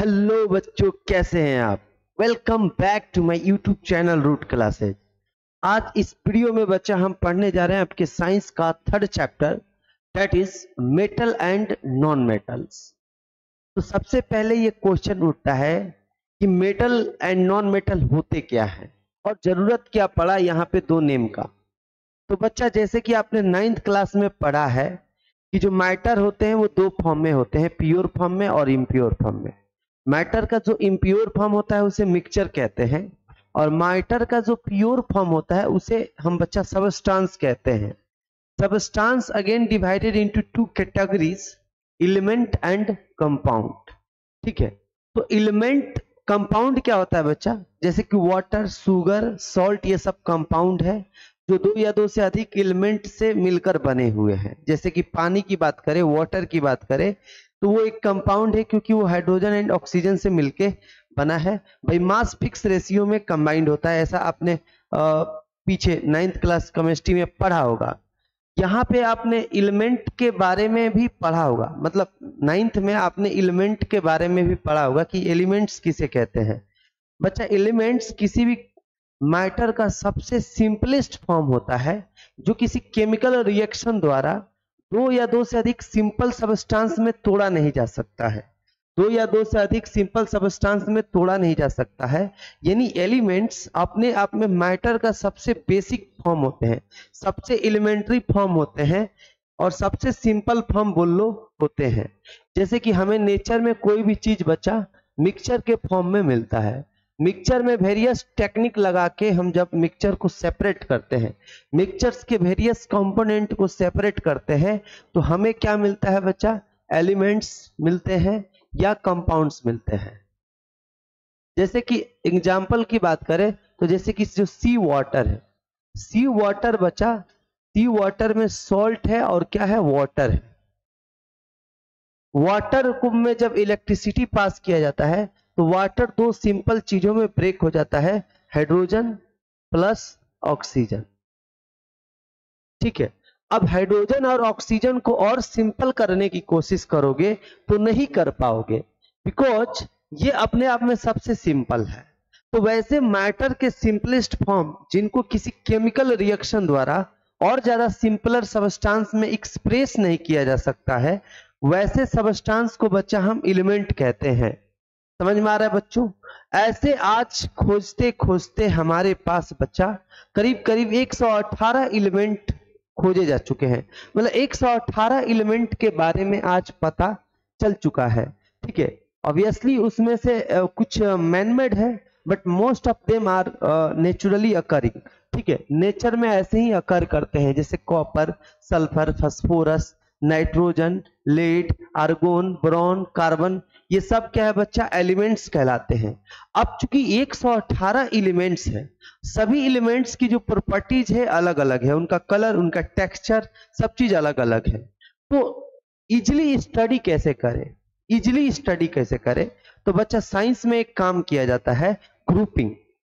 Hello बच्चों, कैसे हैं आप। Welcome back to my YouTube channel Root Classes. आज इस वीडियो में बच्चा हम पढ़ने जा रहे हैं आपके साइंस का third chapter, that is metal and non metals. तो सबसे पहले ये क्वेश्चन उठता है कि मेटल एंड नॉन मेटल होते क्या है और जरूरत क्या पड़ा यहाँ पे दो नेम का। तो बच्चा, जैसे कि आपने 9th क्लास में पढ़ा है कि जो मैटर होते हैं वो दो फॉर्म में होते हैं, प्योर फॉर्म में और इम्प्योर फॉर्म में। मैटर का जो इम्प्योर फॉर्म होता है उसे मिक्सचर कहते हैं, और मैटर का जो प्योर फॉर्म होता है उसे हम बच्चा सबस्टांस कहते हैं। Substance again divided into two categories, element and compound. ठीक है, तो एलिमेंट कंपाउंड क्या होता है बच्चा, जैसे कि वाटर, शुगर, सॉल्ट, ये सब कंपाउंड है जो दो या दो से अधिक एलिमेंट से मिलकर बने हुए हैं। जैसे कि पानी की बात करें, वाटर की बात करें, तो वो एक कंपाउंड है क्योंकि वो हाइड्रोजन एंड ऑक्सीजन से मिलके बना है। भाई मास फिक्स रेशियो में कंबाइंड होता है, ऐसा आपने पीछे 9th क्लास केमिस्ट्री में पढ़ा होगा। यहाँ पे आपने एलिमेंट के बारे में भी पढ़ा होगा, मतलब 9th में आपने एलिमेंट के बारे में भी पढ़ा होगा कि एलिमेंट्स किसे कहते हैं। बच्चा, एलिमेंट्स किसी भी मैटर का सबसे सिंपलेस्ट फॉर्म होता है जो किसी केमिकल रिएक्शन द्वारा दो या दो से अधिक सिंपल सबस्टांस में तोड़ा नहीं जा सकता है। दो या दो से अधिक सिंपल सबस्टांस में तोड़ा नहीं जा सकता है, यानी एलिमेंट्स अपने आप में मैटर का सबसे बेसिक फॉर्म होते हैं, सबसे एलिमेंट्री फॉर्म होते हैं और सबसे सिंपल फॉर्म बोल लो होते हैं। जैसे कि हमें नेचर में कोई भी चीज बच्चा मिक्सचर के फॉर्म में मिलता है। मिक्सचर में वेरियस टेक्निक लगा के हम जब मिक्सचर को सेपरेट करते हैं, मिक्सचर्स के वेरियस कंपोनेंट को सेपरेट करते हैं, तो हमें क्या मिलता है बच्चा, एलिमेंट्स मिलते हैं या कंपाउंड्स मिलते हैं। जैसे कि एग्जांपल की बात करें तो जैसे कि जो सी वाटर है, सी वाटर बच्चा, सी वाटर में सॉल्ट है और क्या है, वाटर है। वाटर को में जब इलेक्ट्रिसिटी पास किया जाता है तो वाटर दो सिंपल चीजों में ब्रेक हो जाता है, हाइड्रोजन प्लस ऑक्सीजन। ठीक है, अब हाइड्रोजन और ऑक्सीजन को और सिंपल करने की कोशिश करोगे तो नहीं कर पाओगे, बिकॉज ये अपने आप में सबसे सिंपल है। तो वैसे मैटर के सिंपलेस्ट फॉर्म जिनको किसी केमिकल रिएक्शन द्वारा और ज्यादा सिंपलर सबस्टांस में एक्सप्रेस नहीं किया जा सकता है, वैसे सबस्टांस को बच्चा हम एलिमेंट कहते हैं। समझ में आ रहा है बच्चों। ऐसे आज खोजते खोजते हमारे पास बच्चा करीब करीब 118 एलिमेंट खोजे जा चुके हैं, मतलब 118 एलिमेंट के बारे में आज पता चल चुका है। ठीक है, ऑब्वियसली उसमें से कुछ मैनमेड है, but most of them are naturally occurring. ठीक है, नेचर में ऐसे ही अकर करते हैं, जैसे copper, sulphur, phosphorus, nitrogen, lead, argon, boron, carbon, ये सब क्या है बच्चा, एलिमेंट्स कहलाते हैं। अब चूंकि 118 एलिमेंट्स है, सभी एलिमेंट्स की जो प्रॉपर्टीज है अलग अलग है, उनका कलर, उनका टेक्सचर, सब चीज अलग अलग है। तो इजिली स्टडी कैसे करें, इजिली स्टडी कैसे करें, तो बच्चा साइंस में एक काम किया जाता है, ग्रुपिंग,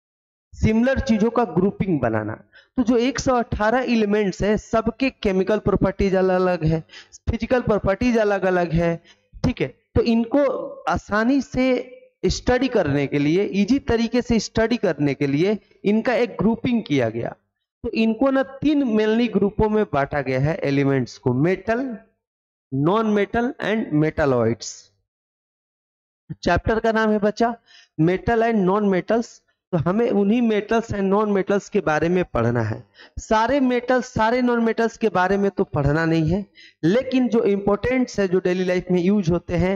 सिमिलर चीजों का ग्रुपिंग बनाना। तो जो 118 एलिमेंट्स है, सबके केमिकल प्रॉपर्टीज अलग अलग है, फिजिकल प्रॉपर्टीज अलग अलग है। ठीक है, तो इनको आसानी से स्टडी करने के लिए, इजी तरीके से स्टडी करने के लिए इनका एक ग्रुपिंग किया गया। तो इनको ना 3 मेनली ग्रुपों में बांटा गया है एलिमेंट्स को, metal, non metal and metalloids. Chapter का नाम है बच्चा मेटल एंड नॉन मेटल्स। तो हमें उन्हीं मेटल्स एंड नॉन मेटल्स के बारे में पढ़ना है। सारे मेटल्स, सारे नॉन मेटल्स के बारे में तो पढ़ना नहीं है, लेकिन जो इंपॉर्टेंट्स है, जो डेली लाइफ में यूज होते हैं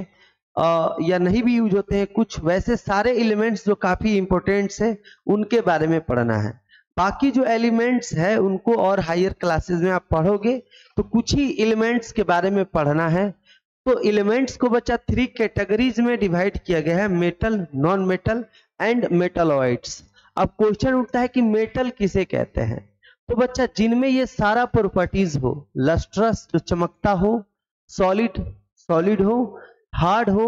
या नहीं भी यूज होते हैं कुछ, वैसे सारे एलिमेंट्स जो काफी इंपॉर्टेंट्स है उनके बारे में पढ़ना है। बाकी जो एलिमेंट्स है उनको और हायर क्लासेस में आप पढ़ोगे, तो कुछ ही एलिमेंट्स के बारे में पढ़ना है। तो एलिमेंट्स को बच्चा 3 कैटेगरीज में डिवाइड किया गया है, metal, non metal and metalloids. अब क्वेश्चन उठता है कि मेटल किसे कहते हैं। तो बच्चा, जिनमें ये सारा प्रॉपर्टीज हो, लस्ट्रस जो चमकता हो, सॉलिड सॉलिड हो, हार्ड हो,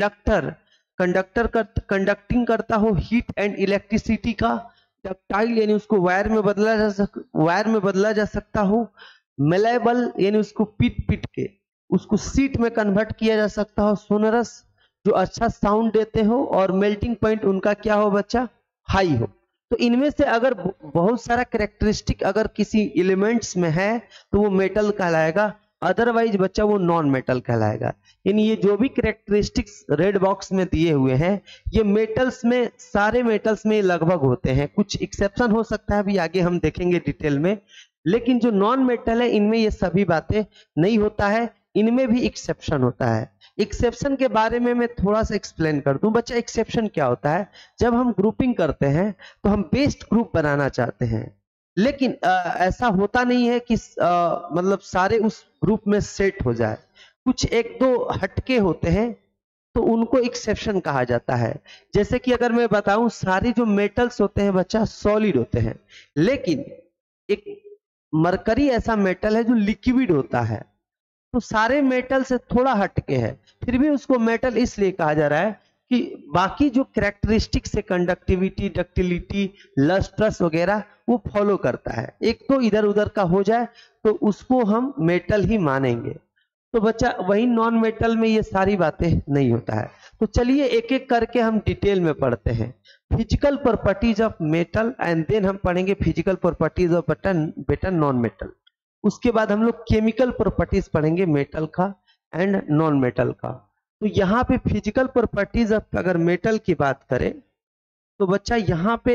कंडक्टिंग करता हो हीट एंड इलेक्ट्रिसिटी का, डक्टाइल यानी उसको वायर में बदला जा सकता हो, मेलेबल यानी उसको पीट के उसको सीट में कन्वर्ट किया जा सकता हो, सोनरस जो अच्छा साउंड देते हो और मेल्टिंग पॉइंट उनका क्या हो बच्चा, हाई हो। तो इनमें से अगर बहुत सारा कैरेक्टरिस्टिक अगर किसी एलिमेंट्स में है तो वो मेटल कहलाएगा, अदरवाइज बच्चा वो नॉन मेटल कहलाएगा। यानी ये जो भी कैरेक्टरिस्टिक्स रेड बॉक्स में दिए हुए हैं ये मेटल्स में, सारे मेटल्स में लगभग होते हैं, कुछ एक्सेप्शन हो सकता है, अभी आगे हम देखेंगे डिटेल में। लेकिन जो नॉन मेटल है इनमें ये सभी बातें नहीं होता है, इनमें भी एक्सेप्शन होता है। एक्सेप्शन के बारे में मैं थोड़ा सा एक्सप्लेन कर दूं बच्चा। एक्सेप्शन क्या होता है, जब हम ग्रुपिंग करते हैं तो हम बेस्ट ग्रुप बनाना चाहते हैं, लेकिन ऐसा होता नहीं है कि मतलब सारे उस ग्रुप में सेट हो जाए, कुछ एक दो हटके होते हैं तो उनको एक्सेप्शन कहा जाता है। जैसे कि अगर मैं बताऊं सारे जो मेटल्स होते हैं बच्चा सॉलिड होते हैं, लेकिन एक मरकरी ऐसा मेटल है जो लिक्विड होता है, तो सारे मेटल से थोड़ा हटके है, फिर भी उसको मेटल इसलिए कहा जा रहा है कि बाकी जो कैरेक्टरिस्टिक्स है, कंडक्टिविटी, डक्टिलिटी, लस्ट्रस वगैरह, वो फॉलो करता है। एक तो इधर उधर का हो जाए तो उसको हम मेटल ही मानेंगे। तो बच्चा वही नॉन मेटल में ये सारी बातें नहीं होता है। तो चलिए एक एक करके हम डिटेल में पढ़ते हैं। Physical properties of metal and then हम पढ़ेंगे फिजिकल प्रॉपर्टीज ऑफ बेटा नॉन मेटल। उसके बाद हम लोग केमिकल प्रॉपर्टीज पढ़ेंगे मेटल का एंड नॉन मेटल का। तो यहाँ पे फिजिकल प्रॉपर्टीज ऑफ अगर मेटल की बात करें तो बच्चा यहाँ पे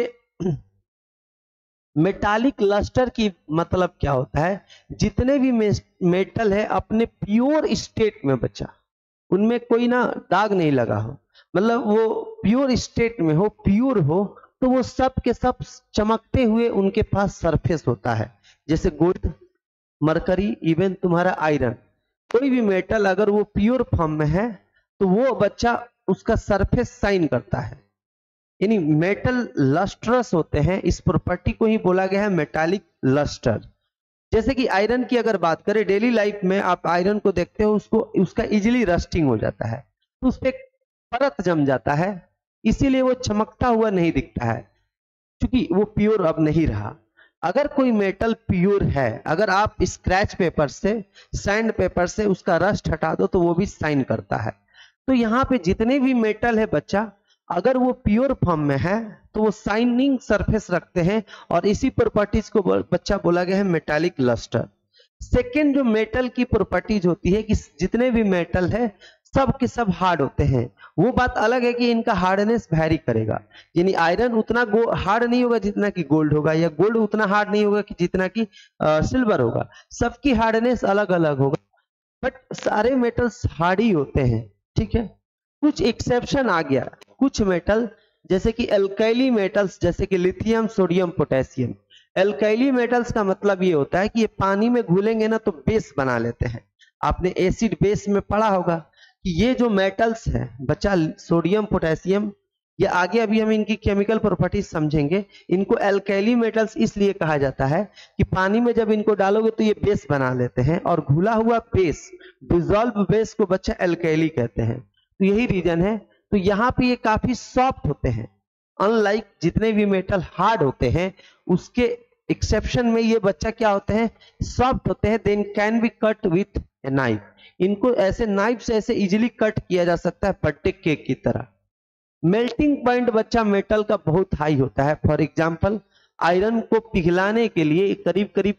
मेटालिक लस्टर की मतलब क्या होता है, जितने भी मेटल है अपने प्योर स्टेट में बच्चा, उनमें कोई ना दाग नहीं लगा हो, मतलब वो प्योर स्टेट में हो, प्योर हो, तो वो सब के सब चमकते हुए उनके पास सरफेस होता है। जैसे गोल्ड, मरकरी, इवन तुम्हारा आयरन, कोई भी मेटल अगर वो प्योर फॉर्म में है तो वो बच्चा उसका सरफेस साइन करता है, यानी मेटल लस्ट्रस होते हैं। इस प्रॉपर्टी को ही बोला गया है मेटालिक लस्टर। जैसे कि आयरन की अगर बात करें, डेली लाइफ में आप आयरन को देखते हो, उसको उसका इजीली रस्टिंग हो जाता है, तो उस पर परत जम जाता है, इसीलिए वो चमकता हुआ नहीं दिखता है, क्योंकि वो प्योर अब नहीं रहा। अगर कोई मेटल प्योर है, अगर आप स्क्रैच पेपर से, सैंड पेपर से उसका रस्ट हटा दो तो वो भी साइन करता है। तो यहाँ पे जितने भी मेटल है बच्चा, अगर वो प्योर फॉर्म में है तो वो साइनिंग सरफेस रखते हैं, और इसी प्रॉपर्टीज को बच्चा बोला गया है मेटालिक लस्टर। सेकेंड जो मेटल की प्रॉपर्टीज होती है कि जितने भी मेटल है सब के सब हार्ड होते हैं। वो बात अलग है कि इनका हार्डनेस वैरी करेगा, यानी आयरन उतना हार्ड नहीं होगा जितना कि गोल्ड होगा, या गोल्ड उतना हार्ड नहीं होगा कि जितना कि सिल्वर होगा, सबकी हार्डनेस अलग अलग होगा, बट सारे मेटल्स हार्ड ही होते हैं। ठीक है, कुछ एक्सेप्शन आ गया, कुछ मेटल जैसे कि एल्काइली मेटल्स, जैसे कि lithium, sodium, potassium. Alkali metals का मतलब ये होता है कि ये पानी में घुलेंगे ना तो बेस बना लेते हैं। आपने एसिड बेस में पढ़ा होगा कि ये जो मेटल्स हैं बच्चा, सोडियम, पोटेशियम, ये आगे अभी हम इनकी केमिकल प्रॉपर्टीज समझेंगे। इनको एल्काइली मेटल्स इसलिए कहा जाता है कि पानी में जब इनको डालोगे तो ये बेस बना लेते हैं, और घुला हुआ बेस, डिजॉल्व बेस को बच्चा एल्काइली कहते हैं। तो यही रीजन है। तो यहाँ पे ये काफी सॉफ्ट होते हैं, अनलाइक जितने भी मेटल हार्ड होते हैं उसके एक्सेप्शन में ये बच्चा क्या होते हैं, सॉफ्ट होते हैं। Then can be cut with a knife, इनको ऐसे नाइफ से ऐसे इजीली कट किया जा सकता है, बर्थडे केक की तरह। मेल्टिंग पॉइंट बच्चा मेटल का बहुत हाई होता है। फॉर एग्जांपल आयरन को पिघलाने के लिए करीब करीब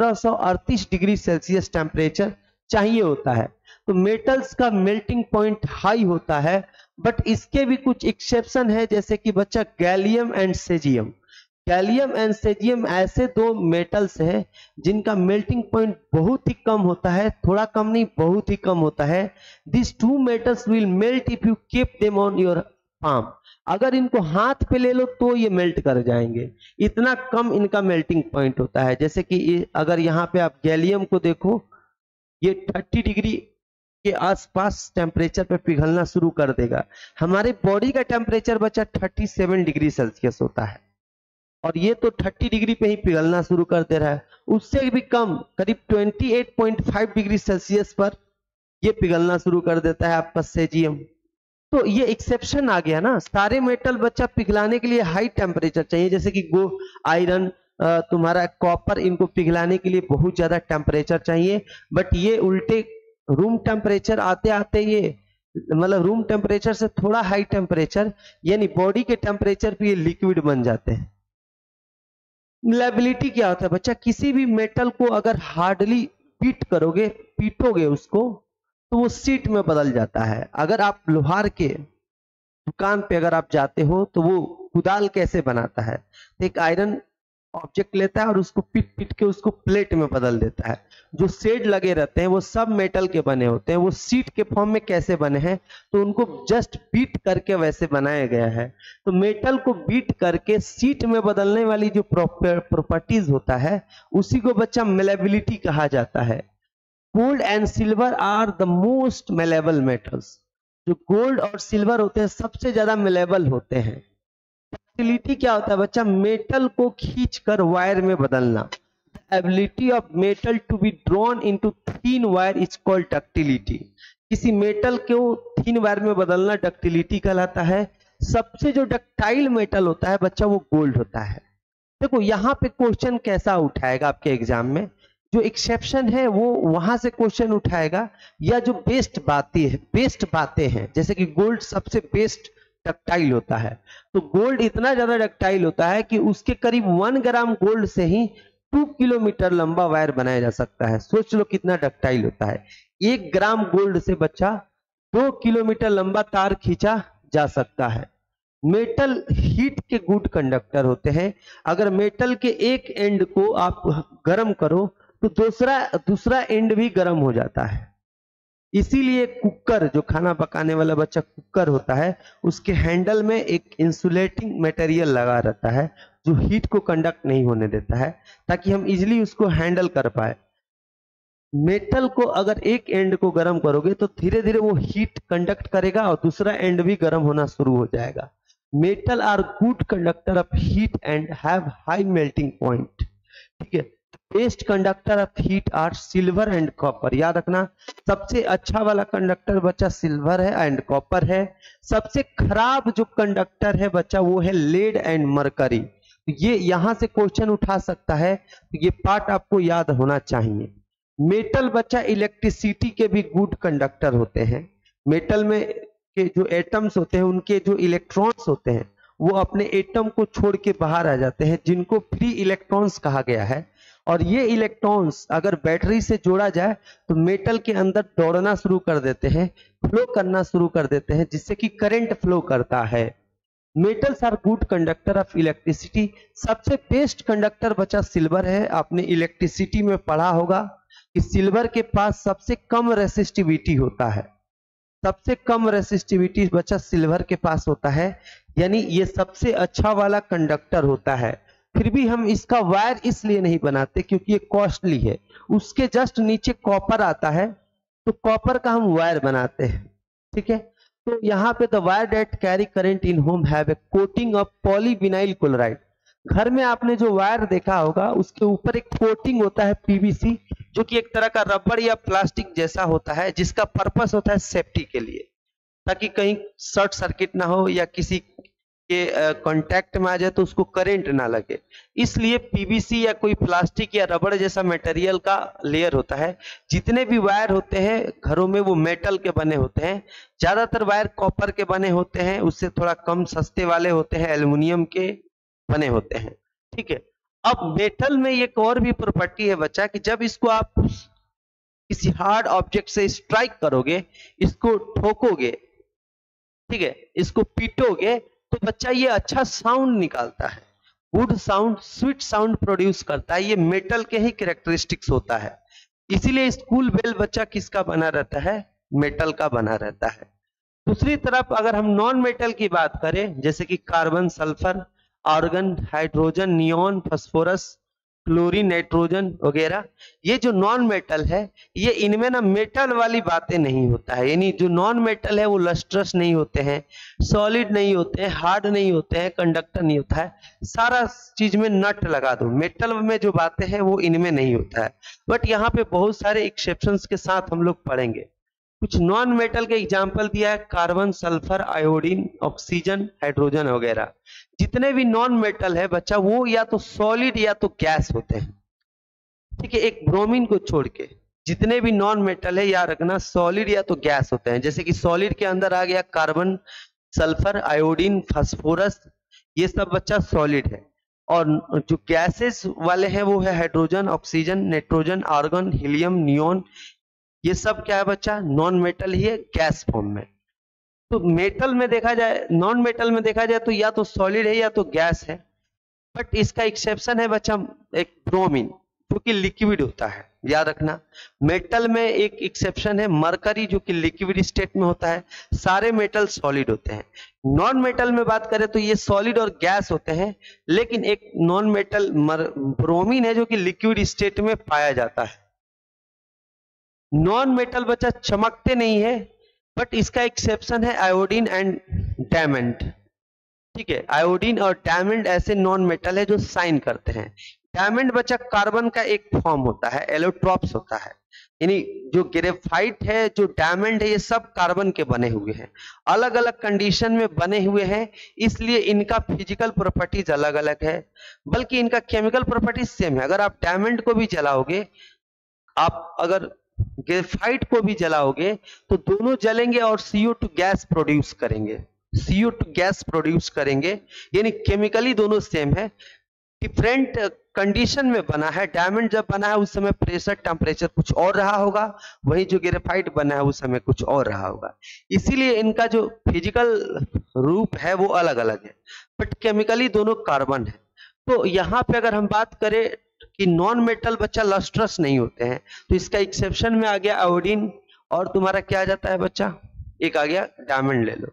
1538 डिग्री सेल्सियस टेम्परेचर चाहिए होता है। तो मेटल्स का मेल्टिंग पॉइंट हाई होता है, बट इसके भी कुछ एक्सेप्शन है, जैसे कि बच्चा gallium and caesium. Gallium and caesium ऐसे दो मेटल्स हैं जिनका मेल्टिंग पॉइंट बहुत ही कम होता है, थोड़ा कम नहीं, बहुत ही कम होता है। This two metals will melt if you keep them on your palm, अगर इनको हाथ पे ले लो तो ये मेल्ट कर जाएंगे, इतना कम इनका मेल्टिंग पॉइंट होता है। जैसे कि अगर यहाँ पे आप गैलियम को देखो, ये 30 डिग्री के आसपास टेम्परेचर पे पिघलना शुरू कर देगा। हमारे बॉडी का टेम्परेचर बच्चा 37 डिग्री सेल्सियस होता है, और ये तो 30 डिग्री पे ही पिघलना शुरू कर दे रहा है। उससे भी कम, करीब 28.5 डिग्री सेल्सियस पर ये पिघलना शुरू कर देता है आपका सेजियम। तो ये एक्सेप्शन आ गया ना, सारे मेटल बच्चा पिघलाने के लिए हाई टेम्परेचर चाहिए, जैसे कि आयरन, तुम्हारा कॉपर, इनको पिघलाने के लिए बहुत ज्यादा टेम्परेचर चाहिए, बट ये उल्टे रूम टेम्परेचर आते आते ये मतलब रूम टेम्परेचर से थोड़ा हाई टेम्परेचर यानी बॉडी के टेम्परेचर पे ये लिक्विड बन जाते हैं। मिलेबिलिटी क्या होता है बच्चा, किसी भी मेटल को अगर हार्डली बीट करोगे, पीटोगे उसको, तो वो सीट में बदल जाता है। अगर आप लोहार के दुकान पे अगर आप जाते हो तो वो कुदाल कैसे बनाता है, एक आयरन ऑब्जेक्ट लेता है और उसको पीट पीट के उसको प्लेट में बदल देता है। जो शेड लगे रहते हैं वो सब मेटल के बने होते हैं, वो सीट के फॉर्म में कैसे बने हैं, तो उनको जस्ट बीट करके वैसे बनाया गया है। तो मेटल को बीट करके सीट में बदलने वाली जो प्रॉपर्टीज होता है उसी को बच्चा मेलेबिलिटी कहा जाता है। Gold and silver are the most malleable metals. जो गोल्ड और सिल्वर होते हैं सबसे ज्यादा मेलेबल होते हैं। डक्टिलिटी क्या होता है बच्चा, मेटल को खींचकर वायर में बदलना। Ability of metal to be drawn into thin wire is called ductility. किसी मेटल को थिन वायर में बदलना डक्टिलिटी कहलाता है। सबसे जो डक्टाइल मेटल होता है बच्चा वो गोल्ड होता है। देखो यहाँ पे क्वेश्चन कैसा उठाएगा आपके एग्जाम में, जो एक्सेप्शन है वो वहां से क्वेश्चन उठाएगा, या जो बेस्ट बातें हैं, जैसे कि गोल्ड सबसे बेस्ट डक्टाइल होता है। तो गोल्ड इतना ज्यादा डक्टाइल होता है कि उसके करीब 1 ग्राम गोल्ड से ही 2 किलोमीटर लंबा वायर बनाया जा सकता है। सोच लो कितना डक्टाइल होता है। 1 ग्राम गोल्ड से बच्चा 2 किलोमीटर लंबा तार खींचा जा सकता है। मेटल हीट के गुड कंडक्टर होते हैं। अगर मेटल के एक एंड को आप गर्म करो तो दूसरा एंड भी गर्म हो जाता है। इसीलिए कुकर, जो खाना पकाने वाला बच्चा कुकर होता है, उसके हैंडल में एक इंसुलेटिंग मटेरियल लगा रहता है जो हीट को कंडक्ट नहीं होने देता है, ताकि हम इजीली उसको हैंडल कर पाए। मेटल को अगर एक एंड को गर्म करोगे तो धीरे धीरे वो हीट कंडक्ट करेगा और दूसरा एंड भी गर्म होना शुरू हो जाएगा। Metal are good conductor of heat and have high melting point. ठीक है, best conductor of heat are silver and copper. याद रखना, सबसे अच्छा वाला कंडक्टर बच्चा सिल्वर है एंड कॉपर है। सबसे खराब जो कंडक्टर है बच्चा वो है लेड एंड मरकरी। ये यहां से क्वेश्चन उठा सकता है, ये पार्ट आपको याद होना चाहिए। मेटल बच्चा इलेक्ट्रिसिटी के भी गुड कंडक्टर होते हैं। मेटल में के जो एटम्स होते हैं उनके जो इलेक्ट्रॉन्स होते हैं वो अपने एटम को छोड़ के बाहर आ जाते हैं, जिनको फ्री इलेक्ट्रॉन्स कहा गया है। और ये इलेक्ट्रॉन्स अगर बैटरी से जोड़ा जाए तो मेटल के अंदर दौड़ना शुरू कर देते हैं, फ्लो करना शुरू कर देते हैं, जिससे कि करंट फ्लो करता है। Metals are good conductor of electricity. सबसे बेस्ट कंडक्टर बचा सिल्वर है। आपने इलेक्ट्रिसिटी में पढ़ा होगा कि सिल्वर के पास सबसे कम रेसिस्टिविटी होता है। सबसे कम रेसिस्टिविटी बचा सिल्वर के पास होता है, यानी ये सबसे अच्छा वाला कंडक्टर होता है। फिर भी हम इसका वायर इसलिए नहीं बनाते क्योंकि ये कॉस्टली है। उसके जस्ट नीचे कॉपर आता है, तो कॉपर का हम वायर बनाते हैं। ठीक है, तो यहाँ पे the wire that carry current in home have a coating of polyvinyl chloride. घर में आपने जो वायर देखा होगा उसके ऊपर एक कोटिंग होता है पीवीसी, जो कि एक तरह का रबड़ या प्लास्टिक जैसा होता है, जिसका पर्पस होता है सेफ्टी के लिए, ताकि कहीं शॉर्ट सर्किट ना हो या किसी के कांटेक्ट में आ जाए तो उसको करंट ना लगे। इसलिए पीवीसी या कोई प्लास्टिक या रबड़ जैसा मटेरियल का लेयर होता है। जितने भी वायर होते हैं घरों में वो मेटल के बने होते हैं। ज्यादातर वायर कॉपर के बने होते हैं, उससे थोड़ा कम सस्ते वाले होते हैं एल्युमिनियम के बने होते हैं। ठीक है, अब मेटल में एक और भी प्रॉपर्टी है बच्चा कि जब इसको आप किसी हार्ड ऑब्जेक्ट से स्ट्राइक करोगे, इसको ठोकोगे, ठीक है, इसको पीटोगे, तो बच्चा ये अच्छा साउंड निकालता है, good sound, sweet sound produce करता है। ये मेटल के ही कैरेक्टरिस्टिक्स होता है। इसीलिए स्कूल बेल बच्चा किसका बना रहता है, मेटल का बना रहता है। दूसरी तरफ अगर हम नॉन मेटल की बात करें, जैसे कि carbon, sulphur, argon, hydrogen, neon, phosphorus, chlorine, nitrogen वगैरह, ये जो नॉन मेटल है, ये इनमें ना मेटल वाली बातें नहीं होता है। यानी जो नॉन मेटल है वो लस्ट्रस नहीं होते हैं, सॉलिड नहीं होते हैं, हार्ड नहीं होते हैं, कंडक्टर नहीं होता है। सारा चीज में नट लगा दो, मेटल में जो बातें हैं वो इनमें नहीं होता है। बट यहाँ पे बहुत सारे एक्सेप्शंस के साथ हम लोग पढ़ेंगे। कुछ नॉन मेटल के एग्जाम्पल दिया है, carbon, sulphur, iodine, oxygen, hydrogen वगैरह। जितने भी नॉन मेटल है बच्चा वो या तो सॉलिड या तो गैस होते हैं। ठीक है, एक ब्रोमीन को छोड़ के। जितने भी नॉन मेटल है याद रखना सॉलिड या तो गैस होते हैं। जैसे कि सॉलिड के अंदर आ गया कार्बन, सल्फर, आयोडीन, फास्फोरस, ये सब बच्चा सॉलिड है। और जो गैसेस वाले हैं वो है hydrogen, oxygen, nitrogen, argon, helium, neon, ये सब क्या है बच्चा, नॉन मेटल ही है गैस फॉर्म में। तो मेटल में देखा जाए, नॉन मेटल में देखा जाए तो या तो सॉलिड है या तो गैस है। बट इसका एक्सेप्शन है बच्चा एक ब्रोमीन, जो कि लिक्विड होता है, याद रखना। मेटल में एक एक्सेप्शन है मरकरी, जो कि लिक्विड स्टेट में होता है। सारे मेटल सॉलिड होते हैं। नॉन मेटल में बात करें तो ये सॉलिड और गैस होते हैं, लेकिन एक नॉन मेटल ब्रोमीन है जो कि लिक्विड स्टेट में पाया जाता है। नॉन मेटल बच्चा चमकते नहीं है, बट इसका एक्सेप्शन है आयोडीन एंड डायमंड। ठीक है, आयोडीन और डायमंड ऐसे नॉन मेटल है जो साइन करते हैं। डायमंड बच्चा कार्बन का एक फॉर्म होता है, एलोट्रॉप्स होता है। यानी जो ग्रेफाइट है, जो डायमंड है, ये सब कार्बन के बने हुए हैं, अलग अलग कंडीशन में बने हुए हैं, इसलिए इनका फिजिकल प्रॉपर्टीज अलग अलग है, बल्कि इनका केमिकल प्रॉपर्टीज सेम है। अगर आप डायमंड को भी जलाओगे, आप अगर ग्रेफाइट को भी जलाओगे, तो दोनों जलेंगे और CO2 गैस प्रोड्यूस करेंगे, CO2 गैस प्रोड्यूस करेंगे। यानी केमिकली दोनों सेम है, डिफरेंट कंडीशन में बना है। डायमंड जब बना है उस समय प्रेशर टेम्परेचर कुछ और रहा होगा, वहीं जो ग्रेफाइट बना है उस समय कुछ और रहा होगा, इसीलिए इनका जो फिजिकल रूप है वो अलग अलग है, बट केमिकली दोनों कार्बन है। तो यहाँ पे अगर हम बात करें कि नॉन मेटल बच्चा लस्ट्रस नहीं होते हैं, तो इसका एक्सेप्शन में आ गया आयोडीन, और तुम्हारा क्या आ जाता है बच्चा, एक आ गया डायमंड ले लो।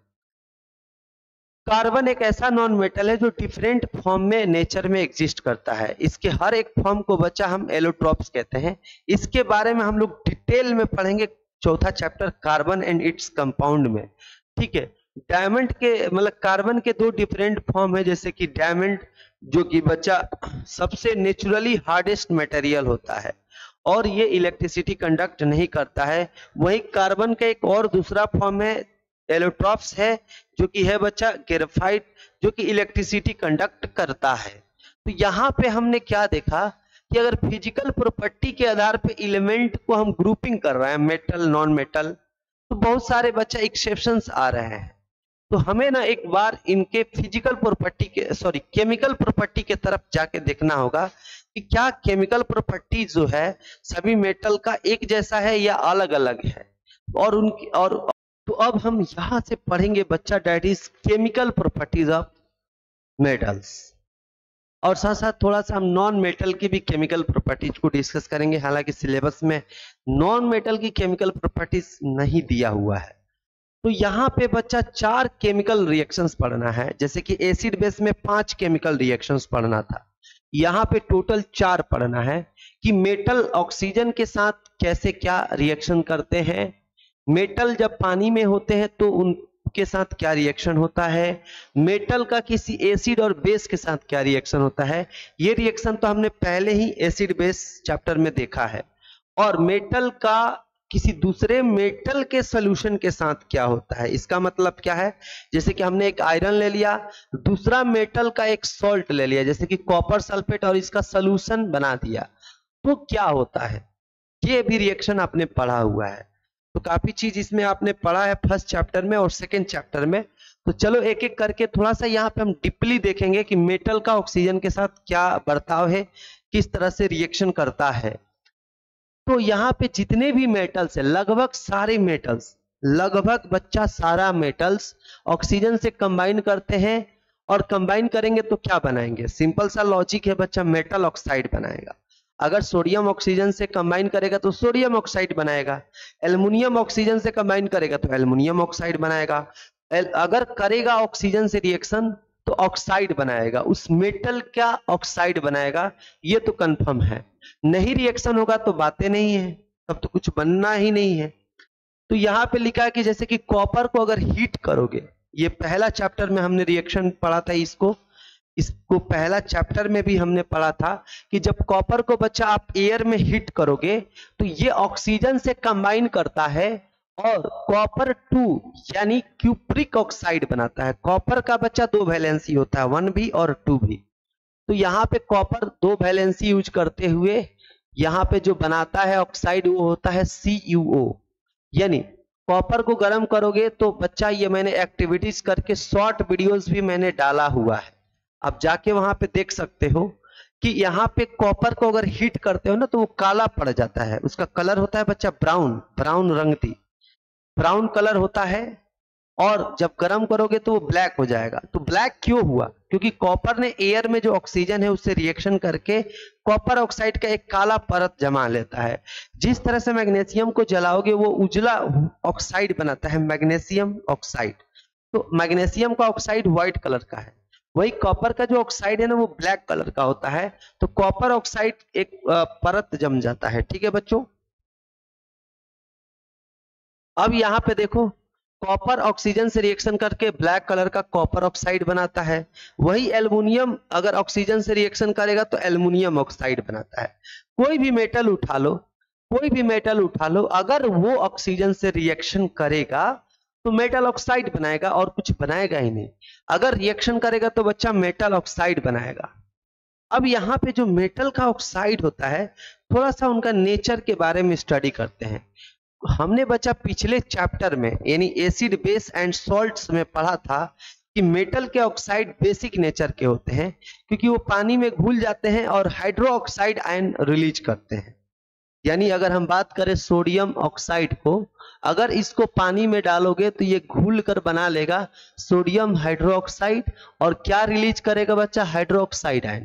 कार्बन एक ऐसा नॉन मेटल है जो डिफरेंट फॉर्म में नेचर में एग्जिस्ट करता है। इसके हर एक फॉर्म को बच्चा हम एलोट्रॉप्स कहते हैं। इसके बारे में हम लोग डिटेल में पढ़ेंगे चौथा chapter carbon and its compound में। ठीक है, डायमंड के मतलब कार्बन के दो डिफरेंट फॉर्म है, जैसे कि डायमंड जो कि बच्चा सबसे नेचुरली हार्डेस्ट मटेरियल होता है और ये इलेक्ट्रिसिटी कंडक्ट नहीं करता है। वहीं कार्बन का एक और दूसरा फॉर्म है एलोट्रॉप्स है, जो कि है बच्चा ग्रेफाइट, जो कि इलेक्ट्रिसिटी कंडक्ट करता है। तो यहाँ पे हमने क्या देखा कि अगर फिजिकल प्रॉपर्टी के आधार पे एलिमेंट को हम ग्रुपिंग कर रहे हैं, मेटल नॉन मेटल, तो बहुत सारे बच्चा एक्सेप्शंस आ रहे हैं। तो हमें ना एक बार इनके फिजिकल प्रॉपर्टी के केमिकल प्रॉपर्टी के तरफ जाके देखना होगा कि क्या केमिकल प्रॉपर्टी जो है सभी मेटल का एक जैसा है या अलग अलग है। और उनकी तो अब हम यहां से पढ़ेंगे बच्चा that is chemical properties of metals, और साथ साथ थोड़ा सा हम नॉन मेटल की भी केमिकल प्रॉपर्टीज को डिस्कस करेंगे। हालांकि सिलेबस में नॉन मेटल की केमिकल प्रॉपर्टीज नहीं दिया हुआ है। तो यहाँ पे बच्चा 4 केमिकल रिएक्शंस पढ़ना है, जैसे कि एसिड बेस में 5 केमिकल रिएक्शंस पढ़ना था, यहाँ पे टोटल 4 पढ़ना है कि मेटल ऑक्सीजन के साथ कैसे क्या रिएक्शन करते हैं, मेटल जब पानी में होते हैं तो उनके साथ क्या रिएक्शन होता है, मेटल का किसी एसिड और बेस के साथ क्या रिएक्शन होता है। ये रिएक्शन तो हमने पहले ही एसिड बेस चैप्टर में देखा है। और मेटल का किसी दूसरे मेटल के सॉल्यूशन के साथ क्या होता है, इसका मतलब क्या है, जैसे कि हमने एक आयरन ले लिया, दूसरा मेटल का एक सॉल्ट ले लिया, जैसे कि कॉपर सल्फेट, और इसका सॉल्यूशन बना दिया, तो क्या होता है, ये भी रिएक्शन आपने पढ़ा हुआ है। तो काफी चीज इसमें आपने पढ़ा है फर्स्ट चैप्टर में और सेकंड चैप्टर में। तो चलो एक एक करके थोड़ा सा यहाँ पे हम डीपली देखेंगे कि मेटल का ऑक्सीजन के साथ क्या बर्ताव है, किस तरह से रिएक्शन करता है। तो यहाँ पे जितने भी मेटल्स है, लगभग सारे मेटल्स, लगभग बच्चा सारा मेटल्स ऑक्सीजन से कंबाइन करते हैं, और कंबाइन करेंगे तो क्या बनाएंगे, सिंपल सा लॉजिक है बच्चा, मेटल ऑक्साइड बनाएगा। अगर सोडियम ऑक्सीजन से कंबाइन करेगा तो सोडियम ऑक्साइड बनाएगा, एल्युमिनियम ऑक्सीजन से कंबाइन करेगा तो एल्युमिनियम ऑक्साइड बनाएगा, अगर करेगा ऑक्सीजन से रिएक्शन तो ऑक्साइड बनाएगा, उस मेटल का ऑक्साइड बनाएगा, ये तो कंफर्म है। नहीं रिएक्शन होगा तो बातें नहीं है, तब तो कुछ बनना ही नहीं है। तो यहाँ पे लिखा है कि जैसे कि कॉपर को अगर हीट करोगे, ये पहला चैप्टर में हमने रिएक्शन पढ़ा था, इसको पहला चैप्टर में भी हमने पढ़ा था कि जब कॉपर को बच्चा आप एयर में हीट करोगे तो ये ऑक्सीजन से कंबाइन करता है और कॉपर 2 यानी क्यूप्रिक ऑक्साइड बनाता है। कॉपर का बच्चा 2 वैलेंसी होता है, 1b और 2b। तो यहाँ पे कॉपर 2 वैलेंसी यूज करते हुए यहाँ पे जो बनाता है ऑक्साइड वो होता है CuO। यानी कॉपर को गर्म करोगे तो बच्चा, ये मैंने एक्टिविटीज करके शॉर्ट वीडियोस भी मैंने डाला हुआ है, आप जाके वहां पे देख सकते हो कि यहाँ पे कॉपर को अगर हीट करते हो ना तो वो काला पड़ जाता है, उसका कलर होता है बच्चा ब्राउन, ब्राउन रंगती ब्राउन कलर होता है, और जब गर्म करोगे तो वो ब्लैक हो जाएगा। तो ब्लैक क्यों हुआ? क्योंकि कॉपर ने एयर में जो ऑक्सीजन है उससे रिएक्शन करके कॉपर ऑक्साइड का एक काला परत जमा लेता है। जिस तरह से मैग्नीशियम को जलाओगे वो उजला ऑक्साइड बनाता है, मैग्नीशियम ऑक्साइड। तो मैग्नीशियम का ऑक्साइड व्हाइट कलर का है, वही कॉपर का जो ऑक्साइड है ना वो ब्लैक कलर का होता है। तो कॉपर ऑक्साइड एक परत जम जाता है। ठीक है बच्चों, अब यहां पे देखो, कॉपर ऑक्सीजन से रिएक्शन करके ब्लैक कलर का कॉपर ऑक्साइड बनाता है। वही एल्युमिनियम अगर ऑक्सीजन से रिएक्शन करेगा तो एल्युमिनियम ऑक्साइड बनाता है। कोई भी मेटल उठा लो, कोई भी मेटल उठा लो, अगर वो ऑक्सीजन से रिएक्शन करेगा तो मेटल ऑक्साइड बनाएगा और कुछ बनाएगा ही नहीं। अगर रिएक्शन करेगा तो बच्चा मेटल ऑक्साइड बनाएगा। अब यहाँ पे जो मेटल का ऑक्साइड होता है, थोड़ा सा उनका नेचर के बारे में स्टडी करते हैं। हमने बच्चा पिछले चैप्टर में यानी एसिड बेस एंड सॉल्ट्स में पढ़ा था कि मेटल के ऑक्साइड बेसिक नेचर के होते हैं, क्योंकि वो पानी में घुल जाते हैं और हाइड्रो ऑक्साइड आयन रिलीज करते हैं। यानी अगर हम बात करें सोडियम ऑक्साइड को, अगर इसको पानी में डालोगे तो ये घुल कर बना लेगा सोडियम हाइड्रो ऑक्साइड, और क्या रिलीज करेगा बच्चा? Hydro oxide ion.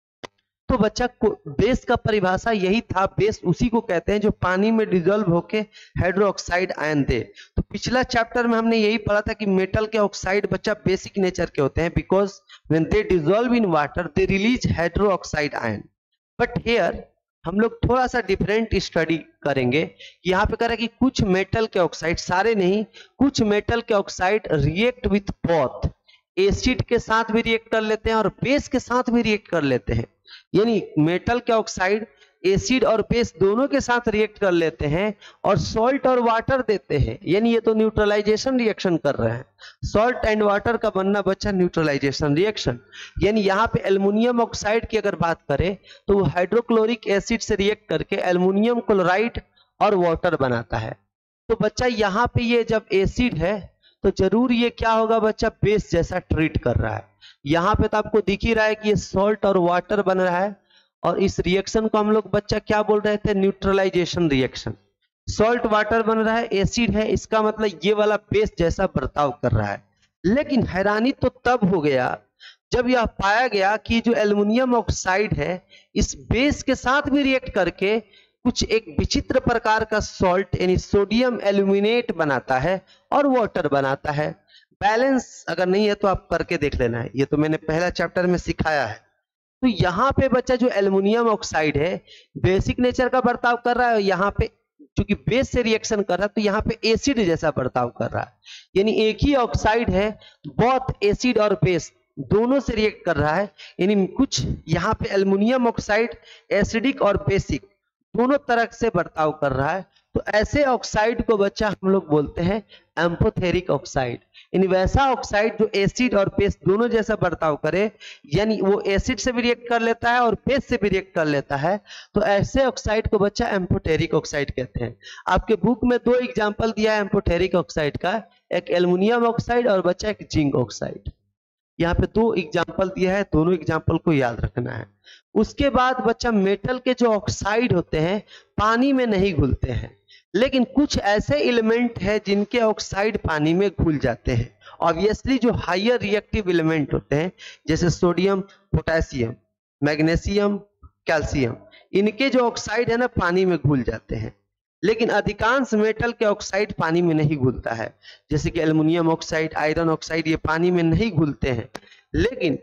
तो बच्चा बेस का परिभाषा यही था, बेस उसी को कहते हैं जो पानी में डिजोल्व होके हाइड्रोक्साइड आयन दे। तो पिछला चैप्टर में हमने यही पढ़ा था कि मेटल के ऑक्साइड बच्चा बेसिक नेचर के होते हैं, because when they dissolve in water they release hydroxide ion. But here हम लोग थोड़ा सा डिफरेंट स्टडी करेंगे। यहाँ पे कह रहा है कि कुछ मेटल के ऑक्साइड, सारे नहीं, कुछ मेटल के oxide react with both, acid के साथ भी रिएक्ट कर लेते हैं और बेस के साथ भी रिएक्ट कर लेते हैं। यानी मेटल के ऑक्साइड एसिड और बेस दोनों के साथ रिएक्ट कर लेते हैं और सॉल्ट और वाटर देते हैं। यानी ये तो न्यूट्रलाइजेशन रिएक्शन कर रहे हैं। सॉल्ट एंड वाटर का बनना बच्चा न्यूट्रलाइजेशन रिएक्शन। यानी यहाँ पे एल्युमिनियम ऑक्साइड की अगर बात करें तो वो हाइड्रोक्लोरिक एसिड से रिएक्ट करके एल्युमिनियम क्लोराइड और वाटर बनाता है। तो बच्चा यहाँ पे ये जब एसिड है तो जरूर ये क्या होगा बच्चा? बेस जैसा ट्रीट कर रहा है। यहाँ पे तो आपको दिख ही रहा है कि ये सॉल्ट और वाटर बन रहा है, और इस रिएक्शन को हम लोग बच्चा क्या बोल रहे थे? Neutralisation reaction. सॉल्ट वाटर बन रहा है, एसिड है, इसका मतलब ये वाला बेस जैसा बर्ताव कर रहा है। लेकिन हैरानी तो तब हो गया जब यह पाया गया कि जो एल्युमिनियम ऑक्साइड है इस बेस के साथ भी रिएक्ट करके कुछ एक विचित्र प्रकार का सॉल्ट यानी सोडियम एल्यूमिनेट बनाता है और वाटर बनाता है। बैलेंस अगर नहीं है तो आप करके देख लेना है, ये तो मैंने पहला चैप्टर में सिखाया है। तो यहाँ पे बच्चा जो एल्युमिनियम ऑक्साइड है बेसिक नेचर का बर्ताव कर रहा है, यहाँ पे चूंकि बेस से रिएक्शन कर रहा है तो यहाँ पे एसिड जैसा बर्ताव कर रहा है। यानी एक ही ऑक्साइड है, बहुत एसिड और बेस दोनों से रिएक्ट कर रहा है। यानी कुछ यहाँ पे एल्युमिनियम ऑक्साइड एसिडिक और बेसिक दोनों तरह से बर्ताव कर रहा है। तो ऐसे ऑक्साइड को बच्चा हम लोग बोलते हैं एम्फोथेरिक ऑक्साइड। यानी वैसा ऑक्साइड जो एसिड और बेस दोनों जैसा बर्ताव करे, यानी वो एसिड से भी रिएक्ट कर लेता है और बेस से भी रिएक्ट कर लेता है। तो ऐसे ऑक्साइड को बच्चा एम्फोथेरिक ऑक्साइड कहते हैं। आपके बुक में दो एग्जांपल दिया है एम्फोथेरिक ऑक्साइड का, एक एल्युमिनियम ऑक्साइड और बच्चा एक जिंक ऑक्साइड। यहाँ पे दो एग्जाम्पल दिया है, दोनों एग्जाम्पल को याद रखना है। उसके बाद बच्चा मेटल के जो ऑक्साइड होते हैं पानी में नहीं घुलते हैं, लेकिन कुछ ऐसे एलिमेंट है जिनके ऑक्साइड पानी में घुल जाते हैं। ऑब्वियसली जो हायर रिएक्टिव एलिमेंट होते हैं जैसे सोडियम, पोटेशियम, मैग्नीशियम, कैल्शियम, इनके जो ऑक्साइड है ना पानी में घुल जाते हैं। लेकिन अधिकांश मेटल के ऑक्साइड पानी में नहीं घुलता है, जैसे कि एल्युमिनियम ऑक्साइड, आयरन ऑक्साइड, ये पानी में नहीं घुलते हैं। लेकिन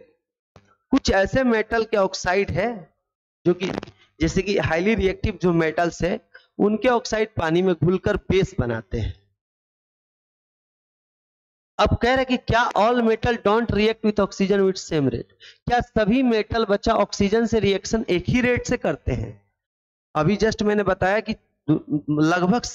कुछ ऐसे मेटल के ऑक्साइड है जो कि जैसे कि हाईली रिएक्टिव जो मेटल्स है उनके ऑक्साइड पानी में घुलकर बेस बनाते हैं। अब कह रहे कि क्या all metal don't react with oxygen with same rate? क्या सभी मेटल बच्चा ऑक्सीजन से रिएक्शन एक ही रेट से करते हैं? अभी जस्ट मैंने बताया कि लगभग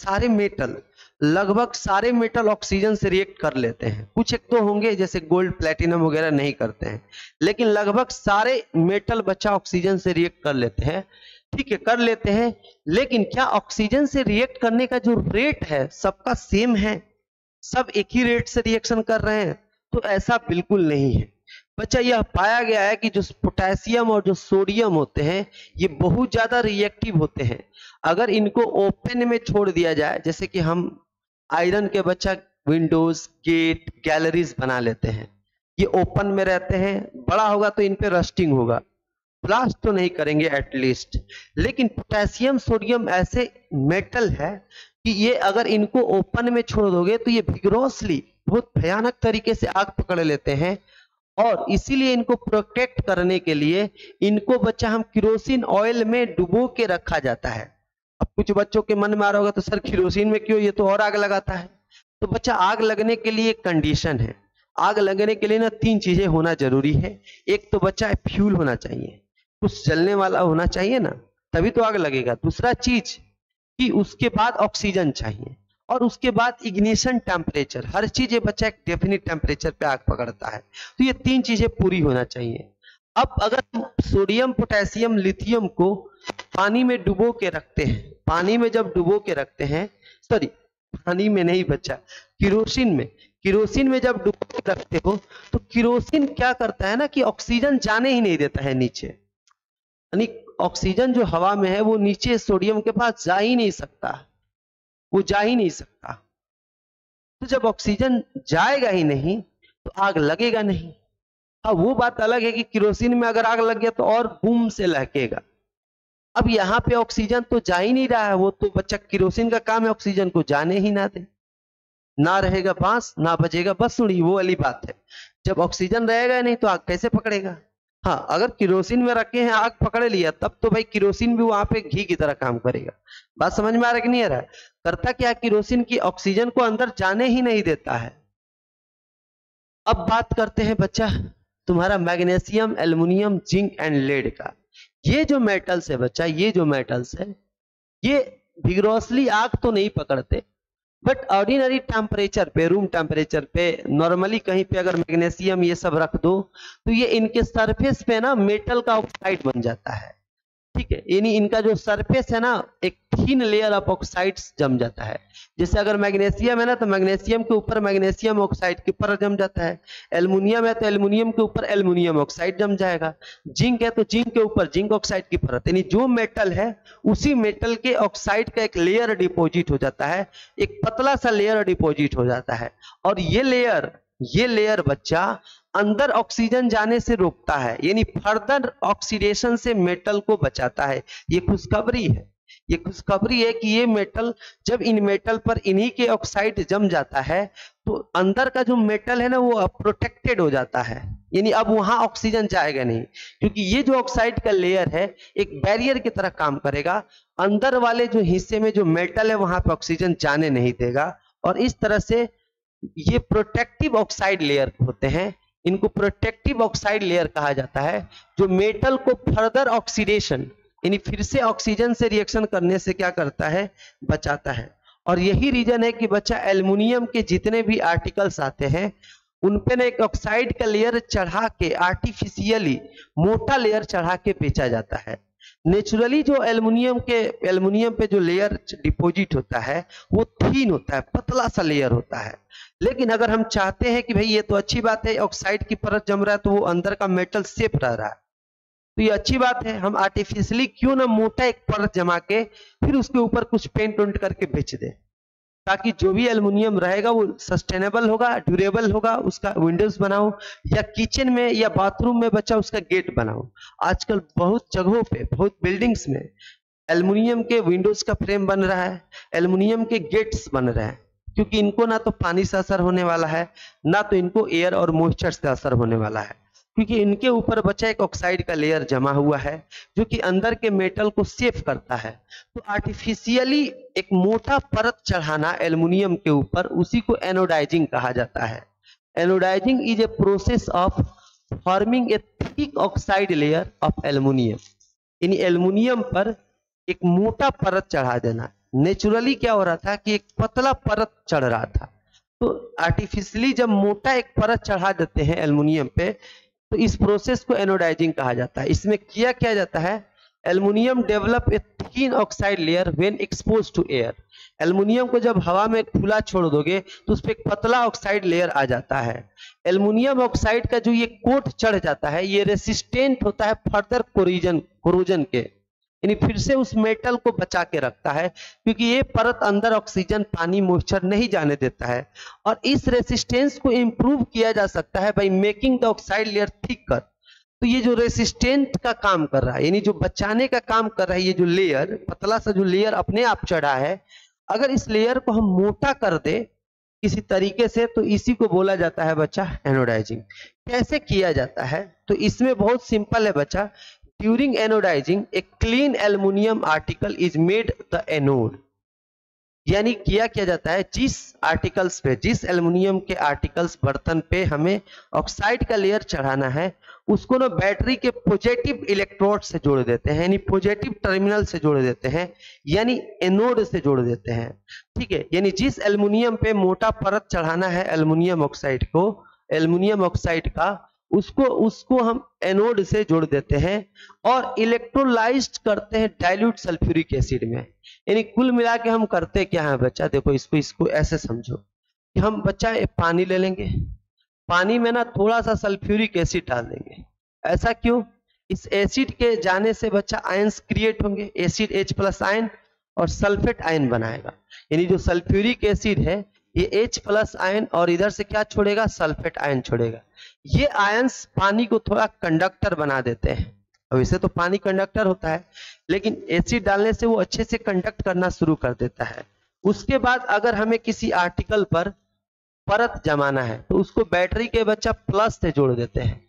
सारे मेटल ऑक्सीजन से रिएक्ट कर लेते हैं। कुछ एक तो होंगे जैसे गोल्ड, प्लेटिनम वगैरह नहीं करते हैं, लेकिन लगभग सारे मेटल बच्चा ऑक्सीजन से रिएक्ट कर लेते हैं। ठीक है, कर लेते हैं, लेकिन क्या ऑक्सीजन से रिएक्ट करने का जो रेट है सबका सेम है? सब एक ही रेट से रिएक्शन कर रहे हैं? तो ऐसा बिल्कुल नहीं है बच्चा। यह पाया गया है कि जो पोटेशियम और जो सोडियम होते हैं ये बहुत ज्यादा रिएक्टिव होते हैं। अगर इनको ओपन में छोड़ दिया जाए, जैसे कि हम आयरन के बच्चा विंडोज, गेट, गैलरीज बना लेते हैं, ये ओपन में रहते हैं, बड़ा होगा तो इन पे रस्टिंग होगा, ब्लास्ट तो नहीं करेंगे एटलीस्ट। लेकिन पोटेशियम सोडियम ऐसे मेटल है कि ये अगर इनको ओपन में छोड़ दोगे तो ये विग्रोसली बहुत भयानक तरीके से आग पकड़ लेते हैं, और इसीलिए इनको प्रोटेक्ट करने के लिए इनको बच्चा हम किरोसिन ऑयल में डुबो के रखा जाता है। अब कुछ बच्चों के मन में आ रहा होगा तो सर किरोसिन में क्यों, ये तो और आग लगाता है। तो बच्चा आग लगने के लिए एक कंडीशन है, आग लगने के लिए ना 3 चीजें होना जरूरी है। एक तो बच्चा फ्यूल होना चाहिए, कुछ जलने वाला होना चाहिए ना, तभी तो आग लगेगा। दूसरा चीज कि उसके बाद ऑक्सीजन चाहिए, और उसके बाद इग्निशन टेम्परेचर। हर चीज ये बच्चा एक डेफिनिट टेम्परेचर पे आग पकड़ता है, तो ये 3 चीजें पूरी होना चाहिए। अब अगर सोडियम, पोटेशियम, लिथियम को पानी में डुबो के रखते हैं, पानी में जब डुबो के रखते हैं, सॉरी पानी में नहीं बच्चा, किरोसिन में, किरोसिन में जब डुबो के रखते हो तो किरोसिन क्या करता है ना कि ऑक्सीजन जाने ही नहीं देता है नीचे, यानी ऑक्सीजन जो हवा में है वो नीचे सोडियम के पास जा ही नहीं सकता, वो जा ही नहीं सकता। तो जब ऑक्सीजन जाएगा ही नहीं तो आग लगेगा नहीं। हाँ, वो बात अलग है कि किरोसिन में अगर आग लग गया तो और बूम से लहकेगा। अब यहाँ पे ऑक्सीजन तो जा ही नहीं रहा है, वो तो बच्चा किरोसिन का काम है ऑक्सीजन को जाने ही ना दे। ना रहेगा बांस ना बजेगा बांसुरी, वो वाली बात है। जब ऑक्सीजन रहेगा नहीं तो आग कैसे पकड़ेगा। हाँ, अगर किरोसिन में रखे हैं, आग पकड़ लिया, तब तो भाई किरोसिन भी वहां पे घी की तरह काम करेगा। बात समझ में आ रहा कि नहीं आ रहा? करता क्या, किरोसिन की ऑक्सीजन को अंदर जाने ही नहीं देता है। अब बात करते हैं बच्चा तुम्हारा magnesium, aluminium, zinc and lead का। ये जो मेटल्स है बच्चा, ये जो मेटल्स है ये विग्रोसली आग तो नहीं पकड़ते, बट ऑर्डिनरी टेम्परेचर पे, रूम टेम्परेचर पे, नॉर्मली कहीं पे अगर मैग्नीशियम ये सब रख दो तो ये इनके सरफेस पे ना मेटल का ऑक्साइड बन जाता है। ठीक है, यानी इनका जो सरफेस है ना एक थीन लेयर ऑफ ऑक्साइड्स जम जाता है। जैसे अगर मैग्नीशियम है ना तो मैग्नीशियम के ऊपर मैग्नीशियम ऑक्साइड की परत जम जाता है, एल्युमिनियम है तो एल्युमिनियम के ऊपर एल्युमिनियम ऑक्साइड जम जाएगा, जिंक है तो जिंक के ऊपर जिंक ऑक्साइड की परत, यानी जो मेटल है उसी मेटल के ऑक्साइड का एक लेयर डिपोजिट हो जाता है, एक पतला सा लेयर डिपोजिट हो जाता है। और ये लेयर बच्चा अंदर ऑक्सीजन जाने से रोकता है, यानी फर्दर ऑक्सीडेशन से मेटल को बचाता है। ये खुशखबरी है, ये खुशखबरी है कि ये मेटल, जब इन मेटल पर इन्हीं के ऑक्साइड जम जाता है तो अंदर का जो मेटल है ना वो प्रोटेक्टेड हो जाता है, यानी अब वहां ऑक्सीजन जाएगा नहीं, क्योंकि ये जो ऑक्साइड का लेयर है एक बैरियर की तरह काम करेगा। अंदर वाले जो हिस्से में जो मेटल है वहां पे ऑक्सीजन जाने नहीं देगा, और इस तरह से ये प्रोटेक्टिव ऑक्साइड लेयर होते हैं। इनको प्रोटेक्टिव ऑक्साइड लेयर कहा जाता है, जो मेटल को फर्दर ऑक्सीडेशन, यानी फिर से ऑक्सीजन से रिएक्शन करने से क्या करता है, बचाता है। और यही रीजन है कि बच्चा एल्युमिनियम के जितने भी आर्टिकल्स आते हैं उन पे ना एक ऑक्साइड का लेयर चढ़ा के, आर्टिफिशियली मोटा लेयर चढ़ा के बेचा जाता है। नेचुरली जो एल्युमिनियम पे जो लेयर डिपॉजिट होता है वो थीन होता है, पतला सा लेयर होता है। लेकिन अगर हम चाहते हैं कि भाई ये तो अच्छी बात है, ऑक्साइड की परत जम रहा है तो वो अंदर का मेटल सेफ रह रहा है, तो ये अच्छी बात है, हम आर्टिफिशियली क्यों ना मोटा एक परत जमा के फिर उसके ऊपर कुछ पेंट वेंट करके बेच दे, ताकि जो भी एल्युमिनियम रहेगा वो सस्टेनेबल होगा, ड्यूरेबल होगा। उसका विंडोज बनाओ, या किचन में या बाथरूम में बच्चा उसका गेट बनाओ। आजकल बहुत जगहों पे, बहुत बिल्डिंग्स में एल्युमिनियम के विंडोज का फ्रेम बन रहा है, एल्युमिनियम के गेट्स बन रहे हैं, क्योंकि इनको ना तो पानी से असर होने वाला है, ना तो इनको एयर और मॉइस्चर से असर होने वाला है, क्योंकि इनके ऊपर बच्चा एक ऑक्साइड का लेयर जमा हुआ है जो कि अंदर के मेटल को सेफ करता है। तो आर्टिफिशियली एक मोटा परत चढ़ाना एल्युमिनियम के ऊपर, उसी को एनोडाइजिंग कहा जाता है। Anodising is a process of forming a thick oxide layer of aluminium, यानी एल्युमिनियम पर एक मोटा परत चढ़ा देना। नेचुरली क्या हो रहा था कि एक पतला परत चढ़ रहा था, तो आर्टिफिशियली जब मोटा एक परत चढ़ा देते हैं एल्युमिनियम पे तो इस प्रोसेस को एनोडाइजिंग कहा जाता है। इसमें क्या जाता है, aluminium develop a thin oxide layer when expose to air. Aluminium को जब हवा में खुला छोड़ दोगे तो उस पर एक पतला ऑक्साइड लेयर आ जाता है। एल्युमिनियम ऑक्साइड का जो ये कोट चढ़ जाता है ये रेसिस्टेंट होता है फर्दर कोरोजन के, यानी फिर से उस मेटल को बचा के रखता है, क्योंकि ये परत अंदर ऑक्सीजन पानी मॉइस्चर नहीं जाने देता है। और इस रेसिस्टेंस को इंप्रूव किया जा सकता है by making the oxide layer thicker. तो ये जो रेसिस्टेंट का काम कर रहा है, यानी जो बचाने का काम कर रहा है, ये जो लेयर पतला सा जो लेयर अपने आप चढ़ा है, अगर इस लेयर को हम मोटा कर दे किसी तरीके से तो इसी को बोला जाता है बच्चा एनोडाइजिंग। कैसे किया जाता है? तो इसमें बहुत सिंपल है बच्चा। During anodising a clean aluminium article is made the anode. यानी क्या जाता है, जिस आर्टिकल्स पे, जिस एल्युमिनियम के आर्टिकल्स बर्तन पे हमें ऑक्साइड का लेयर चढ़ाना है, उसको ना बैटरी के पॉजिटिव इलेक्ट्रोड से जोड़ देते हैं, यानी पॉजिटिव टर्मिनल से जोड़ देते हैं, यानी एनोड से जोड़ देते हैं। ठीक है, यानी जिस एल्युमिनियम पे मोटा परत चढ़ाना है एल्युमिनियम ऑक्साइड को, एल्युमिनियम ऑक्साइड का, उसको हम एनोड से जोड़ देते हैं और इलेक्ट्रोलाइज्ड करते हैं डाइल्यूट सल्फ्यूरिक एसिड में। यानी कुल मिला के हम करते क्या है बच्चा, देखो इसको ऐसे समझो कि हम बच्चा पानी ले लेंगे, पानी में ना थोड़ा सा सल्फ्यूरिक एसिड डाल देंगे। ऐसा क्यों? इस एसिड के जाने से बच्चा आयंस क्रिएट होंगे, एसिड H+ आयन और सल्फेट आयन बनाएगा। यानी जो सल्फ्यूरिक एसिड है ये H+ आयन और इधर से क्या छोड़ेगा, सल्फेट आयन छोड़ेगा। ये आयंस पानी को थोड़ा कंडक्टर बना देते हैं। अब इसे तो पानी कंडक्टर होता है, लेकिन एसिड डालने से वो अच्छे से कंडक्ट करना शुरू कर देता है। उसके बाद अगर हमें किसी आर्टिकल पर परत जमाना है तो उसको बैटरी के बच्चा प्लस से जोड़ देते हैं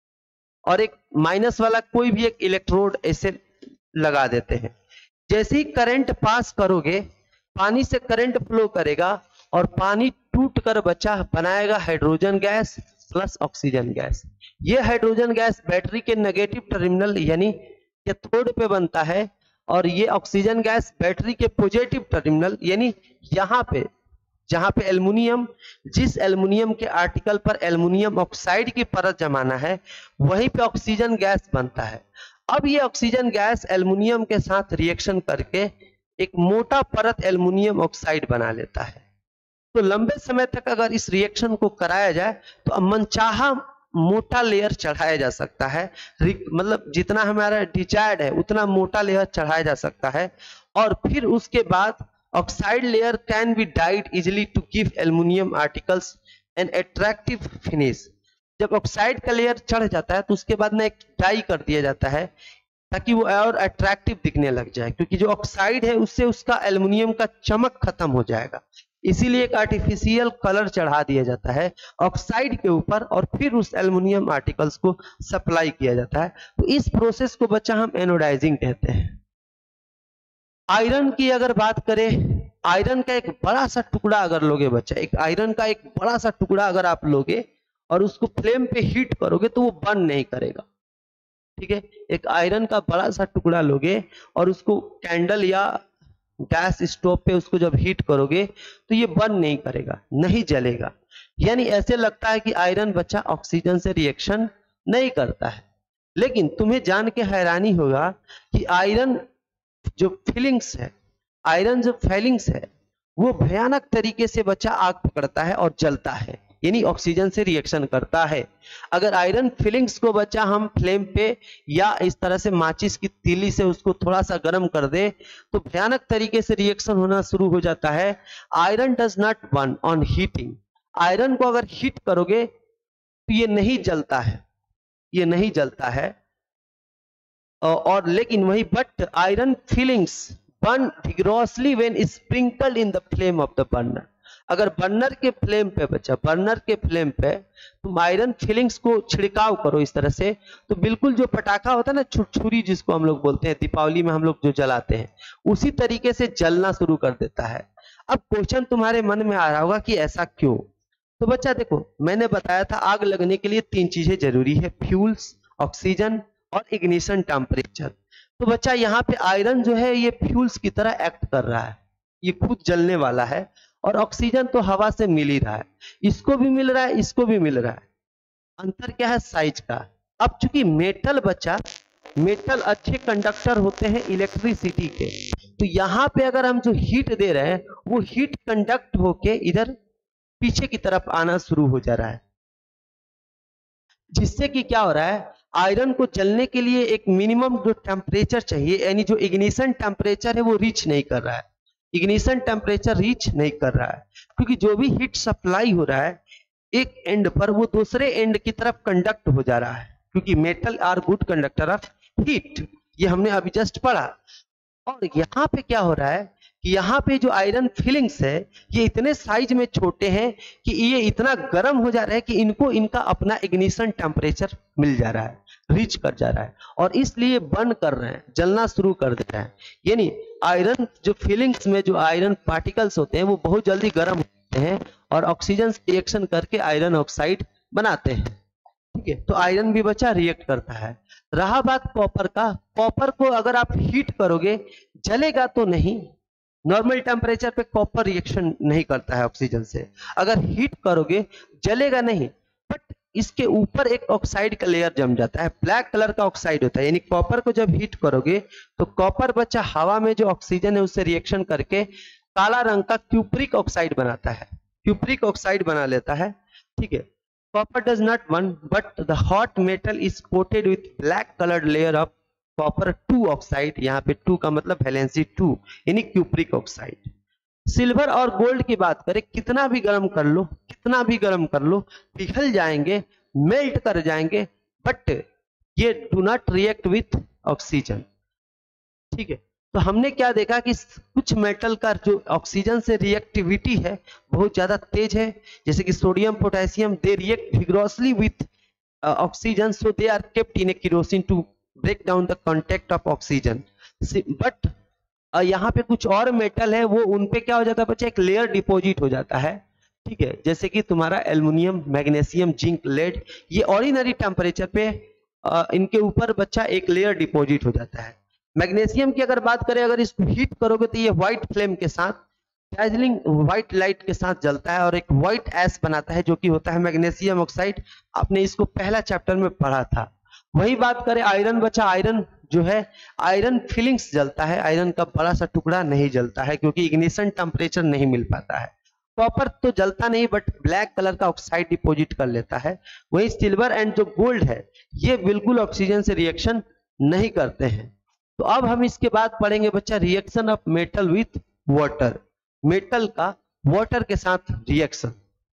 और एक माइनस वाला कोई भी एक इलेक्ट्रोड ऐसे लगा देते हैं। जैसे ही करंट पास करोगे, पानी से करंट फ्लो करेगा और पानी टूट कर बच्चा बनाएगा hydrogen gas plus oxygen gas. ये हाइड्रोजन गैस बैटरी के नेगेटिव टर्मिनल यानी कैथोड पे बनता है और ये ऑक्सीजन गैस बैटरी के पॉजिटिव टर्मिनल यानी यहाँ पे, जहां पे एल्युमिनियम, जिस एल्युमिनियम के आर्टिकल पर एल्युमिनियम ऑक्साइड की परत जमाना है वहीं पे ऑक्सीजन गैस बनता है। अब ये ऑक्सीजन गैस एल्युमिनियम के साथ रिएक्शन करके एक मोटा परत एल्युमिनियम ऑक्साइड बना लेता है। तो लंबे समय तक अगर इस रिएक्शन को कराया जाए तो मनचाहा मोटा लेयर चढ़ाया जा सकता है, मतलब जितना हमारा डिजायर्ड है उतना मोटा लेयर चढ़ाया जा सकता है। और फिर उसके बाद oxide layer can be dyed easily to give aluminium articles an attractive finish. जब ऑक्साइड का लेयर चढ़ जाता है तो उसके बाद ना एक डाई कर दिया जाता है ताकि वो और अट्रैक्टिव दिखने लग जाए, क्योंकि जो ऑक्साइड है उससे उसका एल्युमिनियम का चमक खत्म हो जाएगा। इसीलिए एक आर्टिफिशियल कलर चढ़ा दिया जाता है ऑक्साइड के ऊपर और फिर उस एल्युमिनियम आर्टिकल्स को सप्लाई किया जाता है। तो इस प्रोसेस को बच्चा हम एनोडाइजिंग कहते हैं। आयरन की अगर बात करें, आयरन का एक बड़ा सा टुकड़ा अगर लोगे बच्चा, एक आयरन का एक बड़ा सा टुकड़ा अगर आप लोगे और उसको फ्लेम पे हीट करोगे तो वो बर्न नहीं करेगा। ठीक है, एक आयरन का बड़ा सा टुकड़ा लोगे और उसको कैंडल या गैस स्टोव पे उसको जब हीट करोगे तो ये बर्न नहीं करेगा, नहीं जलेगा। यानी ऐसे लगता है कि आयरन बच्चा ऑक्सीजन से रिएक्शन नहीं करता है, लेकिन तुम्हें जान के हैरानी होगा कि आयरन जो फीलिंग्स है, आयरन जो फीलिंग्स है वो भयानक तरीके से बच्चा आग पकड़ता है और जलता है, यानी ऑक्सीजन से रिएक्शन करता है। अगर आयरन फीलिंग्स को बच्चा हम फ्लेम पे या इस तरह से माचिस की तीली से उसको थोड़ा सा गर्म कर दे तो भयानक तरीके से रिएक्शन होना शुरू हो जाता है। Iron does not burn on heating. Iron को अगर हीट करोगे तो ये नहीं जलता है, ये नहीं जलता है। और लेकिन वही but iron filings burn vigorously when sprinkled in the flame of the burner। अगर बर्नर के फ्लेम पे बच्चा, बर्नर के फ्लेम पे तुम आयरन फीलिंग्स को छिड़काव करो इस तरह से तो बिल्कुल जो पटाखा होता है ना, छुरछुरी जिसको हम लोग बोलते हैं, दीपावली में हम लोग जो जलाते हैं, उसी तरीके से जलना शुरू कर देता है। अब क्वेश्चन तुम्हारे मन में आ रहा होगा कि ऐसा क्यों? तो बच्चा देखो, मैंने बताया था आग लगने के लिए 3 चीजें जरूरी है, फ्यूल्स, ऑक्सीजन और इग्निशन टेम्परेचर। तो बच्चा यहाँ पे आयरन जो है ये फ्यूल्स की तरह एक्ट कर रहा है, ये खुद जलने वाला है और ऑक्सीजन तो हवा से मिल ही रहा है, इसको भी मिल रहा है, इसको भी मिल रहा है। अंतर क्या है? साइज का। अब चूंकि मेटल बच्चा मेटल अच्छे कंडक्टर होते हैं इलेक्ट्रिसिटी के। तो यहाँ पे अगर हम जो हीट दे रहे हैं वो हीट कंडक्ट होके इधर पीछे की तरफ आना शुरू हो जा रहा है, जिससे कि क्या हो रहा है, आयरन को जलने के लिए एक मिनिमम जो टेम्परेचर चाहिए, यानी जो इग्निशन टेम्परेचर है वो रीच नहीं कर रहा है। इग्निशन टेम्परेचर रीच नहीं कर रहा है क्योंकि जो भी हीट सप्लाई हो रहा है एक एंड पर वो दूसरे एंड की तरफ कंडक्ट हो जा रहा है, क्योंकि metal are good conductor of heat, ये हमने अभी जस्ट पढ़ा। और यहाँ पे क्या हो रहा है कि यहाँ पे जो आयरन फिलिंग्स है ये इतने साइज में छोटे हैं कि ये इतना गर्म हो जा रहा है कि इनको इनका अपना इग्निशन टेम्परेचर मिल जा रहा है, रीच कर जा रहा है, और इसलिए बर्न कर रहे हैं, जलना शुरू कर दे रहे हैं। यानी आयरन जो फिलिंग्स में जो आयरन पार्टिकल्स होते हैं वो बहुत जल्दी गर्म होते हैं और ऑक्सीजन से रिएक्शन करके आयरन ऑक्साइड बनाते हैं। ठीक है, तो आयरन भी बच्चा रिएक्ट करता है। रहा बात कॉपर का, कॉपर को अगर आप हीट करोगे जलेगा तो नहीं, नॉर्मल टेम्परेचर पे कॉपर रिएक्शन नहीं करता है ऑक्सीजन से, अगर हीट करोगे जलेगा नहीं, बट इसके ऊपर एक ऑक्साइड का लेयर जम जाता है, ब्लैक कलर का ऑक्साइड होता है। यानी कॉपर को जब हीट करोगे तो कॉपर बच्चा हवा में जो ऑक्सीजन है उससे रिएक्शन करके काला रंग का क्यूप्रिक ऑक्साइड बनाता है, क्यूप्रिक ऑक्साइड बना लेता है। ठीक है, copper does not burn but the hot metal is coated with black colored layer of copper 2 oxide, यहाँ पे 2 का मतलब वैलेंसी 2 यानी क्यूप्रिक ऑक्साइड। सिल्वर और गोल्ड की बात करें, कितना भी गर्म कर लो, कितना भी गर्म कर लो, पिघल जाएंगे, मेल्ट कर जाएंगे, बट ये do not react with oxygen. ठीक है, तो हमने क्या देखा कि कुछ मेटल का जो ऑक्सीजन से रिएक्टिविटी है बहुत ज्यादा तेज है, जैसे कि sodium potassium, they react vigorously with oxygen, so they are kept in a kerosene to break down the contact of oxygen. But यहाँ पे कुछ और मेटल है वो उन पे क्या हो जाता है बच्चा, एक लेयर डिपॉजिट हो जाता है। ठीक है, जैसे कि तुम्हारा एल्युमिनियम, मैग्नीशियम, जिंक, लेड, ये ऑर्डिनरी टेम्परेचर पे इनके ऊपर बच्चा एक लेयर डिपॉजिट हो जाता है। मैग्नीशियम की अगर बात करें, अगर इसको हीट करोगे तो ये व्हाइट फ्लेम के साथ, डार्जिलिंग व्हाइट लाइट के साथ जलता है और एक व्हाइट ऐश बनाता है जो कि होता है मैग्नीशियम ऑक्साइड। आपने इसको पहला चैप्टर में पढ़ा था। वही बात करें आयरन बचा, आयरन जो है आयरन फिलिंग्स जलता है, आयरन का बड़ा सा टुकड़ा नहीं जलता है क्योंकि इग्निशन टेम्परेचर नहीं मिल पाता है। कॉपर तो जलता नहीं बट ब्लैक कलर का ऑक्साइड डिपॉजिट कर लेता है। वही सिल्वर एंड जो गोल्ड है ये बिल्कुल ऑक्सीजन से रिएक्शन नहीं करते हैं। तो अब हम इसके बाद पढ़ेंगे बच्चा reaction of metal with water, metal का वाटर के साथ reaction.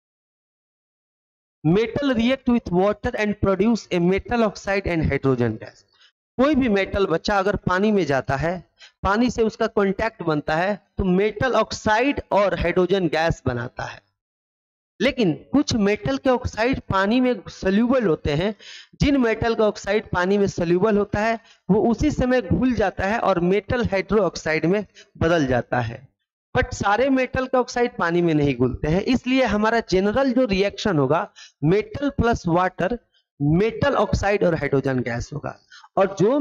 Metal react with water and produce a metal oxide and hydrogen gas. कोई भी मेटल बच्चा अगर पानी में जाता है, पानी से उसका कांटेक्ट बनता है तो मेटल ऑक्साइड और हाइड्रोजन गैस बनाता है। लेकिन कुछ मेटल के ऑक्साइड पानी में सोल्यूबल होते हैं, जिन मेटल का ऑक्साइड पानी में सोल्यूबल होता है वो उसी समय घुल जाता है और मेटल हाइड्रो ऑक्साइड में बदल जाता है। बट सारे मेटल का ऑक्साइड पानी में नहीं घुलते हैं, इसलिए हमारा जनरल जो रिएक्शन होगा metal plus water, metal oxide और हाइड्रोजन गैस होगा। और जो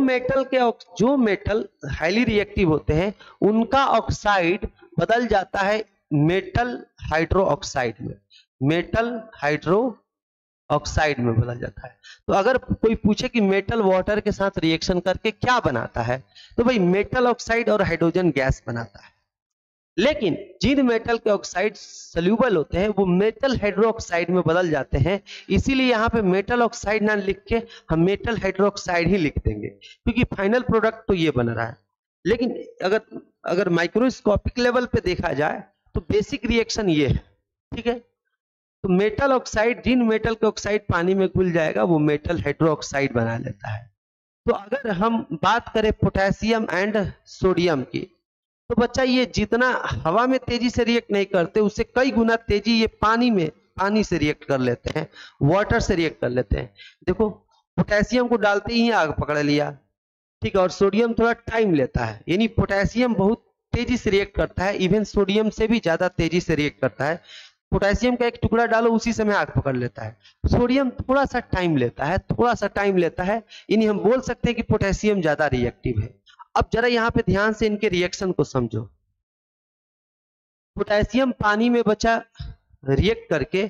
मेटल हाईली रिएक्टिव होते हैं उनका ऑक्साइड बदल जाता है मेटल हाइड्रो ऑक्साइड में, मेटल हाइड्रो ऑक्साइड में बदल जाता है। तो अगर कोई पूछे कि मेटल वाटर के साथ रिएक्शन करके क्या बनाता है, तो भाई मेटल ऑक्साइड और हाइड्रोजन गैस बनाता है। लेकिन जिन मेटल के ऑक्साइड सोल्यूबल होते हैं वो मेटल हाइड्रो ऑक्साइड में बदल जाते हैं, इसीलिए यहाँ पे मेटल ऑक्साइड ना लिख के हम मेटल हाइड्रो ऑक्साइड ही लिख देंगे क्योंकि फाइनल प्रोडक्ट तो ये बन रहा है। लेकिन अगर माइक्रोस्कोपिक लेवल पे देखा जाए तो बेसिक रिएक्शन ये है। ठीक है, तो मेटल ऑक्साइड, जिन मेटल के ऑक्साइड पानी में घुल जाएगा वो मेटल हाइड्रो ऑक्साइड बना लेता है। तो अगर हम बात करें पोटेशियम एंड सोडियम की, तो बच्चा ये जितना हवा में तेजी से रिएक्ट नहीं करते उससे कई गुना तेजी ये पानी से रिएक्ट कर लेते हैं, वाटर से रिएक्ट कर लेते हैं। देखो पोटेशियम को डालते ही आग पकड़ लिया, ठीक है, और सोडियम थोड़ा टाइम लेता है, यानी पोटेशियम बहुत तेजी से रिएक्ट करता है, इवन सोडियम से भी ज्यादा तेजी से रिएक्ट करता है। पोटेशियम का एक टुकड़ा डालो उसी समय आग पकड़ लेता है, सोडियम थोड़ा सा टाइम लेता है, यानी हम बोल सकते हैं कि पोटेशियम ज्यादा रिएक्टिव है। अब जरा यहाँ पे ध्यान से इनके रिएक्शन को समझो। पोटेशियम पानी में बचा रिएक्ट करके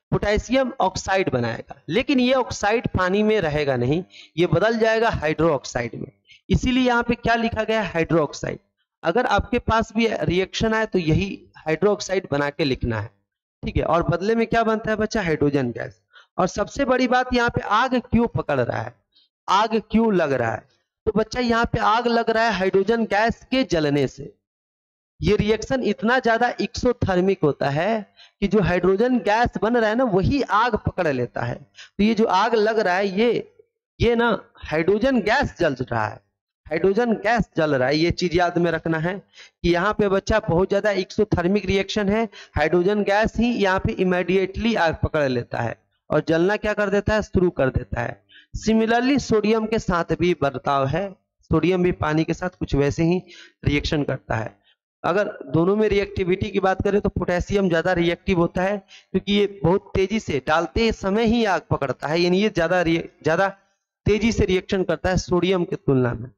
पोटेशियम ऑक्साइड बनाएगा, लेकिन ये ऑक्साइड पानी में रहेगा नहीं, ये बदल जाएगा हाइड्रो ऑक्साइड में। इसीलिए यहाँ पे क्या लिखा गया है, हाइड्रो ऑक्साइड। अगर आपके पास भी रिएक्शन आए तो यही हाइड्रो ऑक्साइड बना के लिखना है, ठीक है। और बदले में क्या बनता है बच्चा, हाइड्रोजन गैस। और सबसे बड़ी बात यहाँ पे आग क्यों पकड़ रहा है, आग क्यों लग रहा है, तो बच्चा यहाँ पे आग लग रहा है हाइड्रोजन गैस के जलने से। ये रिएक्शन इतना ज्यादा एक्सोथर्मिक होता है कि जो हाइड्रोजन गैस बन रहा है ना वही आग पकड़ लेता है। तो ये जो आग लग रहा है ये ना हाइड्रोजन गैस जल रहा है, हाइड्रोजन गैस जल रहा है। ये चीज याद में रखना है कि यहाँ पे बच्चा बहुत ज्यादा एक्सोथर्मिक रिएक्शन है, हाइड्रोजन गैस ही यहाँ पे इमीडिएटली आग पकड़ लेता है और जलना क्या कर देता है, शुरू कर देता है। सिमिलरली सोडियम के साथ भी बर्ताव है, सोडियम भी पानी के साथ कुछ वैसे ही रिएक्शन करता है। अगर दोनों में रिएक्टिविटी की बात करें तो पोटेशियम ज्यादा रिएक्टिव होता है क्योंकि ये बहुत तेजी से डालते समय ही आग पकड़ता है, यानी ये ज्यादा तेजी से रिएक्शन करता है सोडियम की तुलना में।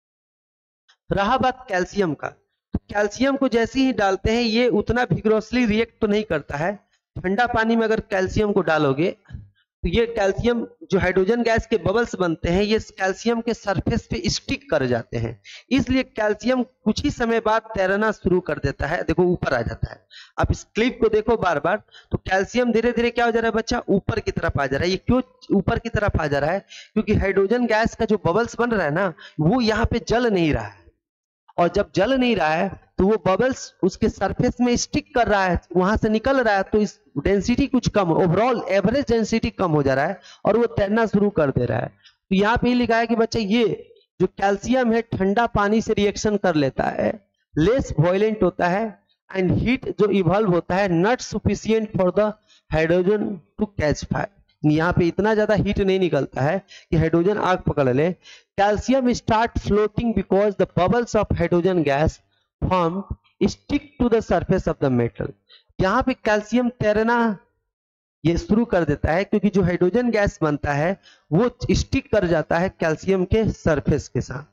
रहा बात कैल्शियम का, तो कैल्शियम को जैसे ही डालते हैं ये उतना विग्रोसली रिएक्ट तो नहीं करता है। ठंडा पानी में अगर कैल्शियम को डालोगे तो ये कैल्शियम जो हाइड्रोजन गैस के बबल्स बनते हैं ये कैल्शियम के सरफेस पे स्टिक कर जाते हैं, इसलिए कैल्शियम कुछ ही समय बाद तैरना शुरू कर देता है। देखो ऊपर आ जाता है, आप इस क्लिप को देखो बार बार, तो कैल्शियम धीरे धीरे क्या हो जा रहा है बच्चा, ऊपर की तरफ आ जा रहा है। ये क्यों ऊपर की तरफ आ जा रहा है, क्योंकि हाइड्रोजन गैस का जो बबल्स बन रहा है ना वो यहाँ पे जल नहीं रहा है, और जब जल नहीं रहा है तो वो बबल्स उसके सरफेस में स्टिक कर रहा है, वहां से निकल रहा है, तो इस डेंसिटी कुछ कम, ओवरऑल एवरेज डेंसिटी कम हो जा रहा है और वो तैरना शुरू कर दे रहा है। तो यहाँ पे लिखा है कि बच्चा ये जो कैल्शियम है ठंडा पानी से रिएक्शन कर लेता है, लेस वॉयलेंट होता है, एंड हीट जो इवॉल्व होता है not sufficient for the hydrogen to catch fire. यहाँ पे इतना ज्यादा हीट नहीं निकलता है कि हाइड्रोजन आग पकड़ ले। Calcium start floating because the bubbles of hydrogen gas form stick to the surface of the metal. यहाँ पे कैल्शियम तैरना ये शुरू कर देता है क्योंकि जो हाइड्रोजन गैस बनता है वो स्टिक कर जाता है कैल्शियम के सरफेस के साथ।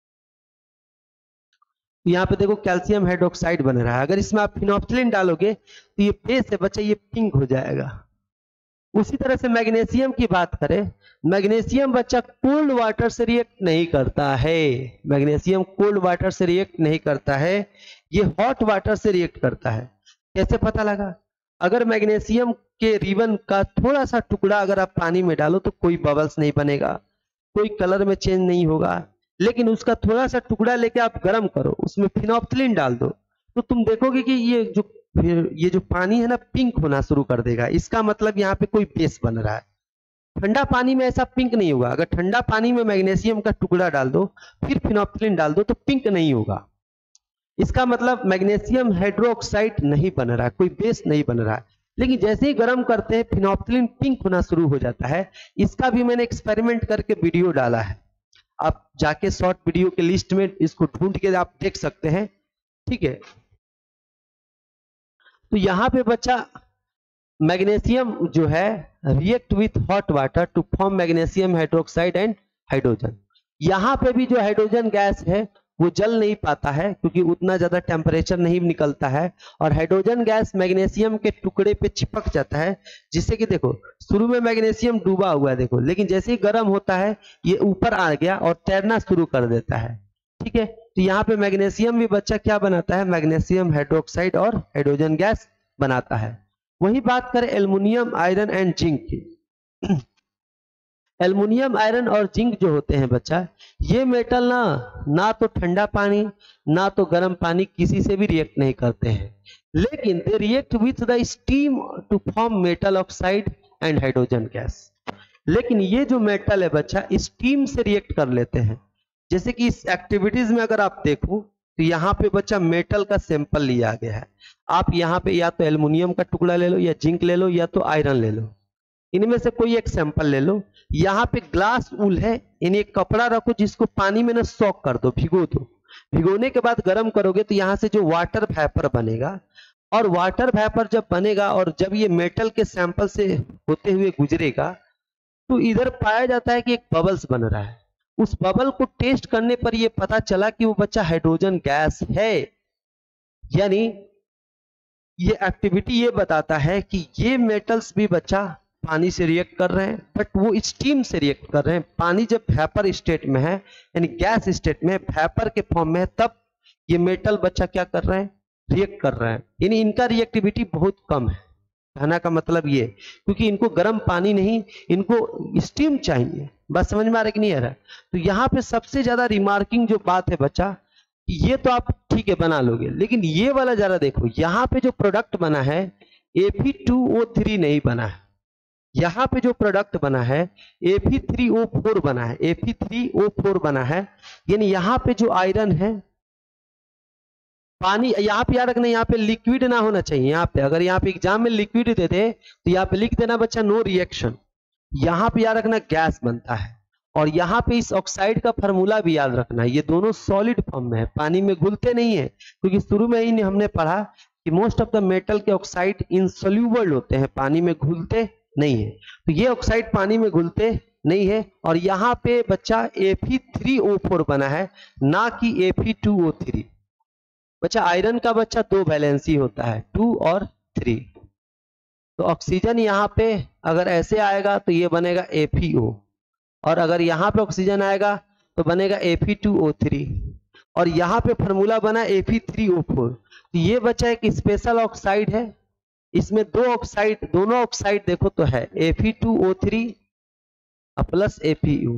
यहाँ पे देखो कैल्शियम हाइड्रोक्साइड बन रहा है, अगर इसमें आप फिनोप्थिलीन डालोगे तो ये बेस है बच्चा, ये पिंक हो जाएगा। उसी तरह से मैग्नीशियम की बात करें, मैग्नीशियम बच्चा कोल्ड वाटर से रिएक्ट नहीं करता है, मैग्नीशियम कोल्ड वाटर से रिएक्ट नहीं करता है, ये हॉट वाटर से रिएक्ट करता है। कैसे पता लगा, अगर मैग्नीशियम के रिबन का थोड़ा सा टुकड़ा अगर आप पानी में डालो तो कोई बबल्स नहीं बनेगा, कोई कलर में चेंज नहीं होगा, लेकिन उसका थोड़ा सा टुकड़ा लेके आप गर्म करो, उसमें फिनोप्थिलीन डाल दो, तो तुम देखोगे कि ये जो पानी है ना पिंक होना शुरू कर देगा। इसका मतलब यहाँ पे कोई बेस बन रहा है। ठंडा पानी में ऐसा पिंक नहीं होगा, अगर ठंडा पानी में मैग्नीशियम का टुकड़ा डाल दो फिर फिनोप्थिलीन डाल दो तो पिंक नहीं होगा। इसका मतलब मैग्नीशियम हाइड्रोक्साइड नहीं बन रहा है, कोई बेस नहीं बन रहा है। लेकिन जैसे ही गर्म करते हैं फिनोप्थिलीन पिंक होना शुरू हो जाता है। इसका भी मैंने एक्सपेरिमेंट करके वीडियो डाला है, आप जाके शॉर्ट वीडियो के लिस्ट में इसको ढूंढ के आप देख सकते हैं, ठीक है। तो यहाँ पे बच्चा मैग्नीशियम जो है react with hot water to form magnesium hydroxide and hydrogen. यहाँ पे भी जो हाइड्रोजन गैस है वो जल नहीं पाता है क्योंकि उतना ज्यादा टेम्परेचर नहीं निकलता है, और हाइड्रोजन गैस मैग्नीशियम के टुकड़े पे चिपक जाता है, जिससे कि देखो शुरू में मैग्नीशियम डूबा हुआ है देखो, लेकिन जैसे ही गर्म होता है ये ऊपर आ गया और तैरना शुरू कर देता है, ठीक है। तो यहाँ पे मैग्नीशियम भी बच्चा क्या बनाता है, मैग्नीशियम हाइड्रोक्साइड और हाइड्रोजन गैस बनाता है। वही बात करें एल्युमिनियम, आयरन एंड जिंक की। एल्युमिनियम, आयरन और जिंक जो होते हैं बच्चा, ये मेटल ना तो ठंडा पानी ना तो गर्म पानी किसी से भी रिएक्ट नहीं करते हैं, लेकिन they react with the steam to form metal oxide and hydrogen gas. लेकिन ये जो मेटल है बच्चा स्टीम से रिएक्ट कर लेते हैं। जैसे कि इस एक्टिविटीज में अगर आप देखो तो यहाँ पे बच्चा मेटल का सैंपल लिया गया है, आप यहाँ पे या तो एल्युमिनियम का टुकड़ा ले लो या जिंक ले लो या तो आयरन ले लो, इनमें से कोई एक सैंपल ले लो। यहाँ पे ग्लास वूल है, इन्हें एक कपड़ा रखो जिसको पानी में ना सॉक कर दो, भिगो दो। भिगोने के बाद गर्म करोगे तो यहाँ से जो वाटर वेपर बनेगा, और वाटर वेपर जब बनेगा और जब ये मेटल के सैंपल से होते हुए गुजरेगा तो इधर पाया जाता है कि एक बबल्स बन रहा है। उस बबल को टेस्ट करने पर ये पता चला कि वो बच्चा हाइड्रोजन गैस है, यानी ये एक्टिविटी ये बताता है कि ये मेटल्स भी बच्चा पानी से रिएक्ट कर रहे हैं, बट वो स्टीम से रिएक्ट कर रहे हैं। पानी जब वेपर स्टेट में है, यानी गैस स्टेट में, वेपर के फॉर्म में है, तब ये मेटल बच्चा क्या कर रहे हैं, रिएक्ट कर रहे हैं। यानी इनका रिएक्टिविटी बहुत कम है। कहना का मतलब ये, क्योंकि इनको गर्म पानी नहीं, इनको स्टीम चाहिए। बस समझ में आ रहा है कि नहीं आ रहा है? तो यहाँ पे सबसे ज्यादा रिमार्किंग जो बात है बच्चा, ये तो आप ठीक है बना लोगे, लेकिन ये वाला जरा देखो, यहाँ पे जो प्रोडक्ट बना है Fe2O3 नहीं बना है। यहाँ पे जो प्रोडक्ट बना है Fe3O4 बना है, Fe3O4 बना है। यानी यहाँ पे जो आयरन है, पानी यहाँ पे याद रखना, यहाँ पे लिक्विड ना होना चाहिए। यहाँ पे अगर यहाँ पे एग्जाम में लिक्विड दे दे तो यहाँ पे लिख देना बच्चा नो रिएक्शन। यहाँ पे याद रखना गैस बनता है। और यहाँ पे इस ऑक्साइड का फार्मूला भी याद रखना है, ये दोनों सॉलिड फॉर्म में है, पानी में घुलते नहीं है। क्योंकि शुरू में ही हमने पढ़ा कि मोस्ट ऑफ द मेटल के ऑक्साइड इनसोल्यूबल होते हैं, पानी में घुलते नहीं है। तो ये ऑक्साइड पानी में घुलते नहीं है। और यहाँ पे बच्चा Fe3O4 बना है, ना कि Fe2O3। बच्चा आयरन का बच्चा दो वैलेंसी होता है, 2 और 3। तो ऑक्सीजन यहाँ पे अगर ऐसे आएगा तो ये बनेगा FeO, और अगर यहाँ पे ऑक्सीजन आएगा तो बनेगा Fe2O3, और यहाँ पे फार्मूला बना Fe3O4। तो ये बच्चा एक स्पेशल ऑक्साइड है, इसमें दो ऑक्साइड, दोनों ऑक्साइड देखो तो है Fe2O3 प्लस FeO।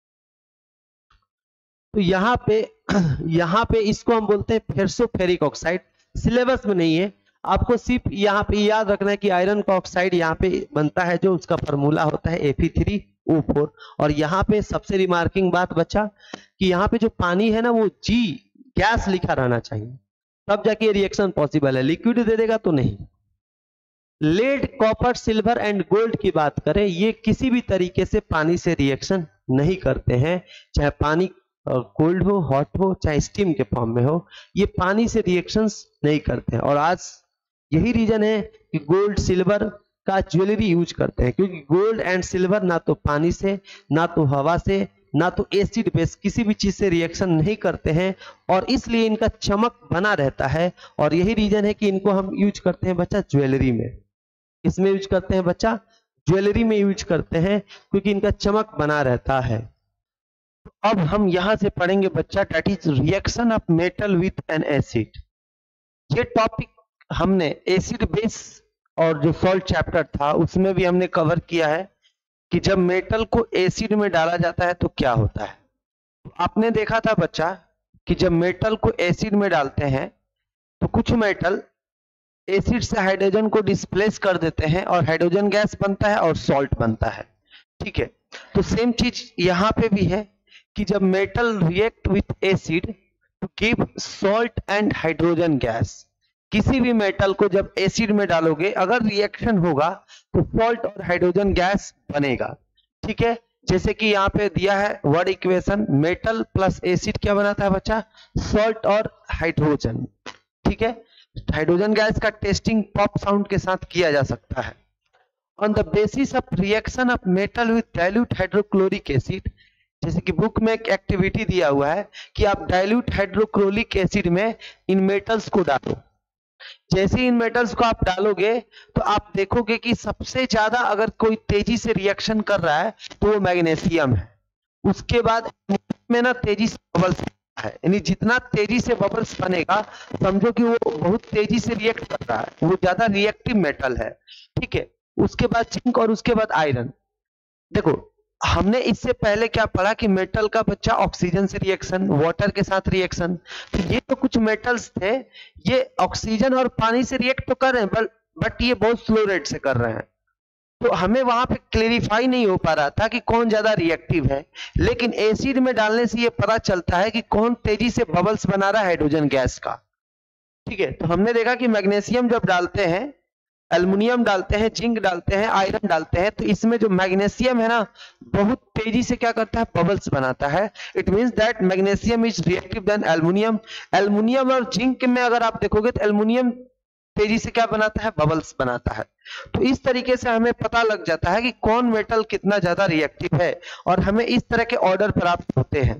तो यहाँ पे इसको हम बोलते हैं फेर्सोफेरिक ऑक्साइड। सिलेबस में नहीं है, आपको सिर्फ यहाँ पे याद रखना है कि आयरन का ऑक्साइड यहाँ पे बनता है, जो उसका फार्मूला होता है Fe3O4। और यहाँ पे सबसे रिमार्किंग बात बच्चा कि यहाँ पे जो पानी है ना, वो G गैस लिखा रहना चाहिए, तब जाके रिएक्शन पॉसिबल है। लिक्विड दे देगा तो नहीं। Lead, copper, silver and gold की बात करें, ये किसी भी तरीके से पानी से रिएक्शन नहीं करते हैं, चाहे पानी कोल्ड हो, हॉट हो, चाहे स्टीम के फॉर्म में हो, ये पानी से रिएक्शंस नहीं करते हैं। और आज यही रीजन है कि गोल्ड सिल्वर का ज्वेलरी यूज करते हैं, क्योंकि गोल्ड एंड सिल्वर ना तो पानी से, ना तो हवा से, ना तो एसिड बेस किसी भी चीज से रिएक्शन नहीं करते हैं, और इसलिए इनका चमक बना रहता है। और यही रीजन है कि इनको हम यूज करते हैं बच्चा ज्वेलरी में। इसमें यूज करते हैं बच्चा, ज्वेलरी में यूज करते हैं, क्योंकि इनका चमक बना रहता है। अब हम यहां से पढ़ेंगे बच्चा, that is reaction of metal with an acid. ये टॉपिक हमने एसिड बेस और जो सॉल्ट चैप्टर था उसमें भी हमने कवर किया है कि जब मेटल को एसिड में डाला जाता है तो क्या होता है। आपने देखा था बच्चा कि जब मेटल को एसिड में डालते हैं तो कुछ मेटल एसिड से हाइड्रोजन को डिस्प्लेस कर देते हैं और हाइड्रोजन गैस बनता है और सॉल्ट बनता है। ठीक है, तो सेम चीज यहां पे भी है कि जब metal react with acid to give salt and hydrogen gas, किसी भी मेटल को जब एसिड में डालोगे, अगर रिएक्शन होगा तो सॉल्ट और हाइड्रोजन गैस बनेगा। ठीक है, जैसे कि यहाँ पे दिया है word equation, metal plus acid क्या बनाता है बच्चा, सॉल्ट और हाइड्रोजन। ठीक है, हाइड्रोजन गैस का टेस्टिंग पॉप साउंड के साथ किया जा सकता है। On the basis of reaction of metal with dilute hydrochloric acid, जैसे कि बुक में एक एक्टिविटी दिया हुआ है कि आप डाइल्यूट हाइड्रोक्लोरिक एसिड में इन मेटल्स को डालो। जैसे इन मेटल्स को आप डालोगे तो आप देखोगे कि सबसे ज्यादा अगर कोई तेजी से रिएक्शन कर रहा है तो वो मैग्नीशियम है। उसके बाद में ना तेजी से बबल्स है, यानी जितना तेजी से बबल्स बनेगा समझो कि वो बहुत तेजी से रिएक्ट कर रहा है, वो ज्यादा रिएक्टिव मेटल है। ठीक है, उसके बाद जिंक और उसके बाद आयरन। देखो हमने इससे पहले क्या पढ़ा कि मेटल का बच्चा ऑक्सीजन से रिएक्शन, वाटर के साथ रिएक्शन। तो ये तो कुछ मेटल्स थे, ये ऑक्सीजन और पानी से रिएक्ट तो कर रहे हैं, बट ये बहुत स्लो रेट से कर रहे हैं। तो हमें वहां पे क्लेरिफाई नहीं हो पा रहा था कि कौन ज्यादा रिएक्टिव है, लेकिन एसिड में डालने से ये पता चलता है कि कौन तेजी से बबल्स बना रहा है हाइड्रोजन गैस का। ठीक है, तो हमने देखा कि मैग्नीशियम जब डालते हैं, एल्युमिनियम डालते हैं, जिंक डालते हैं, आयरन डालते हैं, तो इसमें जो मैग्नीशियम है ना बहुत तेजी से क्या करता है, बबल्स बनाता है। It means that magnesium is reactive than aluminium. Aluminium और जिंक में अगर आप देखोगे तो एल्युमिनियम तेजी से क्या बनाता है, बबल्स बनाता है। तो इस तरीके से हमें पता लग जाता है कि कौन मेटल कितना ज्यादा रिएक्टिव है, और हमें इस तरह के ऑर्डर प्राप्त होते हैं।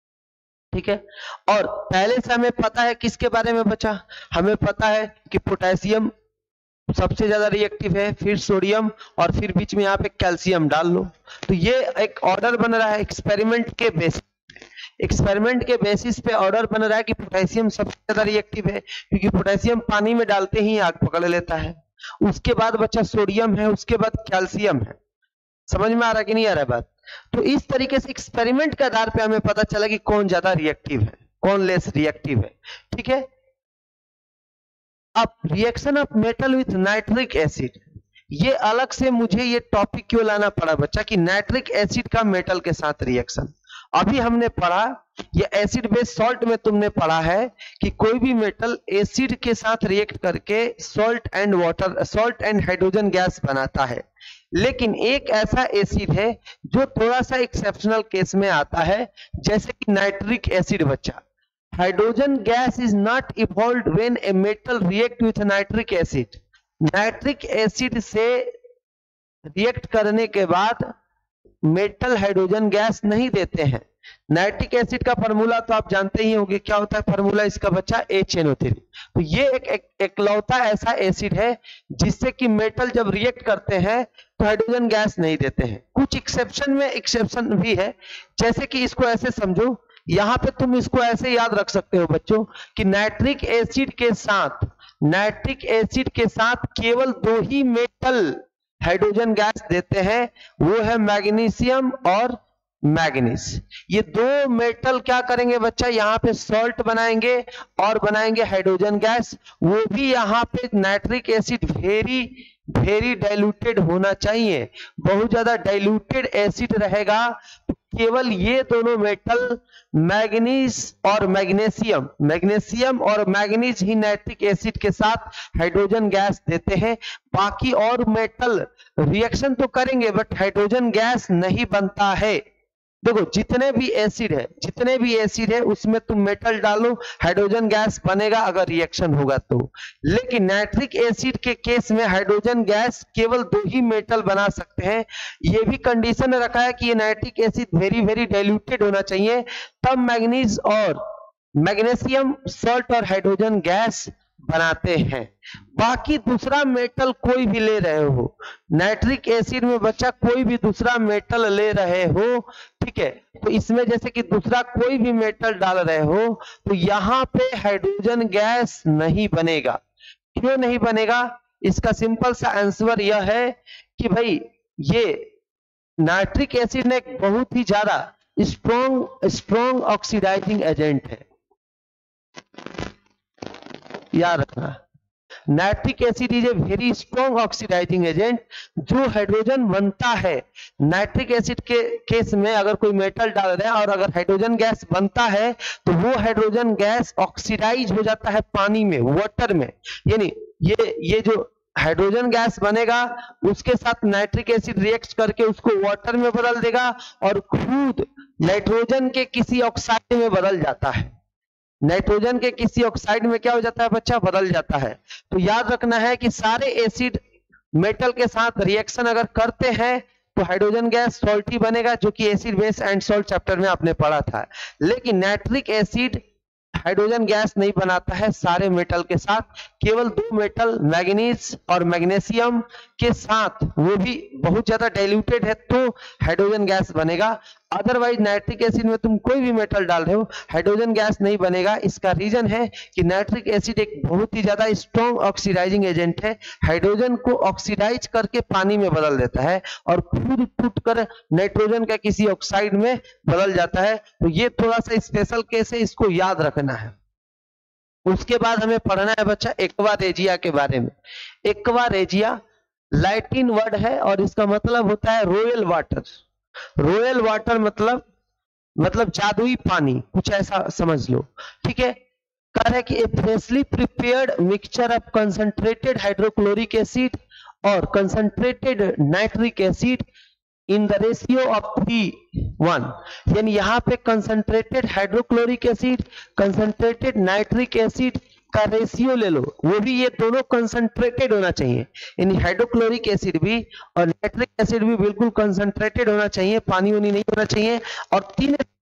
ठीक है, और पहले से हमें पता है किसके बारे में बचा, हमें पता है कि पोटेशियम सबसे ज्यादा रिएक्टिव है, फिर सोडियम, और फिर बीच में यहाँ पे कैल्शियम डाल लो। तो ये एक ऑर्डर बन रहा है एक्सपेरिमेंट के बेसिस पे ऑर्डर बन रहा है कि पोटेशियम सबसे ज्यादा रिएक्टिव है, क्योंकि पोटेशियम पानी में डालते ही आग पकड़ लेता है। उसके बाद बच्चा सोडियम है, उसके बाद कैल्शियम है। समझ में आ रहा कि नहीं आ रहा है बात? तो इस तरीके से एक्सपेरिमेंट के आधार पे हमें पता चला कि कौन ज्यादा रिएक्टिव है, कौन लेस रिएक्टिव है। ठीक है। अब reaction of metal with nitric acid, ये अलग से मुझे ये टॉपिक क्यों लाना पड़ा बच्चा कि नाइट्रिक एसिड का मेटल के साथ रिएक्शन। अभी हमने पढ़ा, ये एसिड बेस सॉल्ट में तुमने पढ़ा है कि कोई भी मेटल एसिड के साथ रिएक्ट करके सॉल्ट एंड हाइड्रोजन गैस बनाता है। लेकिन एक ऐसा एसिड है जो थोड़ा सा एक्सेप्शनल केस में आता है, जैसे कि नाइट्रिक एसिड बच्चा। Hydrogen gas is not evolved when a metal react with nitric acid. Nitric acid से रिएक्ट करने के बाद मेटल हाइड्रोजन गैस नहीं देते हैं। नाइट्रिक एसिड का फार्मूला तो आप जानते ही होंगे, क्या होता है फार्मूला इसका बच्चा? HNO3। तो ये एकलौता ऐसा एसिड है जिससे कि मेटल जब रिएक्ट करते हैं तो हाइड्रोजन गैस नहीं देते हैं। कुछ एक्सेप्शन भी है, जैसे कि इसको ऐसे समझो, यहां पे तुम इसको ऐसे याद रख सकते हो बच्चों कि नाइट्रिक एसिड के साथ केवल 2 ही मेटल हाइड्रोजन गैस देते हैं, वो है मैग्नीशियम और मैग्नीज। ये 2 मेटल क्या करेंगे बच्चा? यहाँ पे सॉल्ट बनाएंगे और बनाएंगे हाइड्रोजन गैस। वो भी यहाँ पे नाइट्रिक एसिड वेरी डाइल्यूटेड होना चाहिए। बहुत ज्यादा डाइल्यूटेड एसिड रहेगा तो केवल ये दोनों मेटल मैग्नीशियम और मैग्नीज ही नाइट्रिक एसिड के साथ हाइड्रोजन गैस देते हैं। बाकी और मेटल रिएक्शन तो करेंगे बट हाइड्रोजन गैस नहीं बनता है। देखो जितने भी एसिड है उसमें तुम मेटल डालो, हाइड्रोजन गैस बनेगा अगर रिएक्शन होगा तो। लेकिन नाइट्रिक एसिड के केस में हाइड्रोजन गैस केवल 2 ही मेटल बना सकते हैं। ये भी कंडीशन रखा है कि ये नाइट्रिक एसिड वेरी डाइल्यूटेड होना चाहिए, तब मैग्नीज और मैग्नीशियम सॉल्ट और हाइड्रोजन गैस बनाते हैं। बाकी दूसरा मेटल कोई भी ले रहे हो, नाइट्रिक एसिड में बच्चा कोई भी दूसरा मेटल ले रहे हो, ठीक है, तो इसमें जैसे कि दूसरा कोई भी मेटल डाल रहे हो तो यहां पे हाइड्रोजन गैस नहीं बनेगा। क्यों नहीं बनेगा? इसका सिंपल सा आंसर यह है कि भाई ये नाइट्रिक एसिड ने एक बहुत ही ज्यादा स्ट्रॉन्ग ऑक्सीडाइजिंग एजेंट है। याद रखना, nitric acid is a very strong oxidising agent. जो हाइड्रोजन बनता है नाइट्रिक एसिड के केस में, अगर कोई मेटल डाल रहे हैं और अगर हाइड्रोजन गैस बनता है तो वो हाइड्रोजन गैस ऑक्सीडाइज हो जाता है पानी में, वाटर में। यानी ये जो हाइड्रोजन गैस बनेगा उसके साथ नाइट्रिक एसिड रिएक्ट करके उसको वाटर में बदल देगा और खुद नाइट्रोजन के किसी ऑक्साइड में बदल जाता है। नाइट्रोजन के किसी ऑक्साइड में क्या हो जाता है बच्चा? बदल जाता है। तो याद रखना है कि सारे एसिड मेटल के साथ रिएक्शन अगर करते हैं तो हाइड्रोजन गैस सॉल्टी बनेगा, जो कि acid base and salt chapter में आपने पढ़ा था। लेकिन नाइट्रिक एसिड हाइड्रोजन गैस नहीं बनाता है सारे मेटल के साथ, केवल 2 मेटल मैग्नीज और मैग्नीशियम के साथ, वो भी बहुत ज्यादा डाइल्यूटेड है तो हाइड्रोजन गैस बनेगा। अदरवाइज नाइट्रिक एसिड में तुम कोई भी मेटल डाल रहे हो हाइड्रोजन गैस नहीं बनेगा। इसका रीजन है कि नाइट्रिक एसिड एक बहुत ही ज्यादा स्ट्रॉन्ग ऑक्सीडाइजिंग एजेंट है, हाइड्रोजन को ऑक्सीडाइज करके पानी में बदल देता है और खुद टूट कर नाइट्रोजन का किसी ऑक्साइड में बदल जाता है। तो ये थोड़ा सा स्पेशल केस है, इसको याद रखना है। उसके बाद हमें पढ़ना है बच्चा एक्वा रेजिया के बारे में। एक्वा रेजिया लैटिन वर्ड है और इसका मतलब होता है रॉयल वाटर। रॉयल वाटर मतलब जादुई पानी, कुछ ऐसा समझ लो, ठीक है। कह रहा है कि a freshly prepared mixture of concentrated hydrochloric acid और concentrated nitric acid in the ratio of 3:1। यानी यहाँ पे concentrated hydrochloric acid, concentrated nitric acid का रेशियो ले लो, वो भी ये दोनों कंसंट्रेटेड होना चाहिए। यानी हाइड्रोक्लोरिक एसिड भी और नाइट्रिक एसिड भी बिल्कुल कंसंट्रेटेड होना चाहिए, पानी वानी नहीं होना चाहिए। और 3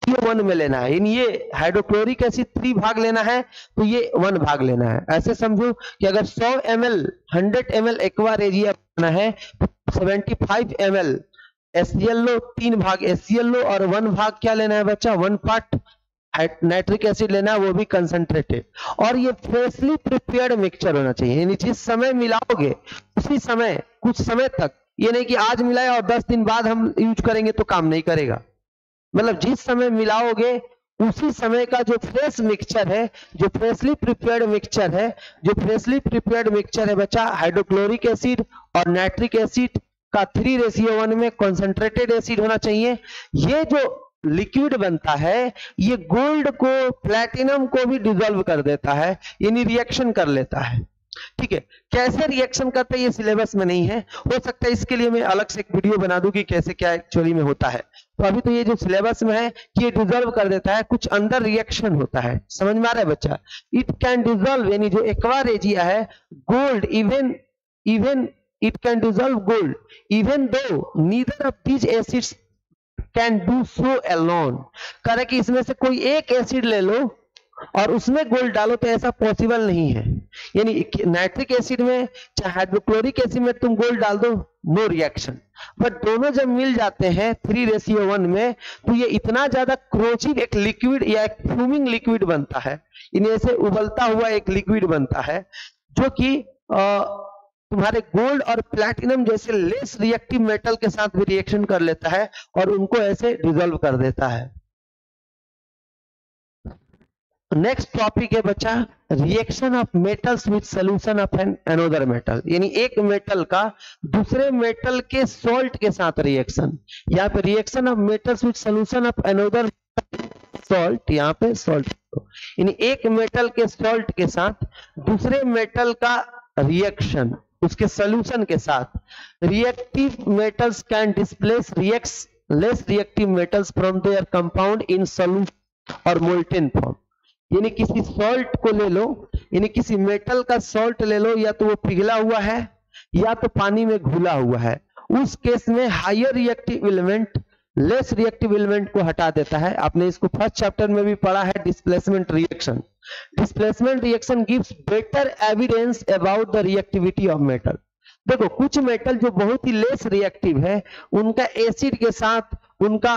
1 में लेना है, इन ये हाइड्रोक्लोरिक एसिड 3 भाग लेना है तो ये 1 भाग लेना है। ऐसे समझो कि अगर 100 ml 100 ml एक्वा रेजिया लेना है तो 75 ml HCl लो, 3 भाग HCl लो और 1 भाग क्या लेना है बच्चा, 1 पार्ट नाइट्रिक एसिड लेना है, वो भी कंसंट्रेटेड। और ये फ्रेशली प्रिपेयर्ड मिक्सचर होना चाहिए, यानी जिस समय मिलाओगे उसी समय कुछ समय तक, ये नहीं कि आज मिलाए और 10 दिन बाद हम यूज करेंगे तो काम नहीं करेगा। मतलब जिस समय मिलाओगे उसी समय का जो फ्रेश मिक्सचर है, जो फ्रेशली प्रिपेयर्ड मिक्सचर है, जो फ्रेशली प्रिपेयर्ड मिक्सचर है बच्चा, हाइड्रोक्लोरिक एसिड और नाइट्रिक एसिड का 3:1 में कंसंट्रेटेड एसिड होना चाहिए। ये जो लिक्विड बनता है ये गोल्ड को प्लैटिनम को भी डिसॉल्व कर देता है, यानी रिएक्शन कर लेता है। ठीक है, कैसे रिएक्शन करते हैं ये सिलेबस में नहीं है, हो सकता है इसके लिए मैं अलग से एक वीडियो बना दूं कि कैसे क्या एक्चुअली में होता है। तो अभी तो ये जो सिलेबस में है कि ये डिसॉल्व कर देता है, कुछ अंदर रिएक्शन होता है, समझ में आ रहा है बच्चा। इट कैन डिसॉल्व, यानी जो एक्वा रेजिया है gold, even it can dissolve gold even though neither of these acids can do so alone. कह रहे कि इसमें से कोई एक एसिड ले लो और उसमें गोल्ड डालो तो ऐसा पॉसिबल नहीं है। यानी नाइट्रिक एसिड में चाहे हाइड्रोक्लोरिक एसिड में तुम गोल्ड डाल दो, नो रिएक्शन। बट दोनों जब मिल जाते हैं 3:1 में तो ये इतना ज्यादा क्रोचिव एक लिक्विड या एक फ्यूमिंग लिक्विड बनता है, इन्हें से उबलता हुआ एक लिक्विड बनता है जो कि तुम्हारे गोल्ड और प्लैटिनम जैसे लेस रिएक्टिव मेटल के साथ भी रिएक्शन कर लेता है और उनको ऐसे डिसॉल्व कर देता है। नेक्स्ट टॉपिक है बच्चा reaction of metals with solution of an another metal, यानी एक मेटल का दूसरे मेटल के सॉल्ट के साथ रिएक्शन। यहाँ पे reaction of metals with solution of another salt, यहाँ पे सॉल्ट, यानी एक मेटल के सॉल्ट के साथ दूसरे मेटल का रिएक्शन उसके सॉल्यूशन के साथ। Reactive metals can displace reacts less reactive metals from their compound in solution और मोल्टेन फॉर्म। यानी किसी सॉल्ट को ले लो, यानी किसी मेटल का सॉल्ट ले लो, या तो वो पिघला हुआ है या तो पानी में घुला हुआ है, उस केस में higher reactive element less reactive element को हटा देता है। आपने इसको फर्स्ट चैप्टर में भी पढ़ा है, displacement reaction. Displacement reaction gives better evidence about the reactivity of metal. देखो कुछ मेटल जो बहुत ही लेस रिएक्टिव है उनका एसिड के साथ, उनका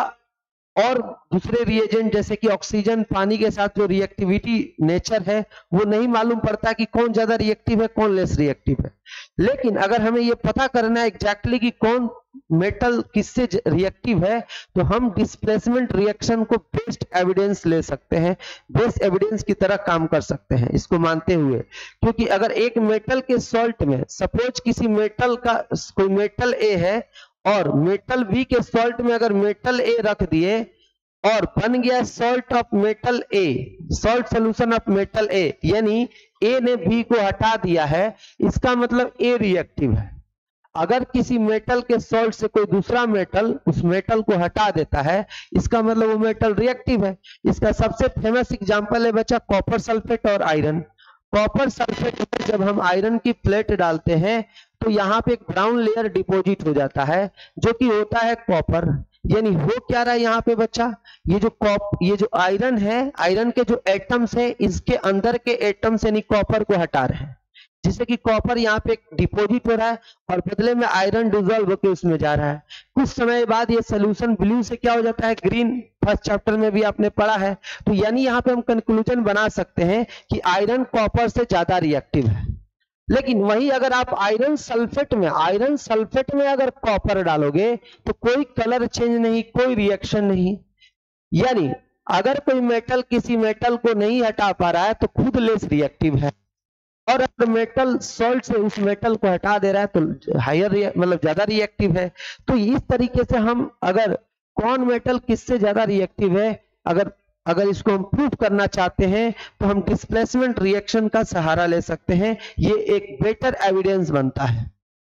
और दूसरे रिएजेंट जैसे कि ऑक्सीजन, पानी के साथ जो रिएक्टिविटी नेचर है वो नहीं मालूम पड़ता कि कौन ज्यादा रिएक्टिव है कौन लेस रिएक्टिव है। लेकिन अगर हमें ये पता करना है एग्जैक्टली कि कौन मेटल किससे रिएक्टिव है तो हम डिस्प्लेसमेंट रिएक्शन को बेस्ट एविडेंस ले सकते हैं, बेस्ट एविडेंस की तरह काम कर सकते हैं इसको मानते हुए। क्योंकि अगर एक मेटल के सॉल्ट में सपोज किसी मेटल का कोई मेटल ए है और मेटल बी के सॉल्ट में अगर मेटल ए रख दिए और बन गया salt of metal A, salt solution of metal A, यानी ए ने बी को हटा दिया है, इसका मतलब ए रिएक्टिव है। अगर किसी मेटल के सॉल्ट से कोई दूसरा मेटल उस मेटल को हटा देता है इसका मतलब वो मेटल रिएक्टिव है। इसका सबसे फेमस एग्जांपल है बच्चा कॉपर सल्फेट और आयरन। कॉपर सल्फेट में जब हम आयरन की प्लेट डालते हैं तो यहाँ पे एक ब्राउन लेयर डिपॉजिट हो जाता है जो कि होता है कॉपर। यानी हो क्या रहा है यहाँ पे बच्चा, ये जो आयरन है, आयरन के जो एटम्स है इसके अंदर के एटम्स यानी कॉपर को हटा रहे हैं, जिससे कि कॉपर यहाँ पे डिपॉजिट हो रहा है और बदले में आयरन डिसॉल्व होकर उसमें जा रहा है। कुछ समय बाद ये सोल्यूशन ब्लू से क्या हो जाता है, ग्रीन। फर्स्ट चैप्टर में भी आपने पढ़ा है। तो यानी यहाँ पे हम कंक्लूजन बना सकते हैं कि आयरन कॉपर से ज्यादा रिएक्टिव है। लेकिन वही अगर आप आयरन सल्फेट में अगर कॉपर डालोगे तो कोई कलर चेंज नहीं, कोई रिएक्शन नहीं। यानी अगर कोई मेटल किसी मेटल को नहीं हटा पा रहा है तो खुद लेस रिएक्टिव है, और अगर मेटल सॉल्ट से उस मेटल को हटा दे रहा है तो हायर मतलब ज्यादा रिएक्टिव है। तो इस तरीके से हम अगर कौन मेटल किससे ज्यादा रिएक्टिव है अगर इसको हम प्रूव करना चाहते हैं तो हम डिस्प्लेसमेंट रिएक्शन का सहारा ले सकते हैं। ये एक बेटर एविडेंस बनता है।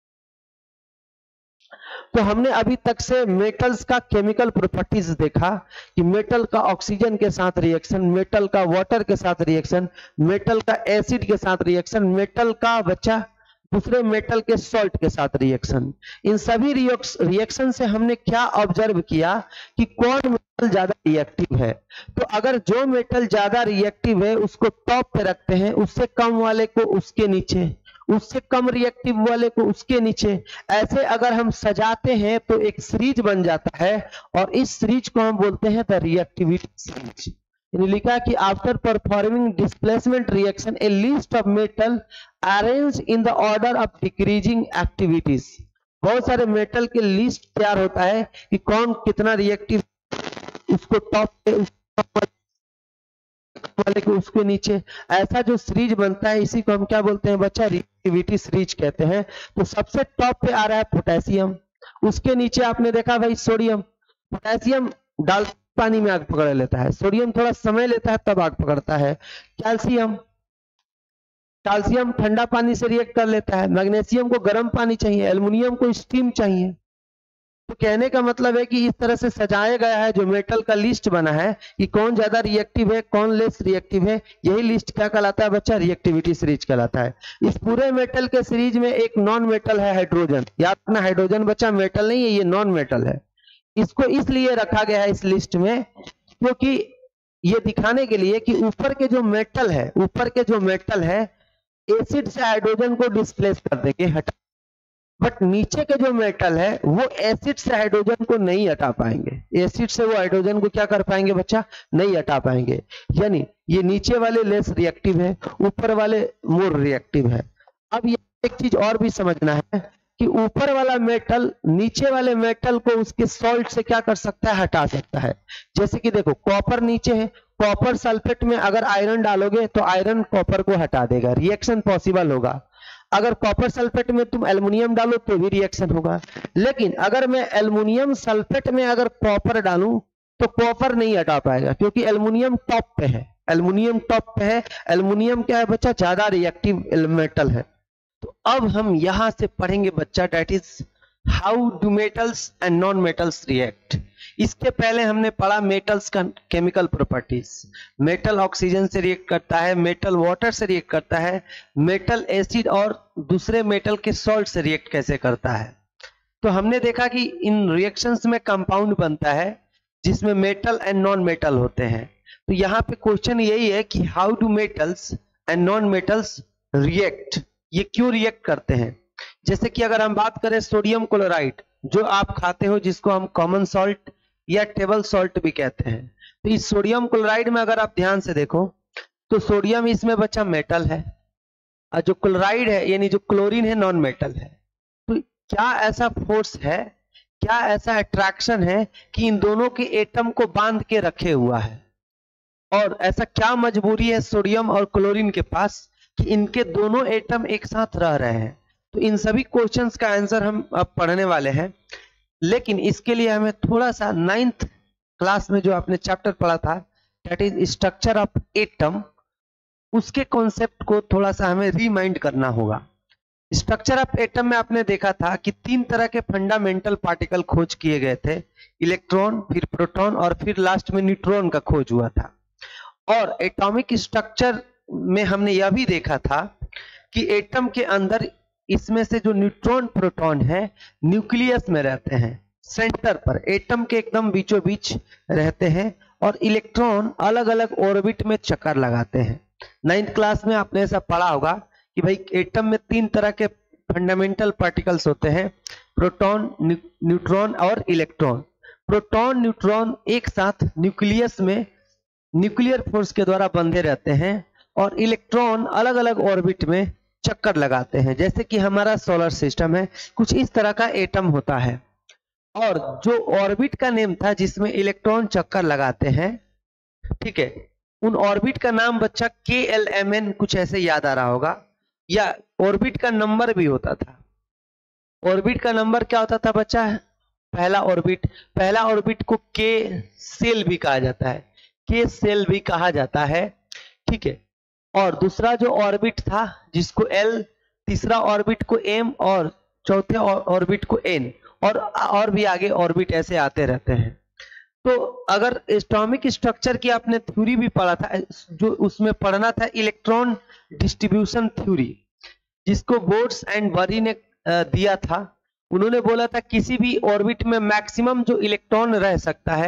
तो हमने अभी तक से मेटल्स का केमिकल प्रॉपर्टीज देखा कि मेटल का ऑक्सीजन के साथ रिएक्शन, मेटल का वाटर के साथ रिएक्शन, मेटल का एसिड के साथ रिएक्शन, मेटल का बच्चा दूसरे मेटल के सॉल्ट के साथ रिएक्शन। इन सभी रिएक्शन से हमने क्या ऑब्जर्व किया कि कौन ज्यादा रिएक्टिव है। तो अगर जो मेटल ज्यादा रिएक्टिव है उसको टॉप पे रखते हैं, उससे कम वाले को उसके नीचे, उससे कम रिएक्टिव वाले को उसके नीचे। ऐसे अगर हम सजाते हैं तो एक सीरीज बन जाता है और इस सीरीज को हम बोलते हैं द रिएक्टिविटी सीरीज। लिखा है कि after performing displacement reaction a list of metal arrange in the order of decreasing activities. बहुत सारे मेटल के लिस्ट तैयार होता है कि कौन कितना रिएक्टिव, उसको टॉप पे, वाले को उसके नीचे, ऐसा जो सीरीज बनता है इसी को हम क्या बोलते हैं बच्चा, रिएक्टिविटी सीरीज कहते हैं। तो सबसे टॉप पे आ रहा है पोटेशियम, उसके नीचे आपने देखा भाई सोडियम। पोटेशियम डाल पानी में आग पकड़ लेता है, सोडियम थोड़ा समय लेता है तब आग पकड़ता है। कैल्शियम, कैल्शियम ठंडा पानी से रिएक्ट कर लेता है। मैग्नीशियम को गर्म पानी चाहिए, एल्युमिनियम को स्टीम चाहिए। तो कहने का मतलब है कि इस तरह से सजाया गया है जो मेटल का लिस्ट बना है कि कौन ज्यादा रिएक्टिव है कौन लेस रिएक्टिव है, यही लिस्ट क्या कहलाता है बच्चा, रिएक्टिविटी सीरीज कहलाता है। इस पूरे मेटल के सीरीज में एक नॉन मेटल है हाइड्रोजन। याद रखना हाइड्रोजन बच्चा मेटल नहीं है, ये नॉन मेटल है। इसको इसलिए रखा गया है इस लिस्ट में क्योंकि ये दिखाने के लिए कि ऊपर के जो मेटल है, ऊपर के जो मेटल है एसिड से हाइड्रोजन को डिस्प्लेस कर देंगे, हटा, बट नीचे के जो मेटल है वो एसिड से हाइड्रोजन को नहीं हटा पाएंगे। एसिड से वो हाइड्रोजन को क्या कर पाएंगे बच्चा, नहीं हटा पाएंगे। यानी ये नीचे वाले लेस रिएक्टिव है, ऊपर वाले मोर रिएक्टिव है। अब ये एक चीज और भी समझना है कि ऊपर वाला मेटल नीचे वाले मेटल को उसके सॉल्ट से क्या कर सकता है, हटा सकता है। जैसे कि देखो कॉपर नीचे है, कॉपर सल्फेट में अगर आयरन डालोगे तो आयरन कॉपर को हटा देगा, रिएक्शन पॉसिबल होगा। अगर कॉपर सल्फेट में तुम एल्युमिनियम डालो तो भी रिएक्शन होगा। लेकिन अगर मैं एल्युमिनियम सल्फेट में अगर कॉपर डालूं तो कॉपर नहीं हटा पाएगा क्योंकि एल्युमिनियम टॉप पे है, एल्युमिनियम टॉप पे है। एल्युमिनियम क्या है बच्चा, ज्यादा रिएक्टिव मेटल है। तो अब हम यहां से पढ़ेंगे बच्चा that is how do metals and non metals react. इसके पहले हमने पढ़ा मेटल्स का केमिकल प्रॉपर्टीज। मेटल ऑक्सीजन से रिएक्ट करता है, मेटल वाटर से रिएक्ट करता है, मेटल एसिड और दूसरे मेटल के सॉल्ट से रिएक्ट कैसे करता है। तो हमने देखा कि इन रिएक्शंस में कंपाउंड बनता है जिसमें मेटल एंड नॉन मेटल होते हैं। तो यहाँ पे क्वेश्चन यही है कि how do metals and non metals react, ये क्यों रिएक्ट करते हैं। जैसे कि अगर हम बात करें सोडियम क्लोराइड जो आप खाते हो, जिसको हम कॉमन सॉल्ट या टेबल सॉल्ट भी कहते हैं, तो इस सोडियम क्लोराइड में अगर आप ध्यान से देखो तो सोडियम इसमें बच्चा मेटल है और जो क्लोराइड है यानी जो क्लोरीन है नॉन मेटल है। तो क्या ऐसा फोर्स है, क्या ऐसा अट्रैक्शन है कि इन दोनों के एटम को बांध के रखे हुआ है, और ऐसा क्या मजबूरी है सोडियम और क्लोरीन के पास कि इनके दोनों एटम एक साथ रह रहे हैं। तो इन सभी क्वेश्चंस का आंसर हम अब पढ़ने वाले हैं। लेकिन इसके लिए हमें थोड़ा सा 9th क्लास में जो आपने चैप्टर पढ़ा था that is structure of atom, उसके कॉन्सेप्ट को थोड़ा सा हमें रिमाइंड करना होगा। स्ट्रक्चर ऑफ एटम में आपने देखा था कि 3 तरह के फंडामेंटल पार्टिकल खोज किए गए थे, इलेक्ट्रॉन, फिर प्रोटॉन और फिर लास्ट में न्यूट्रॉन का खोज हुआ था। और एटॉमिक स्ट्रक्चर में हमने यह भी देखा था कि एटम के अंदर इसमें से जो न्यूट्रॉन प्रोटॉन है न्यूक्लियस में रहते हैं, सेंटर पर एटम के एकदम बीचों बीच रहते हैं, और इलेक्ट्रॉन अलग अलग ऑर्बिट में चक्कर लगाते हैं। 9th क्लास में आपने ऐसा पढ़ा होगा कि भाई एटम में 3 तरह के फंडामेंटल पार्टिकल्स होते हैं, प्रोटॉन, न्यूट्रॉन और इलेक्ट्रॉन। प्रोटॉन न्यूट्रॉन एक साथ न्यूक्लियस में न्यूक्लियर फोर्स के द्वारा बंधे रहते हैं, और इलेक्ट्रॉन अलग अलग ऑर्बिट में चक्कर लगाते हैं। जैसे कि हमारा सोलर सिस्टम है, कुछ इस तरह का एटम होता है, और जो ऑर्बिट का नेम था जिसमें इलेक्ट्रॉन चक्कर लगाते हैं, ठीक है, उन ऑर्बिट का नाम बच्चा KLMN कुछ ऐसे याद आ रहा होगा, या ऑर्बिट का नंबर भी होता था। ऑर्बिट का नंबर क्या होता था बच्चा, पहला ऑर्बिट को K सेल भी कहा जाता है, K सेल भी कहा जाता है, ठीक है। और दूसरा जो ऑर्बिट था जिसको L, तीसरा ऑर्बिट को M और चौथे ऑर्बिट को N, और भी आगे ऑर्बिट ऐसे आते रहते हैं। तो अगर एटॉमिक स्ट्रक्चर की आपने थ्योरी भी पढ़ा था, जो उसमें पढ़ना था इलेक्ट्रॉन डिस्ट्रीब्यूशन थ्योरी, जिसको बोर्ड्स एंड बरी ने दिया था। उन्होंने बोला था किसी भी ऑर्बिट में मैक्सिमम जो इलेक्ट्रॉन रह सकता है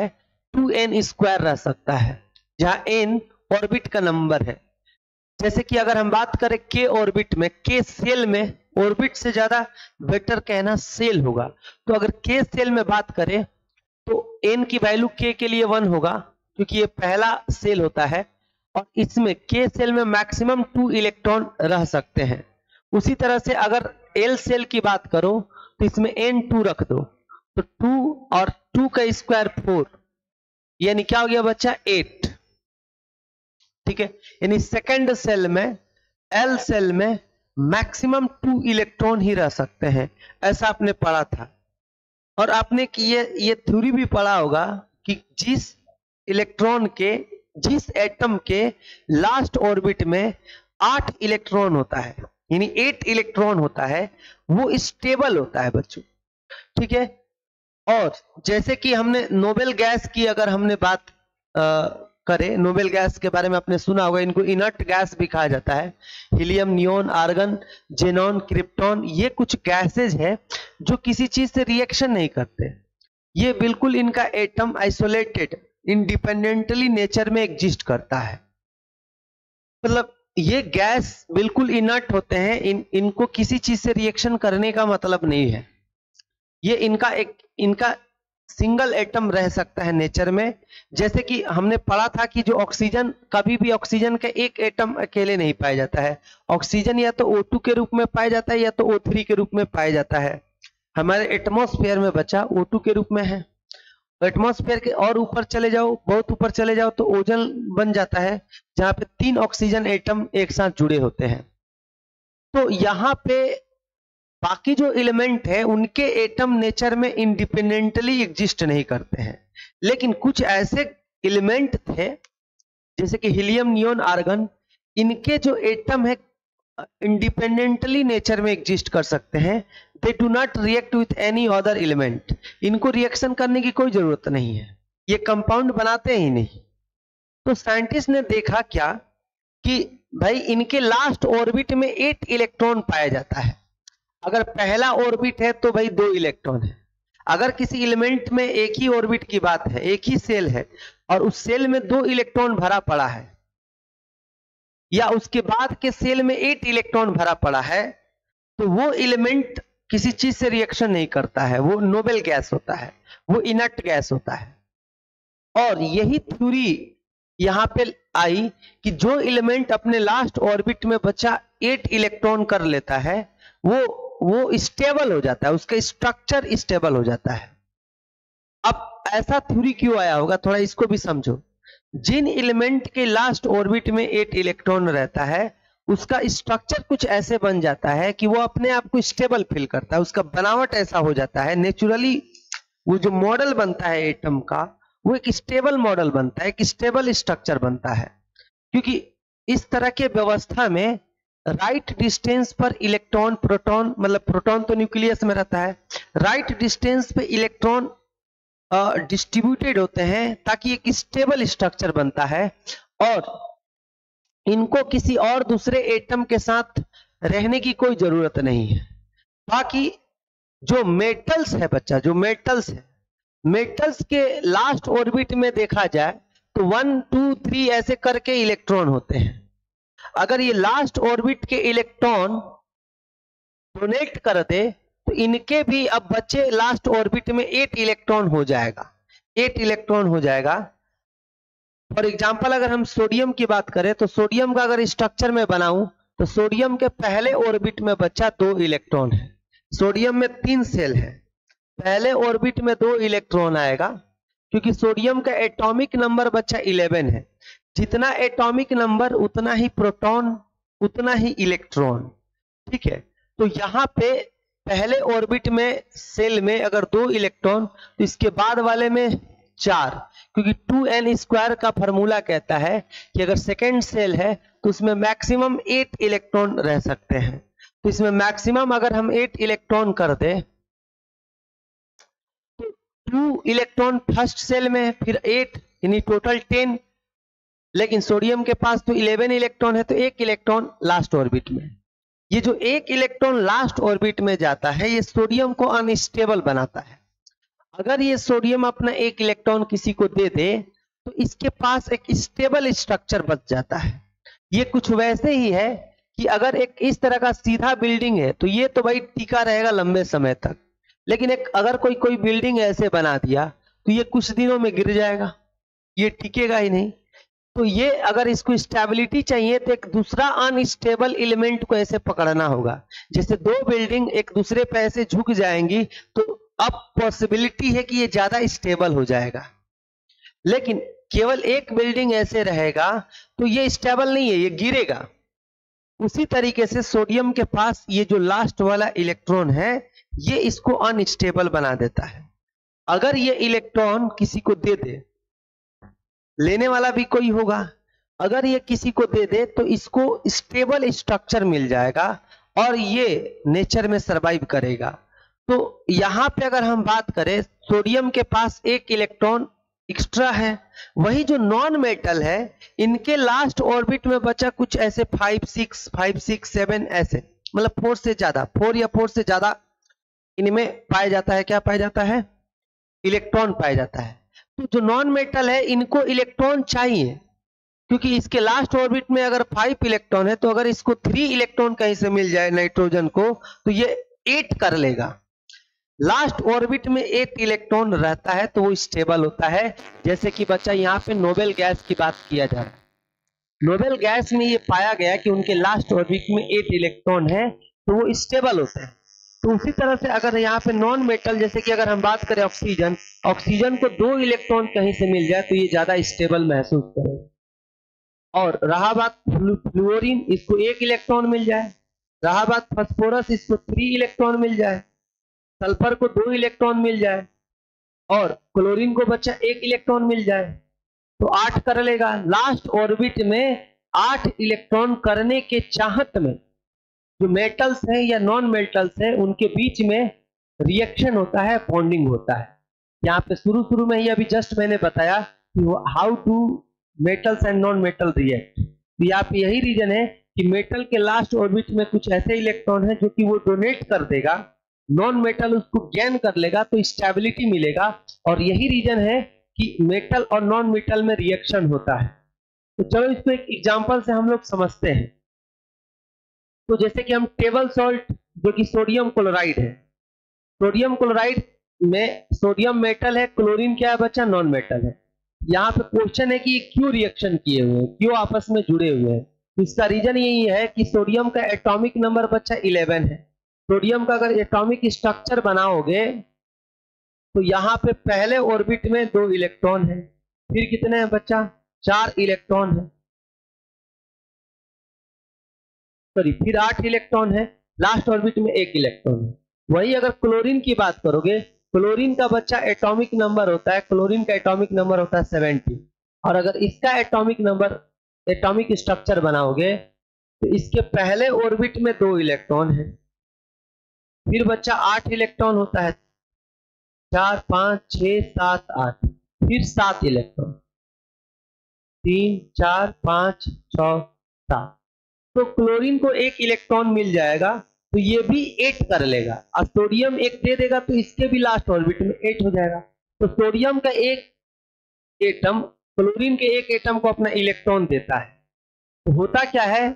2n² रह सकता है, जहां n ऑर्बिट का नंबर है। जैसे कि अगर हम बात करें k ऑर्बिट में, k सेल में, ऑर्बिट से ज्यादा बेटर कहना सेल होगा। तो अगर k सेल में बात करें तो n की वैल्यू k के लिए 1 होगा, क्योंकि ये पहला सेल होता है, और इसमें k सेल में मैक्सिमम 2 इलेक्ट्रॉन रह सकते हैं। उसी तरह से अगर l सेल की बात करो तो इसमें n2 रख दो, तो 2 और 2 का स्क्वायर 4, यानी क्या हो गया बच्चा 8। ठीक है, यानी सेकंड सेल में, L सेल में मैक्सिमम 2 इलेक्ट्रॉन ही रह सकते हैं, ऐसा आपने पढ़ा था। और आपने ये थ्योरी भी पढ़ा होगा कि जिस इलेक्ट्रॉन के, जिस एटम के लास्ट ऑर्बिट में 8 इलेक्ट्रॉन होता है, यानी 8 इलेक्ट्रॉन होता है, वो स्टेबल होता है बच्चों। ठीक है, और जैसे कि हमने नोबेल गैस की अगर हमने बात करें, नोबेल गैस के बारे में आपने सुना होगा, इनको इनर्ट गैस भी कहा जाता है। Helium, neon, argon, xenon, krypton, ये कुछ गैसेज है जो किसी चीज से रिएक्शन नहीं करते। ये बिल्कुल इनका एटम आइसोलेटेड, इंडिपेंडेंटली नेचर में एग्जिस्ट करता है। मतलब ये गैस बिल्कुल इनर्ट होते हैं, इनको किसी चीज से रिएक्शन करने का मतलब नहीं है। ये इनका सिंगल एटम रह सकता है नेचर में। जैसे कि हमने पढ़ा था कि जो ऑक्सीजन, कभी भी ऑक्सीजन का एक एटम अकेले नहीं पाया जाता है। ऑक्सीजन या तो O2 के रूप में पाया जाता है या तो O3 के रूप में पाया जाता है। हमारे एटमॉस्फेयर में बचा O2 के रूप में है। एटमॉस्फेयर के और ऊपर चले जाओ, बहुत ऊपर चले जाओ तो ओजोन बन जाता है, जहां पे 3 ऑक्सीजन एटम एक साथ जुड़े होते हैं। तो यहाँ पे बाकी जो एलिमेंट है उनके एटम नेचर में इंडिपेंडेंटली एग्जिस्ट नहीं करते हैं, लेकिन कुछ ऐसे एलिमेंट थे जैसे कि हीलियम, नियोन, आर्गन, इनके जो एटम है इंडिपेंडेंटली नेचर में एग्जिस्ट कर सकते हैं। They do not react with any other element, इनको रिएक्शन करने की कोई जरूरत नहीं है, ये कंपाउंड बनाते ही नहीं। तो साइंटिस्ट ने देखा क्या कि भाई इनके लास्ट ऑर्बिट में 8 इलेक्ट्रॉन पाया जाता है। अगर पहला ऑर्बिट है तो भाई 2 इलेक्ट्रॉन है। अगर किसी एलिमेंट में एक ही ऑर्बिट की बात है, एक ही सेल है, और उस सेल में 2 इलेक्ट्रॉन भरा पड़ा है, या उसके बाद के सेल में 8 इलेक्ट्रॉन भरा पड़ा है, तो वो एलिमेंट किसी चीज से रिएक्शन नहीं करता है, वो नोबेल गैस होता है, वो इनर्ट गैस होता है। और यही थ्योरी यहां पे आई कि जो एलिमेंट अपने लास्ट ऑर्बिट में बचा 8 इलेक्ट्रॉन कर लेता है, वो स्टेबल हो जाता है, उसका स्ट्रक्चर स्टेबल हो जाता है। अब ऐसा थ्योरी क्यों आया होगा, थोड़ा इसको भी समझो। जिन एलिमेंट के लास्ट ऑर्बिट में 8 इलेक्ट्रॉन रहता है, उसका स्ट्रक्चर कुछ ऐसे बन जाता है कि वो अपने आप को स्टेबल फील करता है, उसका बनावट ऐसा हो जाता है, नेचुरली वो जो मॉडल बनता है एटम का, वो एक स्टेबल मॉडल बनता है, एक स्टेबल स्ट्रक्चर बनता है। क्योंकि इस तरह के व्यवस्था में राइट डिस्टेंस पर इलेक्ट्रॉन, प्रोटॉन, मतलब प्रोटॉन तो न्यूक्लियस में रहता है, राइट डिस्टेंस पे इलेक्ट्रॉन डिस्ट्रीब्यूटेड होते हैं ताकि एक स्टेबल स्ट्रक्चर बनता है, और इनको किसी और दूसरे एटम के साथ रहने की कोई जरूरत नहीं है। बाकी जो मेटल्स है बच्चा, जो मेटल्स है, मेटल्स के लास्ट ऑर्बिट में देखा जाए तो 1, 2, 3 ऐसे करके इलेक्ट्रॉन होते हैं। अगर ये लास्ट ऑर्बिट के इलेक्ट्रॉन डोनेट कर दे तो इनके भी अब बच्चे लास्ट ऑर्बिट में 8 इलेक्ट्रॉन हो जाएगा, 8 इलेक्ट्रॉन हो जाएगा। फॉर एग्जांपल अगर हम सोडियम की बात करें तो सोडियम का अगर स्ट्रक्चर में बनाऊं तो सोडियम के पहले ऑर्बिट में बच्चा 2 इलेक्ट्रॉन है। सोडियम में 3 सेल है, पहले ऑर्बिट में 2 इलेक्ट्रॉन आएगा, क्योंकि सोडियम का एटॉमिक नंबर बच्चा 11 है। जितना एटॉमिक नंबर उतना ही प्रोटॉन, उतना ही इलेक्ट्रॉन। ठीक है, तो यहां पे पहले ऑर्बिट में सेल में अगर 2 इलेक्ट्रॉन, तो इसके बाद वाले में 4, क्योंकि 2n² का फॉर्मूला कहता है कि अगर सेकेंड सेल है तो उसमें मैक्सिमम 8 इलेक्ट्रॉन रह सकते हैं। तो इसमें मैक्सिमम अगर हम 8 इलेक्ट्रॉन कर दें तो 2 इलेक्ट्रॉन फर्स्ट सेल में, फिर 8, यानी टोटल 10। लेकिन सोडियम के पास तो 11 इलेक्ट्रॉन है, तो 1 इलेक्ट्रॉन लास्ट ऑर्बिट में। ये जो 1 इलेक्ट्रॉन लास्ट ऑर्बिट में जाता है, ये सोडियम को अनस्टेबल बनाता है। अगर ये सोडियम अपना एक इलेक्ट्रॉन किसी को दे दे तो इसके पास एक स्टेबल स्ट्रक्चर बच जाता है। ये कुछ वैसे ही है कि अगर एक इस तरह का सीधा बिल्डिंग है तो ये तो भाई टिका रहेगा लंबे समय तक, लेकिन एक अगर कोई कोई बिल्डिंग ऐसे बना दिया तो ये कुछ दिनों में गिर जाएगा, ये टिकेगा ही नहीं। तो ये अगर इसको स्टेबिलिटी चाहिए तो एक दूसरा अनस्टेबल एलिमेंट को ऐसे पकड़ना होगा। जैसे दो बिल्डिंग एक दूसरे पे ऐसे झुक जाएंगी तो अब पॉसिबिलिटी है कि ये ज्यादा स्टेबल हो जाएगा, लेकिन केवल एक बिल्डिंग ऐसे रहेगा तो ये स्टेबल नहीं है, ये गिरेगा। उसी तरीके से सोडियम के पास ये जो लास्ट वाला इलेक्ट्रॉन है ये इसको अनस्टेबल बना देता है। अगर ये इलेक्ट्रॉन किसी को दे दे, लेने वाला भी कोई होगा, अगर ये किसी को दे दे तो इसको स्टेबल स्ट्रक्चर मिल जाएगा और ये नेचर में सरवाइव करेगा। तो यहां पे अगर हम बात करें सोडियम के पास एक इलेक्ट्रॉन एक्स्ट्रा है, वही जो नॉन मेटल है इनके लास्ट ऑर्बिट में बचा कुछ ऐसे 5 6 7 ऐसे, मतलब 4 से ज्यादा, 4 या 4 से ज्यादा इनमें पाया जाता है। क्या पाया जाता है? इलेक्ट्रॉन पाया जाता है। तो जो नॉन मेटल है इनको इलेक्ट्रॉन चाहिए, क्योंकि इसके लास्ट ऑर्बिट में अगर 5 इलेक्ट्रॉन है तो अगर इसको 3 इलेक्ट्रॉन कहीं से मिल जाए नाइट्रोजन को तो ये 8 कर लेगा। लास्ट ऑर्बिट में 8 इलेक्ट्रॉन रहता है तो वो स्टेबल होता है। जैसे कि बच्चा यहाँ पे नोबेल गैस की बात किया जा रहा है, नोबेल गैस में ये पाया गया कि उनके लास्ट ऑर्बिट में 8 इलेक्ट्रॉन है तो वो स्टेबल होते हैं। तो उसी तरह से अगर यहाँ पे नॉन मेटल, जैसे कि अगर हम बात करें ऑक्सीजन, ऑक्सीजन को 2 इलेक्ट्रॉन कहीं से मिल जाए तो ये ज्यादा स्टेबल महसूस करेगा। और रहा बात फ्लोरीन, इसको 1 इलेक्ट्रॉन मिल जाए, रहा बात फास्फोरस, इसको 3 इलेक्ट्रॉन मिल जाए, सल्फर को 2 इलेक्ट्रॉन मिल जाए और क्लोरीन को बच्चा 1 इलेक्ट्रॉन मिल जाए तो 8 कर लेगा। लास्ट ऑर्बिट में 8 इलेक्ट्रॉन करने के चाहत में जो मेटल्स हैं या नॉन मेटल्स हैं उनके बीच में रिएक्शन होता है, बॉन्डिंग होता है। यहाँ पे शुरू में ही अभी जस्ट मैंने बताया कि how to metals and non metal react. तो यहाँ पे यही रीजन है कि मेटल के लास्ट ऑर्बिट में कुछ ऐसे इलेक्ट्रॉन है जो कि वो डोनेट कर देगा, नॉन मेटल उसको गेन कर लेगा तो स्टेबिलिटी मिलेगा। और यही रीजन है कि मेटल और नॉन मेटल में रिएक्शन होता है। तो चलो इसको एक एग्जांपल से हम लोग समझते हैं। तो जैसे कि हम टेबल सॉल्ट जो कि सोडियम क्लोराइड है, सोडियम क्लोराइड में सोडियम मेटल है, क्लोरीन क्या है बच्चा? नॉन मेटल है। यहाँ पे क्वेश्चन है कि ये क्यों रिएक्शन किए हुए हैं, क्यों आपस में जुड़े हुए हैं? तो इसका रीजन यही है कि सोडियम का एटॉमिक नंबर बच्चा 11 है। सोडियम का अगर एटॉमिक स्ट्रक्चर बनाओगे तो यहाँ पे पहले ऑर्बिट में 2 इलेक्ट्रॉन है, फिर कितने हैं बच्चा? 4 इलेक्ट्रॉन है, सॉरी फिर 8 इलेक्ट्रॉन है, लास्ट ऑर्बिट में 1 इलेक्ट्रॉन है। वही अगर क्लोरीन की बात करोगे, क्लोरीन का बच्चा एटॉमिक नंबर होता है, क्लोरीन का एटॉमिक नंबर होता है 70, और अगर इसका एटॉमिक नंबर, एटॉमिक स्ट्रक्चर बनाओगे तो इसके पहले ऑर्बिट में 2 इलेक्ट्रॉन है, फिर बच्चा 8 इलेक्ट्रॉन होता है, 4 5 6 7 8, फिर 7 इलेक्ट्रॉन, 3 4 5 6 7। तो क्लोरीन को 1 इलेक्ट्रॉन मिल जाएगा तो ये भी 8 कर लेगा, और सोडियम 1 दे देगा तो इसके भी लास्ट ऑर्बिट में 8 हो जाएगा। तो सोडियम का 1 एटम क्लोरीन के 1 एटम को अपना इलेक्ट्रॉन देता है। तो होता क्या है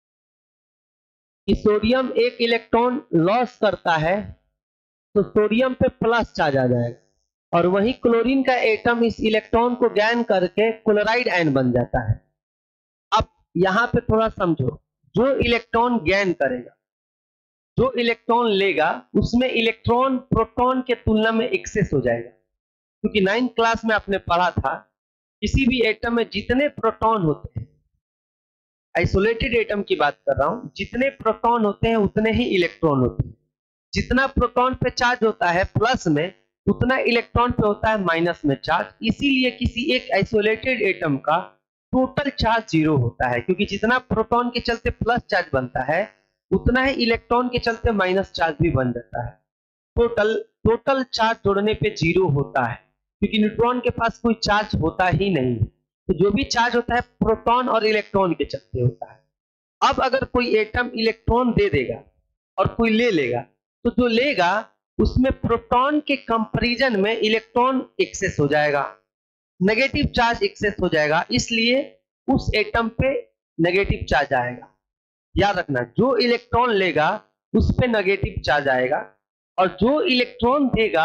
कि सोडियम 1 इलेक्ट्रॉन लॉस करता है तो सोडियम पे प्लस चार्ज आ जाएगा, और वही क्लोरीन का एटम इस इलेक्ट्रॉन को गैन करके क्लोराइड आयन बन जाता है। अब यहां पे थोड़ा समझो, जो इलेक्ट्रॉन गैन करेगा, जो इलेक्ट्रॉन लेगा, उसमें इलेक्ट्रॉन प्रोटॉन के तुलना में एक्सेस हो जाएगा। क्योंकि 9th क्लास में आपने पढ़ा था किसी भी एटम में जितने प्रोटॉन होते हैं, आइसोलेटेड एटम की बात कर रहा हूं, जितने प्रोटॉन होते हैं उतने ही इलेक्ट्रॉन होते हैं। जितना प्रोटॉन पे चार्ज होता है प्लस में, उतना इलेक्ट्रॉन पे होता है माइनस में चार्ज। इसीलिए किसी एक आइसोलेटेड एटम का टोटल चार्ज 0 होता है, क्योंकि जितना प्रोटॉन के चलते प्लस चार्ज बनता है उतना ही इलेक्ट्रॉन के चलते माइनस चार्ज भी बन जाता है। टोटल चार्ज जोड़ने पे 0 होता है, क्योंकि न्यूट्रॉन के पास कोई चार्ज होता ही नहीं है। तो जो भी चार्ज होता है प्रोटॉन और इलेक्ट्रॉन के चलते होता है। अब अगर कोई एटम इलेक्ट्रॉन दे देगा और कोई ले लेगा, तो जो लेगा उसमें प्रोटॉन के कंपैरिजन में इलेक्ट्रॉन एक्सेस हो जाएगा, नेगेटिव चार्ज एक्सेस हो जाएगा, इसलिए उस एटम पे नेगेटिव चार्ज आएगा। याद रखना, जो इलेक्ट्रॉन लेगा उस पे नेगेटिव चार्ज आएगा, और जो इलेक्ट्रॉन देगा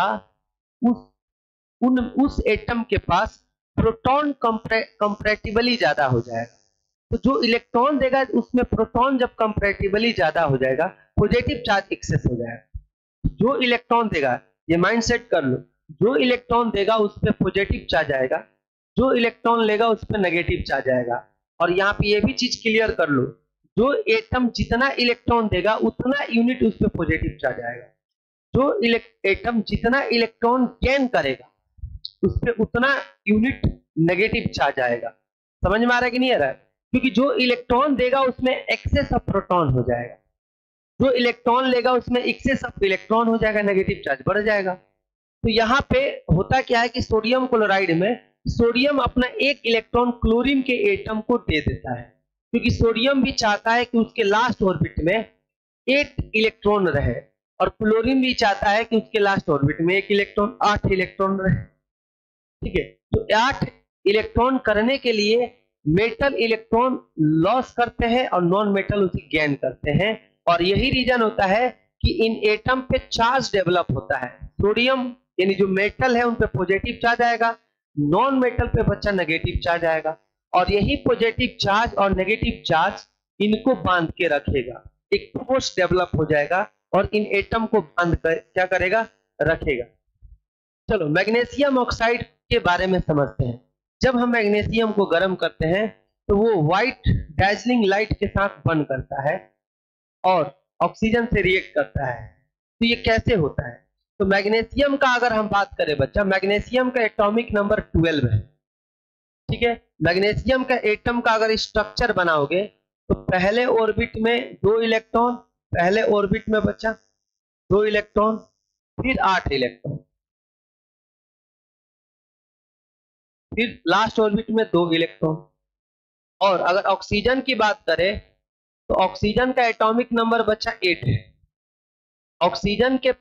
उस एटम के पास प्रोटॉन कंपैरेटिवली ज्यादा हो जाएगा। तो जो इलेक्ट्रॉन देगा उसमें प्रोटॉन जब कंपैरेटिवली ज्यादा हो जाएगा, पॉजिटिव चार्ज एक्सेस हो जाएगा। जो इलेक्ट्रॉन देगा, ये माइंड सेट कर लो, जो इलेक्ट्रॉन देगा उस पर पॉजिटिव चार्ज आएगा, जो इलेक्ट्रॉन लेगा उस पर नेगेटिव चार्ज आएगा। और यहाँ पे ये भी चीज क्लियर कर लो, जो एटम जितना इलेक्ट्रॉन देगा उतना यूनिट उस पर पॉजिटिव चार्ज आएगा, जो एटम जितना इलेक्ट्रॉन गेन करेगा उस पर उतना यूनिट नेगेटिव चार्ज आएगा। समझ में आ रहा है कि नहीं आ रहा है? क्योंकि जो इलेक्ट्रॉन देगा उसमें एक्सेस ऑफ प्रोटॉन हो जाएगा, जो इलेक्ट्रॉन लेगा उसमें एक्सेस ऑफ इलेक्ट्रॉन हो जाएगा, नेगेटिव चार्ज बढ़ जाएगा। तो यहाँ पे होता क्या है कि सोडियम क्लोराइड में सोडियम अपना एक इलेक्ट्रॉन क्लोरीन के एटम को दे देता है, क्योंकि सोडियम भी चाहता है कि उसके लास्ट ऑर्बिट में 8 इलेक्ट्रॉन रहे, और क्लोरीन भी चाहता है कि उसके लास्ट ऑर्बिट में 8 इलेक्ट्रॉन रहे। ठीक है, तो 8 इलेक्ट्रॉन करने के लिए मेटल इलेक्ट्रॉन लॉस करते हैं और नॉन मेटल उसे गेन करते हैं, और यही रीजन होता है कि इन एटम पे चार्ज डेवलप होता है। सोडियम यानी जो मेटल है उन पे पॉजिटिव चार्ज आएगा, नॉन मेटल पे बच्चा नेगेटिव चार्ज आएगा, और यही पॉजिटिव चार्ज और नेगेटिव चार्ज इनको बांध के रखेगा, एक फोर्स डेवलप हो जाएगा और इन एटम को बांध कर क्या करेगा, रखेगा। चलो मैग्नीशियम ऑक्साइड के बारे में समझते हैं। जब हम मैग्नीशियम को गर्म करते हैं तो वो व्हाइट डैजलिंग लाइट के साथ बर्न करता है और ऑक्सीजन से रिएक्ट करता है। तो ये कैसे होता है? तो मैग्नीशियम का अगर हम बात करें बच्चा, मैग्नीशियम का एटॉमिक नंबर 12 है। ठीक है, मैग्नीशियम का एटम का अगर स्ट्रक्चर बनाओगे तो पहले ऑर्बिट में 2 इलेक्ट्रॉन, पहले ऑर्बिट में बच्चा 2 इलेक्ट्रॉन, फिर 8 इलेक्ट्रॉन, फिर लास्ट ऑर्बिट में 2 इलेक्ट्रॉन। और अगर ऑक्सीजन की बात करें तो ऑक्सीजन का एटॉमिक नंबर बच्चा 8 है। ऑक्सीजन के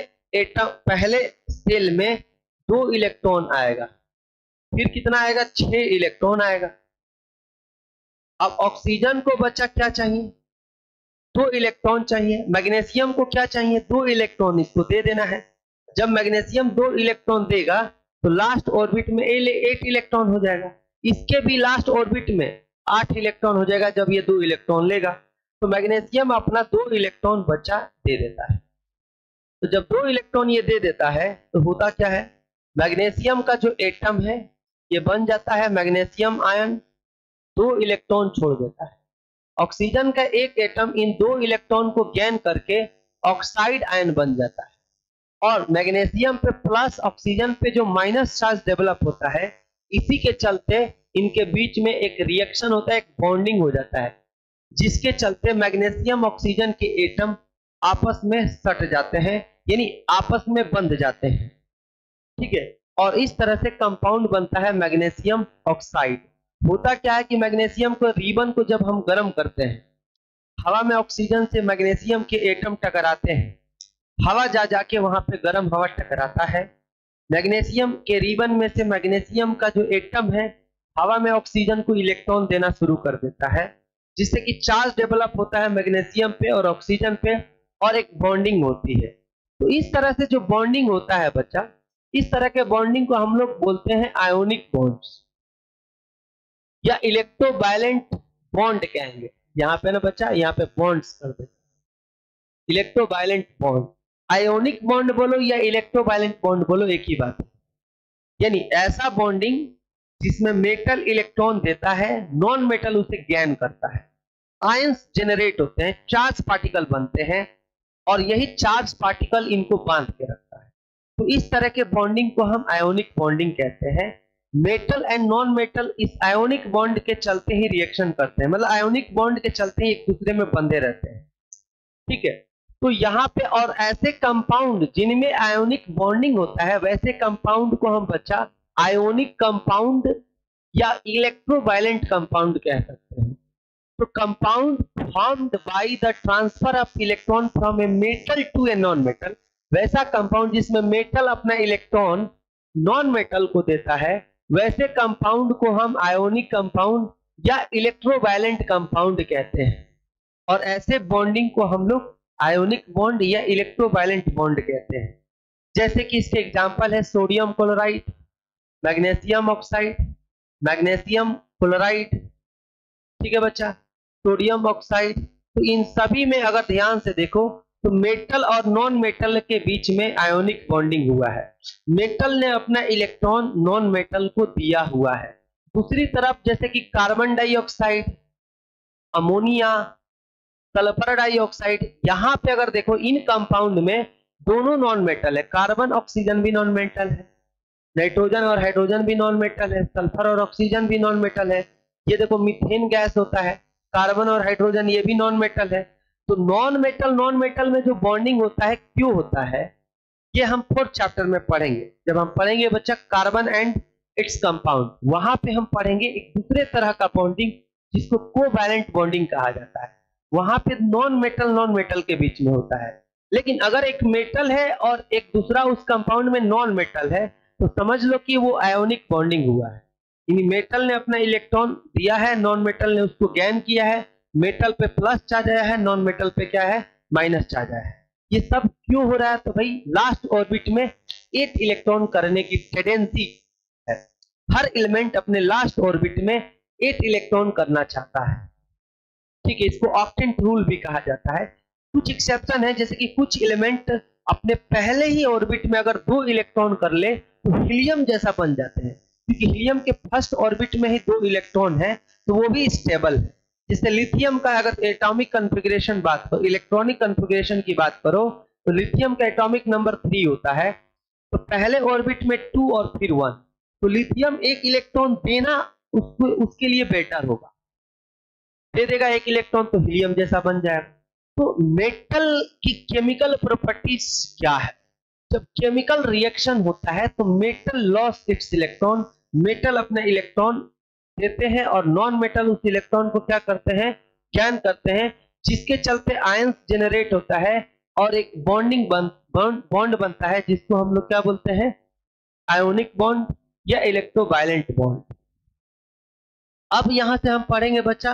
पहले सेल में 2 इलेक्ट्रॉन आएगा, फिर कितना आएगा, 6 इलेक्ट्रॉन आएगा। अब ऑक्सीजन को बच्चा क्या चाहिए, 2 इलेक्ट्रॉन चाहिए। मैग्नीशियम को क्या चाहिए, 2 इलेक्ट्रॉन, इसको दे देना है। जब मैग्नीशियम 2 इलेक्ट्रॉन देगा तो लास्ट ऑर्बिट में 8 इलेक्ट्रॉन हो जाएगा, इसके भी लास्ट ऑर्बिट में 8 इलेक्ट्रॉन हो जाएगा जब ये 2 इलेक्ट्रॉन लेगा। तो मैग्नीशियम अपना 2 इलेक्ट्रॉन बच्चा दे देता है। तो जब 2 इलेक्ट्रॉन ये दे देता है तो होता क्या है, मैग्नीशियम का जो एटम है ये बन जाता है मैग्नीशियम आयन, 2 इलेक्ट्रॉन छोड़ देता है। ऑक्सीजन का एक एटम इन 2 इलेक्ट्रॉन को गेन करके ऑक्साइड आयन बन जाता है, और मैग्नीशियम पे प्लस ऑक्सीजन पे जो माइनस चार्ज डेवलप होता है, इसी के चलते इनके बीच में एक रिएक्शन होता है, एक बॉन्डिंग हो जाता है, जिसके चलते मैग्नीशियम ऑक्सीजन के एटम आपस में सट जाते हैं, यानी आपस में बंध जाते हैं। ठीक है, और इस तरह से कंपाउंड बनता है मैग्नीशियम ऑक्साइड। होता क्या है कि मैग्नीशियम को रिबन को जब हम गर्म करते हैं, हवा में ऑक्सीजन से मैग्नीशियम के एटम टकराते हैं, हवा जा जाके वहां पे गर्म हवा टकराता है, मैग्नीशियम के रिबन में से मैग्नीशियम का जो एटम है हवा में ऑक्सीजन को इलेक्ट्रॉन देना शुरू कर देता है, जिससे कि चार्ज डेवलप होता है मैग्नीशियम पे और ऑक्सीजन पे, और एक बॉन्डिंग होती है। तो इस तरह से जो बॉन्डिंग होता है बच्चा, इस तरह के बॉन्डिंग को हम लोग बोलते हैं आयोनिक बॉन्ड्स या इलेक्ट्रोवायलेंट बॉन्ड कहेंगे। यहाँ पे ना बच्चा, यहाँ पे बॉन्ड्स कर देते, इलेक्ट्रोवायलेंट बॉन्ड। आयोनिक बॉन्ड बोलो या इलेक्ट्रोवायलेंट बॉन्ड बोलो, एक ही बात है। यानी ऐसा बॉन्डिंग जिसमें मेटल इलेक्ट्रॉन देता है, नॉन मेटल उसे गेन करता है, आयंस जनरेट होते हैं, चार्ज पार्टिकल बनते हैं, और यही चार्ज पार्टिकल इनको बांध के रखता है। तो इस तरह के बॉन्डिंग को हम आयोनिक बॉन्डिंग कहते हैं। मेटल एंड नॉन मेटल इस आयोनिक बॉन्ड के चलते ही रिएक्शन करते हैं, मतलब आयोनिक बॉन्ड के चलते ही एक दूसरे में बंधे रहते हैं। ठीक है, तो यहाँ पे और ऐसे कंपाउंड जिनमें आयोनिक बॉन्डिंग होता है, वैसे कंपाउंड को हम बच्चा आयोनिक कंपाउंड या इलेक्ट्रोवायलेंट कंपाउंड कह सकते हैं। तो compound formed by the transfer of electron from a metal to a non metal वैसा कंपाउंड जिसमें मेटल अपना इलेक्ट्रॉन नॉन मेटल को देता है, वैसे कंपाउंड को हम आयोनिक कंपाउंड या इलेक्ट्रोवायलेंट कंपाउंड कहते हैं। और ऐसे बॉन्डिंग को हम लोग आयोनिक बॉन्ड या इलेक्ट्रोवायलेंट बॉन्ड कहते हैं। जैसे कि इसके एग्जांपल है sodium chloride, magnesium oxide, magnesium chloride, ठीक है बच्चा, सोडियम ऑक्साइड। तो इन सभी में अगर ध्यान से देखो तो मेटल और नॉन मेटल के बीच में आयोनिक बॉन्डिंग हुआ है। मेटल ने अपना इलेक्ट्रॉन नॉन मेटल को दिया हुआ है। दूसरी तरफ जैसे कि carbon dioxide, ammonia, sulphur dioxide, यहां पे अगर देखो इन कंपाउंड में दोनों नॉन मेटल है। कार्बन ऑक्सीजन भी नॉन मेटल है, नाइट्रोजन और हाइड्रोजन भी नॉन मेटल है, सल्फर और ऑक्सीजन भी नॉन मेटल है। ये देखो मीथेन गैस होता है, कार्बन और हाइड्रोजन ये भी नॉन मेटल है। तो नॉन मेटल में जो बॉन्डिंग होता है क्यों होता है, ये हम 4th चैप्टर में पढ़ेंगे। जब हम पढ़ेंगे बच्चा कार्बन एंड इट्स कंपाउंड, वहां पे हम पढ़ेंगे एक दूसरे तरह का बॉन्डिंग जिसको कोवैलेंट बॉन्डिंग कहा जाता है। वहां पे नॉन मेटल के बीच में होता है। लेकिन अगर एक मेटल है और एक दूसरा उस कंपाउंड में नॉन मेटल है तो समझ लो कि वो आयोनिक बॉन्डिंग हुआ है। मेटल ने अपना इलेक्ट्रॉन दिया है, नॉन मेटल ने उसको गेन किया है। मेटल पे प्लस चार्ज आया है, नॉन मेटल पे क्या है, माइनस चार्ज आया है। ये सब क्यों हो रहा है, तो भाई लास्ट ऑर्बिट में 8 इलेक्ट्रॉन करने की टेंडेंसी है। हर एलिमेंट अपने लास्ट ऑर्बिट में 8 इलेक्ट्रॉन करना चाहता है, ठीक है। इसको ऑक्टेंट रूल भी कहा जाता है। कुछ एक्सेप्शन है, जैसे कि कुछ एलिमेंट अपने पहले ही ऑर्बिट में अगर 2 इलेक्ट्रॉन कर ले तो हीलियम जैसा बन जाते हैं, क्योंकि हीलियम के फर्स्ट ऑर्बिट में ही 2 इलेक्ट्रॉन है तो वो भी स्टेबल है। जैसे लिथियम का अगर एटॉमिक कॉन्फ़िगरेशन बात करो, इलेक्ट्रॉनिक कॉन्फ़िगरेशन की बात करो, तो लिथियम का एटॉमिक नंबर 3 होता है। तो पहले ऑर्बिट में 2 और फिर 1, तो लिथियम 1 इलेक्ट्रॉन देना उसके लिए बेटर होगा, दे देगा 1 इलेक्ट्रॉन तो हीलियम जैसा बन जाएगा। तो मेटल की केमिकल प्रॉपर्टीज क्या है, जब केमिकल रिएक्शन होता है तो metal loss its electron, metal अपने इलेक्ट्रॉन देते हैं और नॉन मेटल उस इलेक्ट्रॉन को क्या करते हैं, गेन करते हैं, जिसके चलते आयंस जनरेट होता है और एक बॉन्ड बनता है जिसको हम लोग क्या बोलते हैं, आयोनिक बॉन्ड या इलेक्ट्रोवायलेंट बॉन्ड। अब यहां से हम पढ़ेंगे बच्चा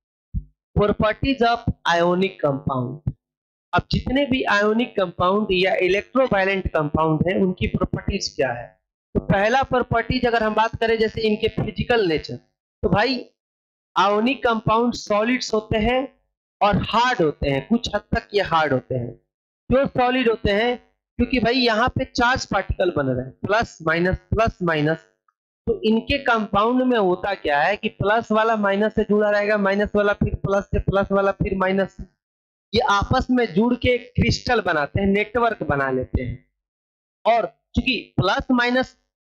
प्रॉपर्टीज ऑफ आयोनिक कंपाउंड। अब जितने भी आयोनिक कंपाउंड या इलेक्ट्रोवायलेंट कंपाउंड हैं उनकी प्रॉपर्टीज क्या है। तो पहला प्रॉपर्टीज अगर हम बात करें जैसे इनके फिजिकल नेचर, तो भाई आयोनिक कंपाउंड सॉलिड्स होते हैं और हार्ड होते हैं, कुछ हद तक ये हार्ड होते हैं। क्यों सॉलिड होते हैं, क्योंकि भाई यहाँ पे चार्ज पार्टिकल बन रहे हैं, प्लस माइनस। तो इनके कंपाउंड में होता क्या है कि प्लस वाला माइनस से जुड़ा रहेगा, माइनस वाला फिर प्लस से, प्लस वाला फिर माइनस से, ये आपस में जुड़ के क्रिस्टल बनाते हैं, नेटवर्क बना लेते हैं। और चूंकि प्लस माइनस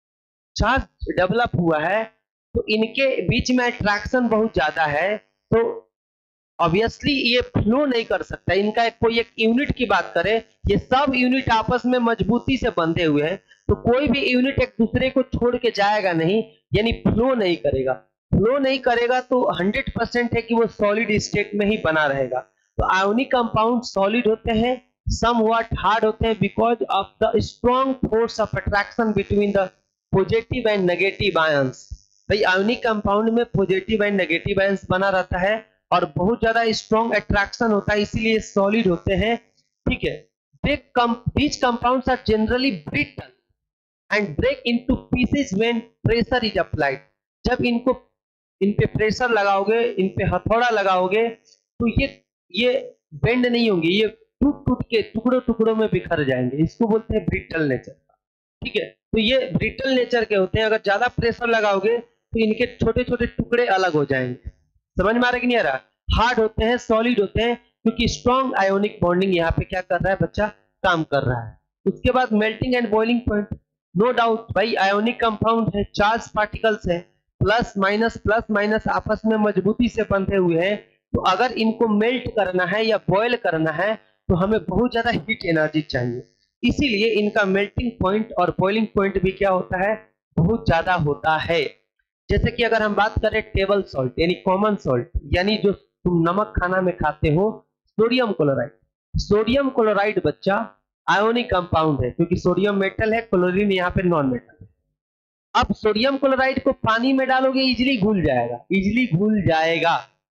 चार्ज डेवलप हुआ है तो इनके बीच में अट्रैक्शन बहुत ज्यादा है, तो ऑब्वियसली ये फ्लो नहीं कर सकता। इनका कोई एक यूनिट की बात करें, ये सब यूनिट आपस में मजबूती से बंधे हुए हैं, तो कोई भी यूनिट एक दूसरे को छोड़ के जाएगा नहीं, यानी फ्लो नहीं करेगा। फ्लो नहीं करेगा तो 100% है कि वो सॉलिड स्टेट में ही बना रहेगा। तो आयोनिक कंपाउंड सॉलिड होते हैं, समव्हाट हार्ड होते हैं because of the strong force of attraction between the positive and negative ions. भाई आयोनिक कंपाउंड में पॉजिटिव एंड नेगेटिव आयंस बना रहता है और बहुत ज्यादा स्ट्रॉन्ग अट्रैक्शन होता है, इसीलिए सॉलिड होते हैं, ठीक है। These compounds are generally brittle and break into pieces when pressure is applied। जब इन पे प्रेशर लगाओगे, इन पे हथौड़ा लगाओगे तो ये बेंड नहीं होंगे, ये टूट के टुकड़ों में बिखर जाएंगे। इसको बोलते हैं ब्रिटल नेचर, ठीक है। तो ये ब्रिटल नेचर के होते हैं, अगर ज्यादा प्रेशर लगाओगे तो इनके छोटे छोटे टुकड़े अलग हो जाएंगे। समझ में आ रहा है कि नहीं आ रहा। हार्ड होते हैं, सॉलिड होते हैं, क्योंकि स्ट्रॉन्ग आयोनिक बॉन्डिंग यहाँ पे क्या कर रहा है बच्चा, काम कर रहा है। उसके बाद melting and boiling point, no doubt भाई आयोनिक कंपाउंड है, चार्ज पार्टिकल्स है, प्लस माइनस आपस में मजबूती से बंधे हुए हैं। तो अगर इनको मेल्ट करना है या बॉयल करना है तो हमें बहुत ज्यादा हीट एनर्जी चाहिए, इसीलिए इनका मेल्टिंग पॉइंट और बॉइलिंग पॉइंट भी क्या होता है, बहुत ज्यादा होता है। जैसे कि अगर हम बात करें टेबल सॉल्ट यानी कॉमन सॉल्ट, यानी जो तुम नमक खाना में खाते हो, सोडियम क्लोराइड बच्चा आयोनिक कंपाउंड है, क्योंकि सोडियम मेटल है, क्लोरीन यहाँ पे नॉन मेटल है। अब सोडियम क्लोराइड को पानी में डालोगे इजिली घुल जाएगा, इजिली घुल जाएगा,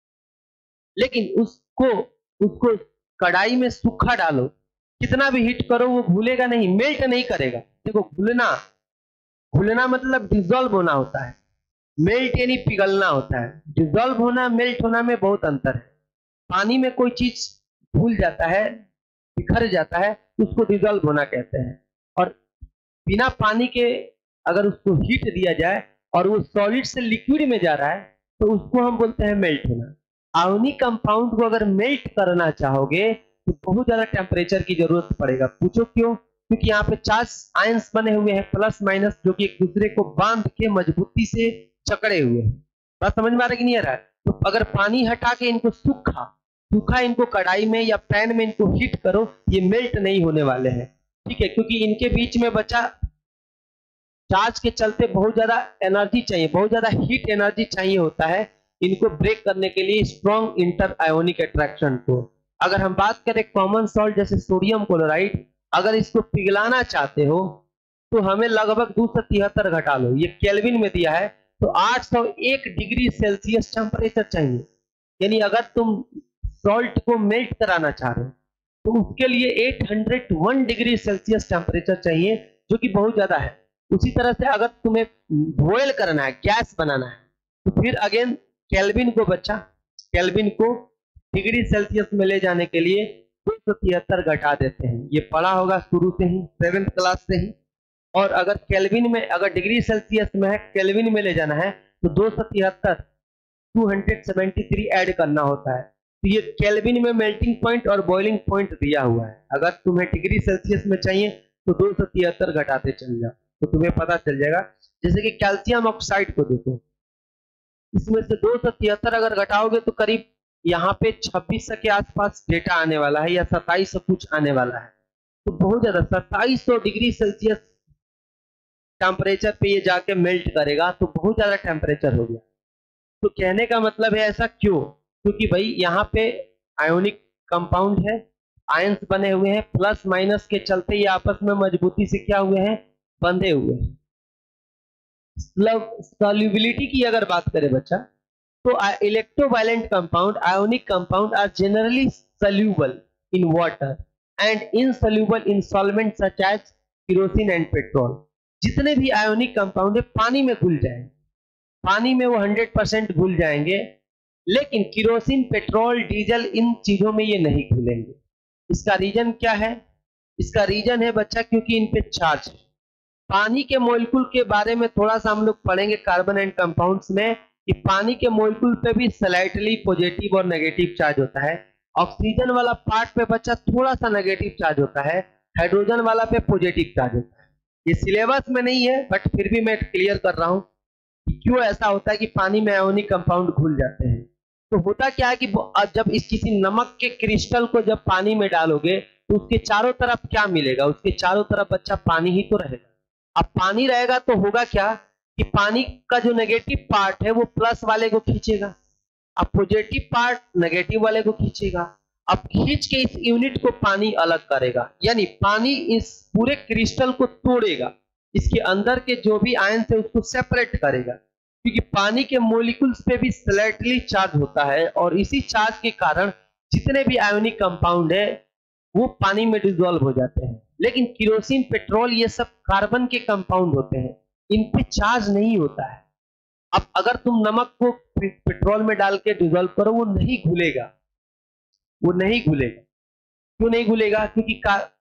लेकिन उसको उसको कढ़ाई में सूखा डालो, कितना भी हीट करो वो घुलेगा नहीं, मेल्ट नहीं करेगा। देखो घुलना, घुलना मतलब डिसॉल्व होना होता है, मेल्ट यानी पिघलना होता है। डिसॉल्व होना मेल्ट होना में बहुत अंतर है। पानी में कोई चीज घुल जाता है, बिखर जाता है, उसको डिसॉल्व होना कहते हैं। और बिना पानी के अगर उसको हीट दिया जाए और वो सॉलिड से लिक्विड में जा रहा है तो उसको हम बोलते हैं मेल्ट होना। आयोनिक कंपाउंड को अगर मेल्ट करना चाहोगे तो बहुत ज्यादा टेम्परेचर की जरूरत पड़ेगा। पूछो क्यों? क्योंकि यहाँ पे चार्ज आयंस बने हुए हैं प्लस माइनस, जो कि एक दूसरे को बांध के मजबूती से जकड़े हुए हैं। बात समझ में आ रहा है कि नहीं आ रहा है? तो अगर पानी हटा के इनको सूखा सूखा इनको कढ़ाई में या पैन में इनको हीट करो, ये मेल्ट नहीं होने वाले हैं, ठीक है? क्योंकि इनके बीच में बचा चार्ज के चलते बहुत ज्यादा एनर्जी चाहिए, बहुत ज्यादा हीट एनर्जी चाहिए होता है इनको ब्रेक करने के लिए स्ट्रॉन्ग इंटर आयोनिक अट्रैक्शन को। अगर हम बात करें कॉमन सॉल्ट जैसे सोडियम क्लोराइड, अगर इसको पिघलाना चाहते हो तो हमें लगभग 273 घटा लो, ये केल्विन में दिया है, तो 801 डिग्री सेल्सियस टेम्परेचर चाहिए। यानी अगर तुम सॉल्ट को मेल्ट कराना चाह रहे हो तो उसके लिए 801 डिग्री सेल्सियस टेम्परेचर चाहिए, जो कि बहुत ज्यादा है। उसी तरह से अगर तुम्हें बॉयल करना है, गैस बनाना है, तो फिर अगेन केल्विन को बच्चा, केल्विन को डिग्री सेल्सियस में ले जाने के लिए 273 घटा देते हैं। ये पढ़ा होगा शुरू से ही, 7th क्लास से ही। और अगर केल्विन में, अगर डिग्री सेल्सियस में है, केल्विन में ले जाना है तो 273 273 ऐड करना होता है। तो ये केल्विन में मेल्टिंग पॉइंट और बॉइलिंग पॉइंट दिया हुआ है। अगर तुम्हें डिग्री सेल्सियस में चाहिए तो 273 घटाते चल जाओ तो तुम्हें पता चल जाएगा। जैसे कि कैल्शियम ऑक्साइड को देखो, इसमें से 273 अगर घटाओगे तो करीब यहाँ पे 2600 के आसपास डेटा आने वाला है, या 2700 कुछ आने वाला है। तो बहुत ज्यादा 2700 डिग्री सेल्सियस टेम्परेचर पे ये जाके मेल्ट करेगा, तो बहुत ज्यादा टेम्परेचर हो गया। तो कहने का मतलब है ऐसा क्यों? क्योंकि भाई यहाँ पे आयोनिक कंपाउंड है, आयंस बने हुए हैं, प्लस माइनस के चलते ये आपस में मजबूती से क्या हुए हैं, बंधे हुए हैं। सॉल्युबिलिटी की अगर बात करें बच्चा, तो electrovalent compound, ionic compound are generally soluble in water and insoluble in solvent such as kerosene and petrol. जितने भी आयोनिक कंपाउंड है पानी में घुल जाएंगे, पानी में वो 100% घुल जाएंगे, लेकिन केरोसिन, पेट्रोल, डीजल, इन चीजों में ये नहीं घुलेंगे। इसका रीजन क्या है? इसका रीजन है बच्चा क्योंकि इन पे चार्ज है। पानी के मॉलिक्यूल के बारे में थोड़ा सा हम लोग पढ़ेंगे कार्बन एंड कंपाउंड्स में, कि पानी के मॉलिक्यूल पे भी स्लाइटली पॉजिटिव और नेगेटिव चार्ज होता है। ऑक्सीजन वाला पार्ट पे बच्चा थोड़ा सा नेगेटिव चार्ज होता है, हाइड्रोजन वाला पे पॉजिटिव चार्ज होता है। ये सिलेबस में नहीं है बट फिर भी मैं क्लियर कर रहा हूं कि क्यों ऐसा होता है कि पानी में आयोनिक कंपाउंड घुल जाते हैं। तो होता क्या है कि जब इस किसी नमक के क्रिस्टल को जब पानी में डालोगे तो उसके चारों तरफ क्या मिलेगा? उसके चारों तरफ बच्चा पानी ही तो रहेगा। अब पानी रहेगा तो होगा क्या कि पानी का जो नेगेटिव पार्ट है वो प्लस वाले को खींचेगा, अब पॉजिटिव पार्ट नेगेटिव वाले को खींचेगा। अब खींच के इस यूनिट को पानी अलग करेगा, यानी पानी इस पूरे क्रिस्टल को तोड़ेगा, इसके अंदर के जो भी आयन है उसको सेपरेट करेगा, क्योंकि पानी के मॉलिक्यूल्स पे भी स्लाइटली चार्ज होता है और इसी चार्ज के कारण जितने भी आयोनिक कंपाउंड है वो पानी में डिसॉल्व हो जाते हैं। लेकिन केरोसिन, पेट्रोल, ये सब कार्बन के कंपाउंड होते हैं, इन पे चार्ज नहीं होता है। अब अगर तुम नमक को पेट्रोल में डाल के डिसॉल्व करो वो नहीं घुलेगा, वो नहीं घुलेगा। क्यों नहीं घुलेगा? क्योंकि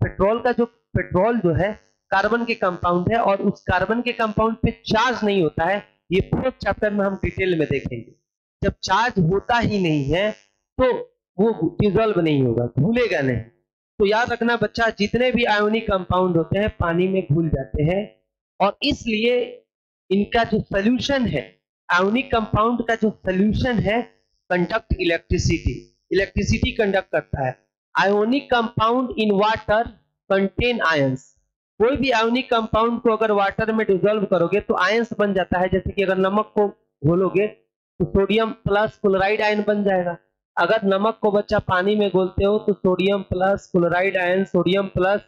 पेट्रोल जो है कार्बन के कंपाउंड है और उस कार्बन के कंपाउंड पे चार्ज नहीं होता है। ये 4th चैप्टर में हम डिटेल में देखेंगे। जब चार्ज होता ही नहीं है तो वो डिसॉल्व नहीं होगा, घुलेगा नहीं। तो याद रखना बच्चा, जितने भी आयोनिक कंपाउंड होते हैं पानी में घुल जाते हैं, और इसलिए इनका जो सोल्यूशन है, आयोनिक कंपाउंड का जो सोल्यूशन है, कंडक्ट इलेक्ट्रिसिटी, इलेक्ट्रिसिटी कंडक्ट करता है। Ionic compound in water contain ions. कोई भी आयोनिक कंपाउंड को अगर वाटर में डिसॉल्व करोगे तो आयंस बन जाता है। जैसे कि अगर नमक को घोलोगे तो सोडियम प्लस क्लोराइड आयन बन जाएगा। अगर नमक को बच्चा पानी में घोलते हो तो sodium plus chloride ion, sodium plus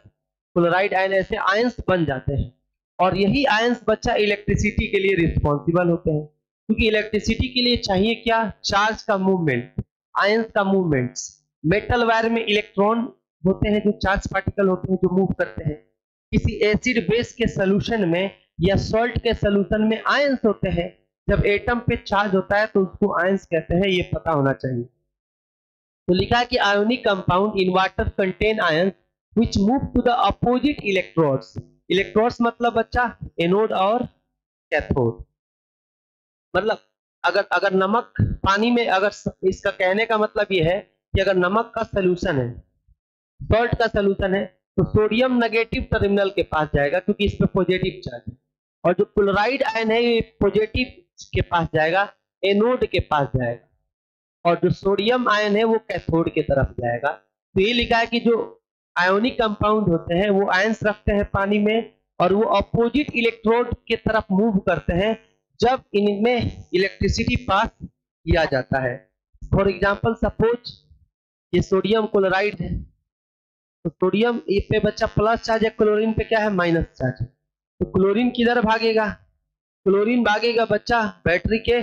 chloride ion ऐसे आयंस बन जाते हैं और यही आयंस बच्चा इलेक्ट्रिसिटी के लिए रिस्पॉन्सिबल होते हैं, क्योंकि इलेक्ट्रिसिटी के लिए चाहिए क्या, चार्ज का मूवमेंट, आयंस का मूवमेंट्स। मेटल वायर में इलेक्ट्रॉन होते हैं जो चार्ज पार्टिकल होते हैं जो मूव करते हैं। किसी एसिड बेस के सोल्यूशन में या सॉल्ट के सोल्यूशन में आयंस होते हैं। जब एटम पे चार्ज होता है तो उसको आयंस कहते हैं, ये पता होना चाहिए। तो लिखा है कि ionic compound in water contain ions which move to the opposite electrodes। Electrodes मतलब बच्चा एनोड और कैथोड। मतलब अगर नमक पानी में, अगर इसका कहने का मतलब ये है कि अगर नमक का सोल्यूशन है, सॉल्ट का सोल्यूशन है, तो सोडियम नेगेटिव टर्मिनल के पास जाएगा क्योंकि इस पे पॉजिटिव चार्ज है, और जो क्लोराइड आयन है ये पॉजिटिव के पास जाएगा, एनोड के पास जाएगा, और जो सोडियम आयन है वो कैथोड की तरफ जाएगा। तो ये लिखा है कि जो आयोनिक कंपाउंड होते हैं वो आयंस रखते हैं पानी में और वो अपोजिट इलेक्ट्रोड की तरफ मूव करते हैं जब इनमें इलेक्ट्रिसिटी पास किया जाता है। फॉर एग्जांपल सपोज ये सोडियम क्लोराइड है, तो सोडियम पे बच्चा प्लस चार्ज है, क्लोरीन पे क्या है, माइनस चार्ज है। तो क्लोरीन किधर भागेगा, क्लोरीन भागेगा बच्चा बैटरी के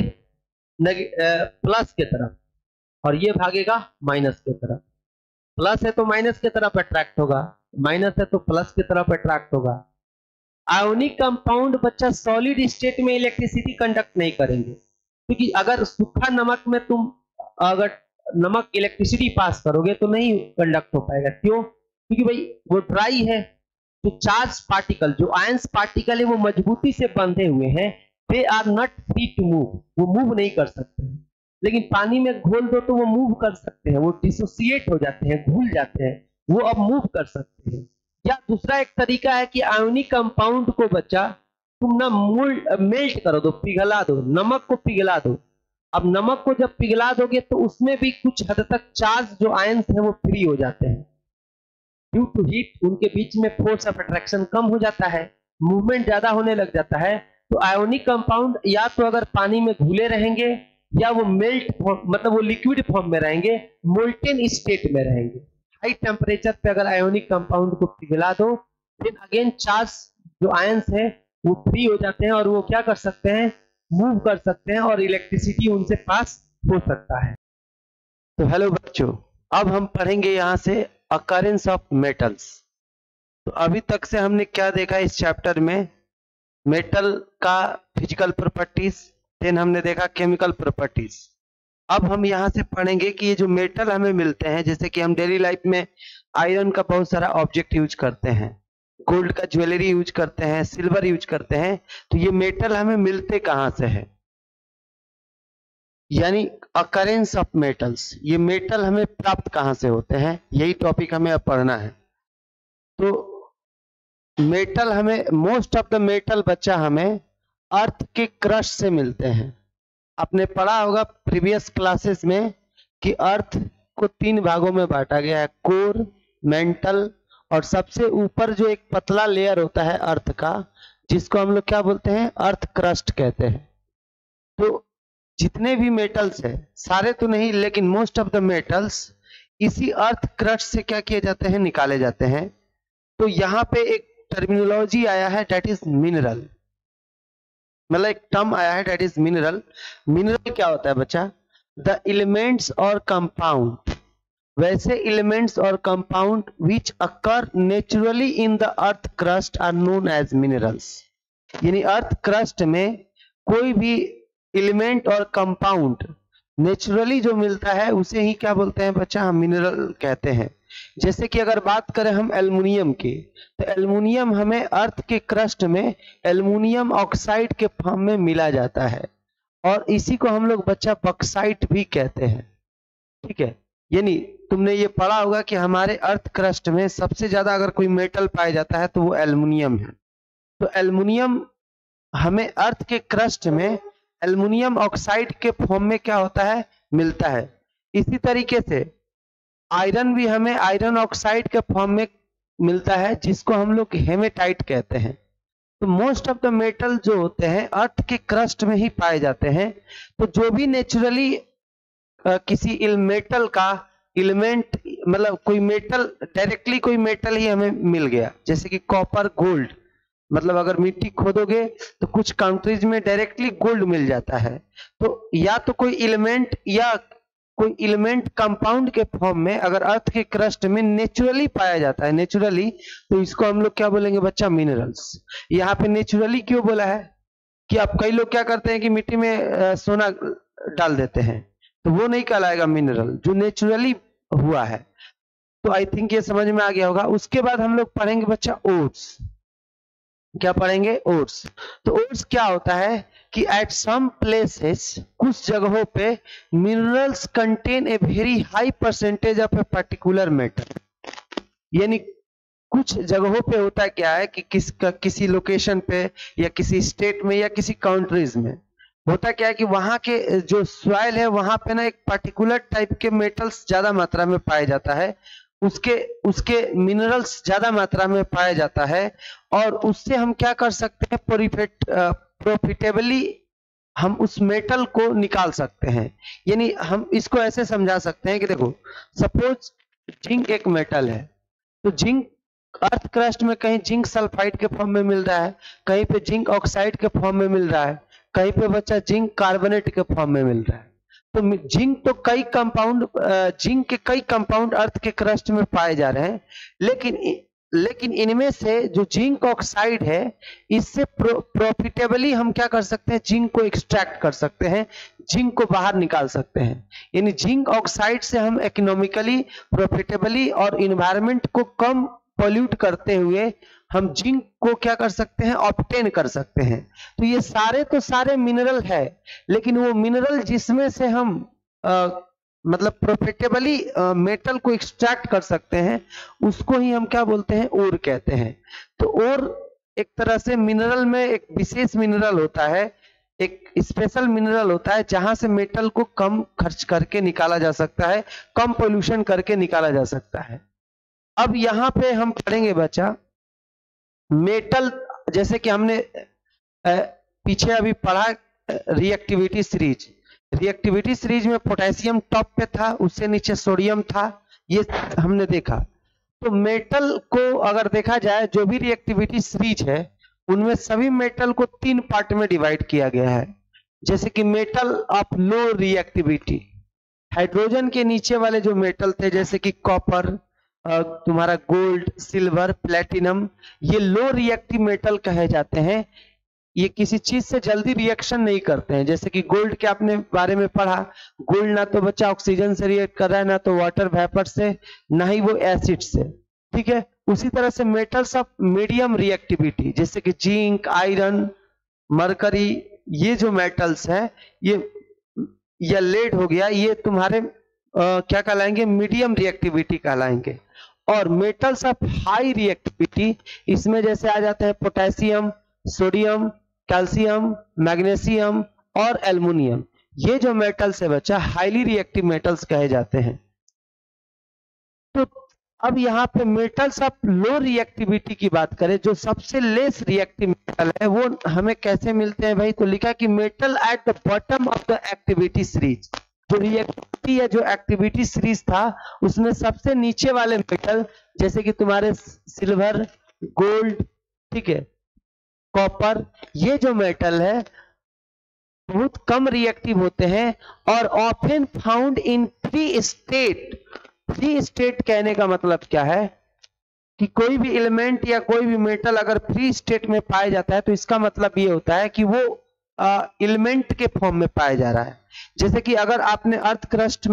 प्लस के तरफ, और ये भागेगा माइनस की तरफ। प्लस है तो माइनस की तरफ अट्रैक्ट होगा, माइनस है तो प्लस की तरफ अट्रैक्ट होगा। आयोनिक कंपाउंड बच्चा सॉलिड स्टेट में इलेक्ट्रिसिटी कंडक्ट नहीं करेंगे, क्योंकि अगर सूखा नमक में तुम अगर नमक इलेक्ट्रिसिटी पास करोगे तो नहीं कंडक्ट हो पाएगा। क्यों? क्योंकि भाई वो ड्राई है, तो चार्ज पार्टिकल जो आयंस पार्टिकल है वो मजबूती से बंधे हुए हैं, they are not free to move, वो मूव नहीं कर सकते। लेकिन पानी में घोल दो तो वो मूव कर सकते हैं, वो डिसोसिएट हो जाते हैं, घुल जाते हैं, वो अब मूव कर सकते हैं। या दूसरा एक तरीका है कि आयोनिक कंपाउंड को बच्चा तुम ना मेल्ट करो दो, पिघला दो, नमक को पिघला दो। अब नमक को जब पिघला दोगे तो उसमें भी कुछ हद तक चार्ज जो आयंस है वो फ्री हो जाते हैं। ड्यू टू हीट उनके बीच में फोर्स ऑफ अट्रैक्शन कम हो जाता है, मूवमेंट ज्यादा होने लग जाता है। तो आयोनिक कंपाउंड या तो अगर पानी में घुले रहेंगे या वो मेल्ट मतलब वो लिक्विड फॉर्म में रहेंगे, मोल्टेन स्टेट में रहेंगे। हाई टेम्परेचर पे अगर आयोनिक कंपाउंड को पिघला दो, फिर अगेन चार्ज जो आयंस है वो फ्री हो जाते हैं और वो क्या कर सकते हैं, मूव कर सकते हैं और इलेक्ट्रिसिटी उनसे पास हो सकता है। तो हेलो बच्चों, अब हम पढ़ेंगे यहाँ से अकरेंस ऑफ मेटल्स। तो अभी तक से हमने क्या देखा इस चैप्टर में, मेटल का फिजिकल प्रॉपर्टीज, देन हमने देखा केमिकल प्रॉपर्टीज। अब हम यहाँ से पढ़ेंगे कि ये जो मेटल हमें मिलते हैं, जैसे कि हम डेली लाइफ में आयरन का बहुत सारा ऑब्जेक्ट यूज करते हैं, गोल्ड का ज्वेलरी यूज करते हैं, सिल्वर यूज करते हैं, तो ये मेटल हमें मिलते कहाँ से है, यानी अकरेंस ऑफ मेटल्स, ये मेटल हमें प्राप्त कहाँ से होते हैं, यही टॉपिक हमें अब पढ़ना है। तो मेटल हमें, मोस्ट ऑफ द मेटल बच्चा हमें अर्थ के क्रस्ट से मिलते हैं। आपने पढ़ा होगा प्रीवियस क्लासेस में कि अर्थ को 3 भागों में बांटा गया है, कोर, मेंटल और सबसे ऊपर जो एक पतला लेयर होता है अर्थ का, जिसको हम लोग क्या बोलते हैं, अर्थ क्रस्ट कहते हैं। तो जितने भी मेटल्स है, सारे तो नहीं लेकिन मोस्ट ऑफ द मेटल्स इसी अर्थ क्रस्ट से क्या किए जाते हैं, निकाले जाते हैं। तो यहाँ पे एक टर्मिनोलॉजी आया है दैट इज मिनरल, मतलब एक टर्म आया है दैट इज मिनरल। मिनरल क्या होता है बच्चा, द एलिमेंट्स और कंपाउंड, वैसे एलिमेंट्स और compound which occur naturally in the earth crust are known as minerals. यानी अर्थ क्रस्ट में कोई भी एलिमेंट और कंपाउंड नेचुरली जो मिलता है उसे ही क्या बोलते हैं बच्चा, हम मिनरल कहते हैं। जैसे कि अगर बात करें हम एल्युमिनियम की, तो एल्युमिनियम हमें अर्थ के क्रस्ट में एल्युमिनियम ऑक्साइड के फॉर्म में मिला जाता है, और इसी को हम लोग बच्चा बॉक्साइट भी कहते हैं। ठीक है, यानी तुमने ये पढ़ा होगा कि हमारे अर्थ क्रस्ट में सबसे ज्यादा अगर कोई मेटल पाया जाता है तो वो एल्युमिनियम है। तो एल्युमिनियम हमें अर्थ के क्रस्ट में एल्युमिनियम ऑक्साइड के फॉर्म में क्या होता है, मिलता है। इसी तरीके से आयरन भी हमें आयरन ऑक्साइड के फॉर्म में मिलता है, जिसको हम लोग हेमेटाइट कहते हैं। तो मोस्ट ऑफ द मेटल जो होते हैं अर्थ के क्रस्ट में ही पाए जाते हैं। तो जो भी नेचुरली किसी मेटल का एलिमेंट मतलब कोई मेटल डायरेक्टली कोई मेटल ही हमें मिल गया, जैसे कि कॉपर गोल्ड, मतलब अगर मिट्टी खोदोगे तो कुछ कंट्रीज में डायरेक्टली गोल्ड मिल जाता है। तो या तो कोई एलिमेंट या कोई एलिमेंट कंपाउंड के फॉर्म में अगर अर्थ के क्रस्ट में नेचुरली पाया जाता है, नेचुरली, तो इसको हम लोग क्या बोलेंगे बच्चा, मिनरल्स। यहाँ पे नेचुरली क्यों बोला है कि अब कई लोग क्या करते हैं कि मिट्टी में सोना डाल देते हैं, तो वो नहीं कहलाएगा मिनरल, जो नेचुरली हुआ है। तो आई थिंक ये समझ में आ गया होगा। उसके बाद हम लोग पढ़ेंगे बच्चा ओट्स। क्या पढ़ेंगे, ओट्स। तो ओट्स क्या होता है कि एट सम प्लेसेस, कुछ जगहों पे minerals contain a very high percentage of a particular metal, यानी कुछ जगहों पे होता क्या है कि किसी लोकेशन पे या किसी स्टेट में या किसी कंट्रीज में होता क्या है कि वहां के जो सॉइल है वहां पे ना एक पर्टिकुलर टाइप के मेटल्स ज्यादा मात्रा में पाया जाता है, उसके मिनरल्स ज्यादा मात्रा में पाया जाता है, और उससे हम क्या कर सकते हैं, प्रॉफिटेबली हम उस मेटल को निकाल सकते हैं। यानी हम इसको ऐसे समझा सकते हैं कि देखो, सपोज जिंक एक मेटल है, तो जिंक अर्थ क्रस्ट में कहीं जिंक सल्फाइड के फॉर्म में मिल रहा है, कहीं पे जिंक ऑक्साइड के फॉर्म में मिल रहा है, कहीं पे बच्चा जिंक कार्बोनेट के फॉर्म में मिल रहा है। तो जिंक तो जिंक के कई कंपाउंड अर्थ के क्रस्ट में पाए जा रहे हैं, लेकिन इनमें से जो जिंक ऑक्साइड है, इससे प्रॉफिटेबली हम क्या कर सकते हैं, जिंक को एक्सट्रैक्ट कर सकते हैं, जिंक को बाहर निकाल सकते हैं। यानी जिंक ऑक्साइड से हम इकोनॉमिकली, प्रॉफिटेबली और इन्वायरमेंट को कम पॉल्यूट करते हुए हम जिंक को क्या कर सकते हैं, ऑब्टेन कर सकते हैं। तो ये सारे मिनरल है, लेकिन वो मिनरल जिसमें से हम मतलब प्रॉफिटेबली मेटल को एक्सट्रैक्ट कर सकते हैं, उसको ही हम क्या बोलते हैं, ओर कहते हैं। तो ओर एक तरह से मिनरल में एक विशेष मिनरल होता है, एक स्पेशल मिनरल होता है, जहां से मेटल को कम खर्च करके निकाला जा सकता है, कम पोल्यूशन करके निकाला जा सकता है। अब यहां पे हम पढ़ेंगे बच्चा मेटल, जैसे कि हमने पीछे अभी पढ़ा रिएक्टिविटी सीरीज में पोटेशियम टॉप पे था, उससे नीचे सोडियम था, ये हमने देखा। तो मेटल को अगर देखा जाए, जो भी रिएक्टिविटी सीरीज है उनमें सभी मेटल को 3 पार्ट में डिवाइड किया गया है। जैसे कि metal of low reactivity, hydrogen के नीचे वाले जो मेटल थे, जैसे कि कॉपर, तुम्हारा गोल्ड, सिल्वर, प्लेटिनम, ये लो रिएक्टिव मेटल कहे जाते हैं। ये किसी चीज से जल्दी रिएक्शन नहीं करते हैं। जैसे कि गोल्ड के आपने बारे में पढ़ा, गोल्ड ना तो बच्चा ऑक्सीजन से रिएक्ट कर रहा है, ना तो वाटर वेपर से, ना ही वो एसिड से, ठीक है। उसी तरह से मेटल्स ऑफ मीडियम रिएक्टिविटी, जैसे कि जिंक, आयरन, मरकरी, ये जो मेटल्स हैं, ये लेड हो गया, ये तुम्हारे क्या कहलाएंगे, मीडियम रिएक्टिविटी कहलाएंगे। और मेटल्स ऑफ हाई रिएक्टिविटी, इसमें जैसे आ जाते हैं पोटेशियम, सोडियम, कैल्शियम, मैग्नीशियम और एल्युमिनियम। ये जो मेटल्स है बच्चा, हाईली रिएक्टिव मेटल्स कहे जाते हैं। तो अब यहाँ पे मेटल्स ऑफ लो रिएक्टिविटी की बात करें, जो सबसे लेस रिएक्टिव मेटल है, वो हमें कैसे मिलते हैं भाई? तो लिखा कि metal at the bottom of the activity series, जो रिएक्टिविटी या जो एक्टिविटी सीरीज था, उसमें सबसे नीचे वाले मेटल, जैसे कि तुम्हारे सिल्वर, गोल्ड, ठीक है, कॉपर, ये जो मेटल है बहुत कम रिएक्टिव होते हैं और often found in free state. Free state कहने का मतलब क्या है कि कोई भी एलिमेंट या कोई भी मेटल अगर फ्री स्टेट में पाया जाता है, तो इसका मतलब ये होता है कि वो एलिमेंट के फॉर्म में पाया जा रहा है। जैसे कि अगर आपने अर्थ क्रस्ट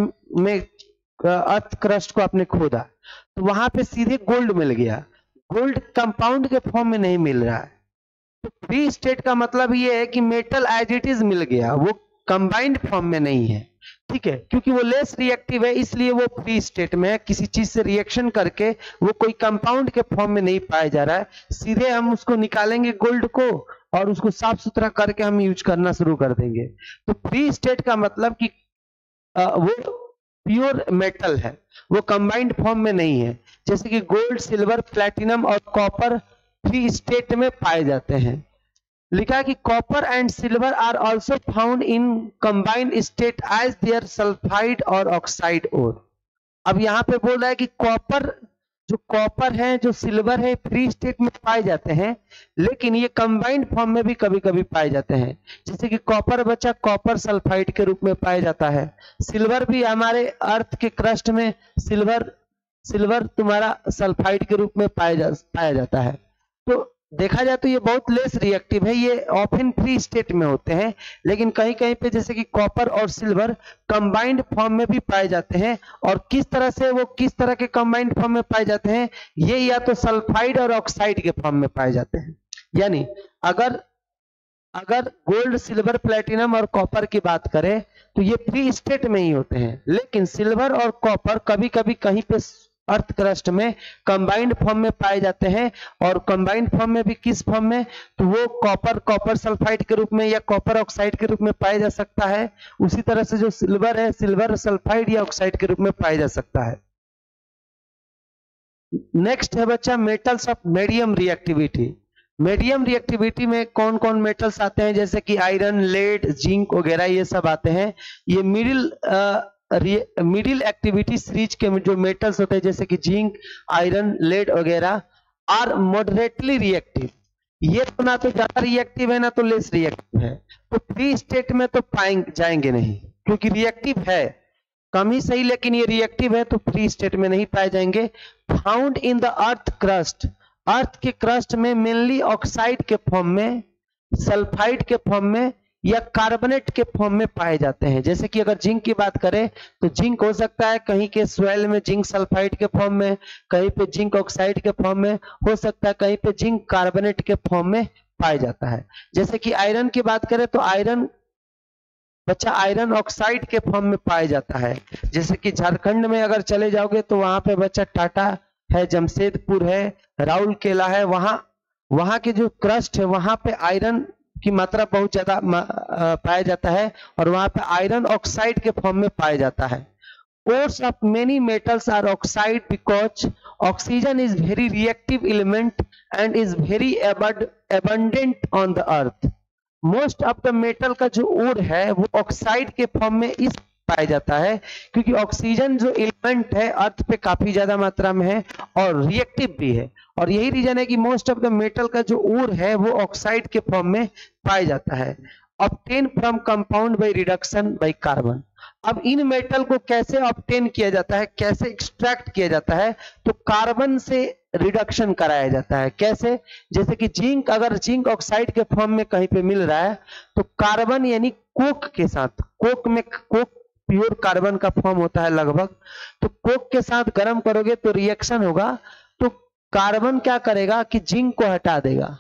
को आपने खोदा, तो वहां पे सीधे गोल्ड मिल गया, गोल्ड कंपाउंड के फॉर्म में नहीं मिल रहा है। तो फ्री स्टेट का मतलब ये है कि मेटल एज इट इज मिल गया, वो कंबाइंड फॉर्म में नहीं है, ठीक है। क्योंकि वो लेस रिएक्टिव है, इसलिए वो फ्री स्टेट में है, किसी चीज से रिएक्शन करके वो कोई कंपाउंड के फॉर्म में नहीं पाया जा रहा है। सीधे हम उसको निकालेंगे गोल्ड को और उसको साफ सुथरा करके हम यूज करना शुरू कर देंगे। तो फ्री स्टेट का मतलब कि वो प्योर मेटल है, वो कंबाइंड फॉर्म में नहीं है। जैसे कि गोल्ड, सिल्वर, प्लैटिनम और कॉपर फ्री स्टेट में पाए जाते हैं। लिखा है कि copper and silver are also found in combined state as their sulphide और ऑक्साइड ओर। अब यहाँ पे बोल रहा है कि कॉपर है, जो सिल्वर है, फ्री स्टेट में पाए जाते हैं, लेकिन ये कंबाइंड फॉर्म में भी कभी कभी पाए जाते हैं। जैसे कि कॉपर बच्चा कॉपर सल्फाइड के रूप में पाया जाता है। सिल्वर भी हमारे अर्थ के क्रस्ट में सिल्वर तुम्हारा सल्फाइड के रूप में पाया जाता है। तो देखा जाए तो ये बहुत लेस रिएक्टिव है, ये ऑफन फ्री स्टेट में होते हैं, लेकिन कहीं कहीं पे जैसे कि कॉपर और सिल्वर कंबाइंड फॉर्म में भी पाए जाते हैं। और किस तरह से वो किस तरह के कंबाइंड फॉर्म में पाए जाते हैं, ये या तो सल्फाइड और ऑक्साइड के फॉर्म में पाए जाते हैं। यानी अगर गोल्ड, सिल्वर, प्लेटिनम और कॉपर की बात करें तो ये फ्री स्टेट में ही होते हैं, लेकिन सिल्वर और कॉपर कभी कभी कहीं पे अर्थ क्रस्ट में कंबाइंड फॉर्म में पाए जाते हैं। और कंबाइंड फॉर्म में भी किस फॉर्म में, तो वो कॉपर सल्फाइड के रूप में या कॉपर ऑक्साइड के रूप में पाया जा सकता है। उसी तरह से जो सिल्वर है, सिल्वर सल्फाइड या ऑक्साइड के रूप में पाया जा सकता है। नेक्स्ट है बच्चा metals of medium reactivity. Medium reactivity में कौन कौन मेटल्स आते हैं, जैसे कि आयरन, लेड, जिंक वगैरह ये सब आते हैं। ये मिडिल एक्टिविटी सीरीज के जो मेटल्स होते हैं जैसे कि जिंक, आयरन, लेड वगैरह आर मॉडरेटली रिएक्टिव। ये तो ना तो ज्यादा रिएक्टिव है ना तो लेस रिएक्टिव है, तो फ्री स्टेट में तो जाएंगे नहीं, क्योंकि रिएक्टिव है, कम ही सही, लेकिन ये रिएक्टिव है तो फ्री स्टेट में नहीं पाए जाएंगे। Found in the earth crust, earth के क्रस्ट में मेनली ऑक्साइड के फॉर्म में, सल्फाइड के फॉर्म में या कार्बोनेट के फॉर्म में पाए जाते हैं। जैसे कि अगर जिंक की बात करें तो जिंक हो सकता है कहीं के सॉइल में जिंक सल्फाइड के फॉर्म में, कहीं पे जिंक ऑक्साइड के फॉर्म में, हो सकता है कहीं पे जिंक कार्बोनेट के फॉर्म में पाया जाता है। जैसे कि आयरन की बात करें तो आयरन बच्चा आयरन ऑक्साइड के फॉर्म में पाया जाता है। जैसे कि झारखंड में अगर चले जाओगे तो वहां पे बच्चा टाटा है, जमशेदपुर है, राउरकेला है, वहां के जो क्रस्ट है वहां पे आयरन की मात्रा बहुत ज्यादा पाया जाता है और वहां पे आयरन ऑक्साइड के फॉर्म में पाया जाता है। Ores of many metals are oxide because oxygen is very reactive element and is very abundant on the earth. Most of the metal का जो ओर है वो ऑक्साइड के फॉर्म में इस पाया जाता है क्योंकि ऑक्सीजन जो एलिमेंट है अर्थ पे काफी ज्यादा मात्रा में है और रिएक्टिव भी है, और यही रीजन है कि मोस्ट ऑफ द मेटल का जो ओर है वो ऑक्साइड के फॉर्म में पाया जाता है। Obtain from compound by reduction by carbon. अब इन मेटल को कैसे ऑब्टेन किया जाता है, कैसे एक्सट्रैक्ट किया जाता है, तो कार्बन से रिडक्शन कराया जाता है। कैसे, जैसे कि जिंक, अगर जिंक ऑक्साइड के फॉर्म में कहीं पे मिल रहा है तो कार्बन यानी कोक के साथ, कोक प्योर कार्बन का फॉर्म होता है लगभग, तो कोक के साथ गर्म करोगे तो रिएक्शन होगा, तो कार्बन क्या करेगा कि जिंक को हटा देगा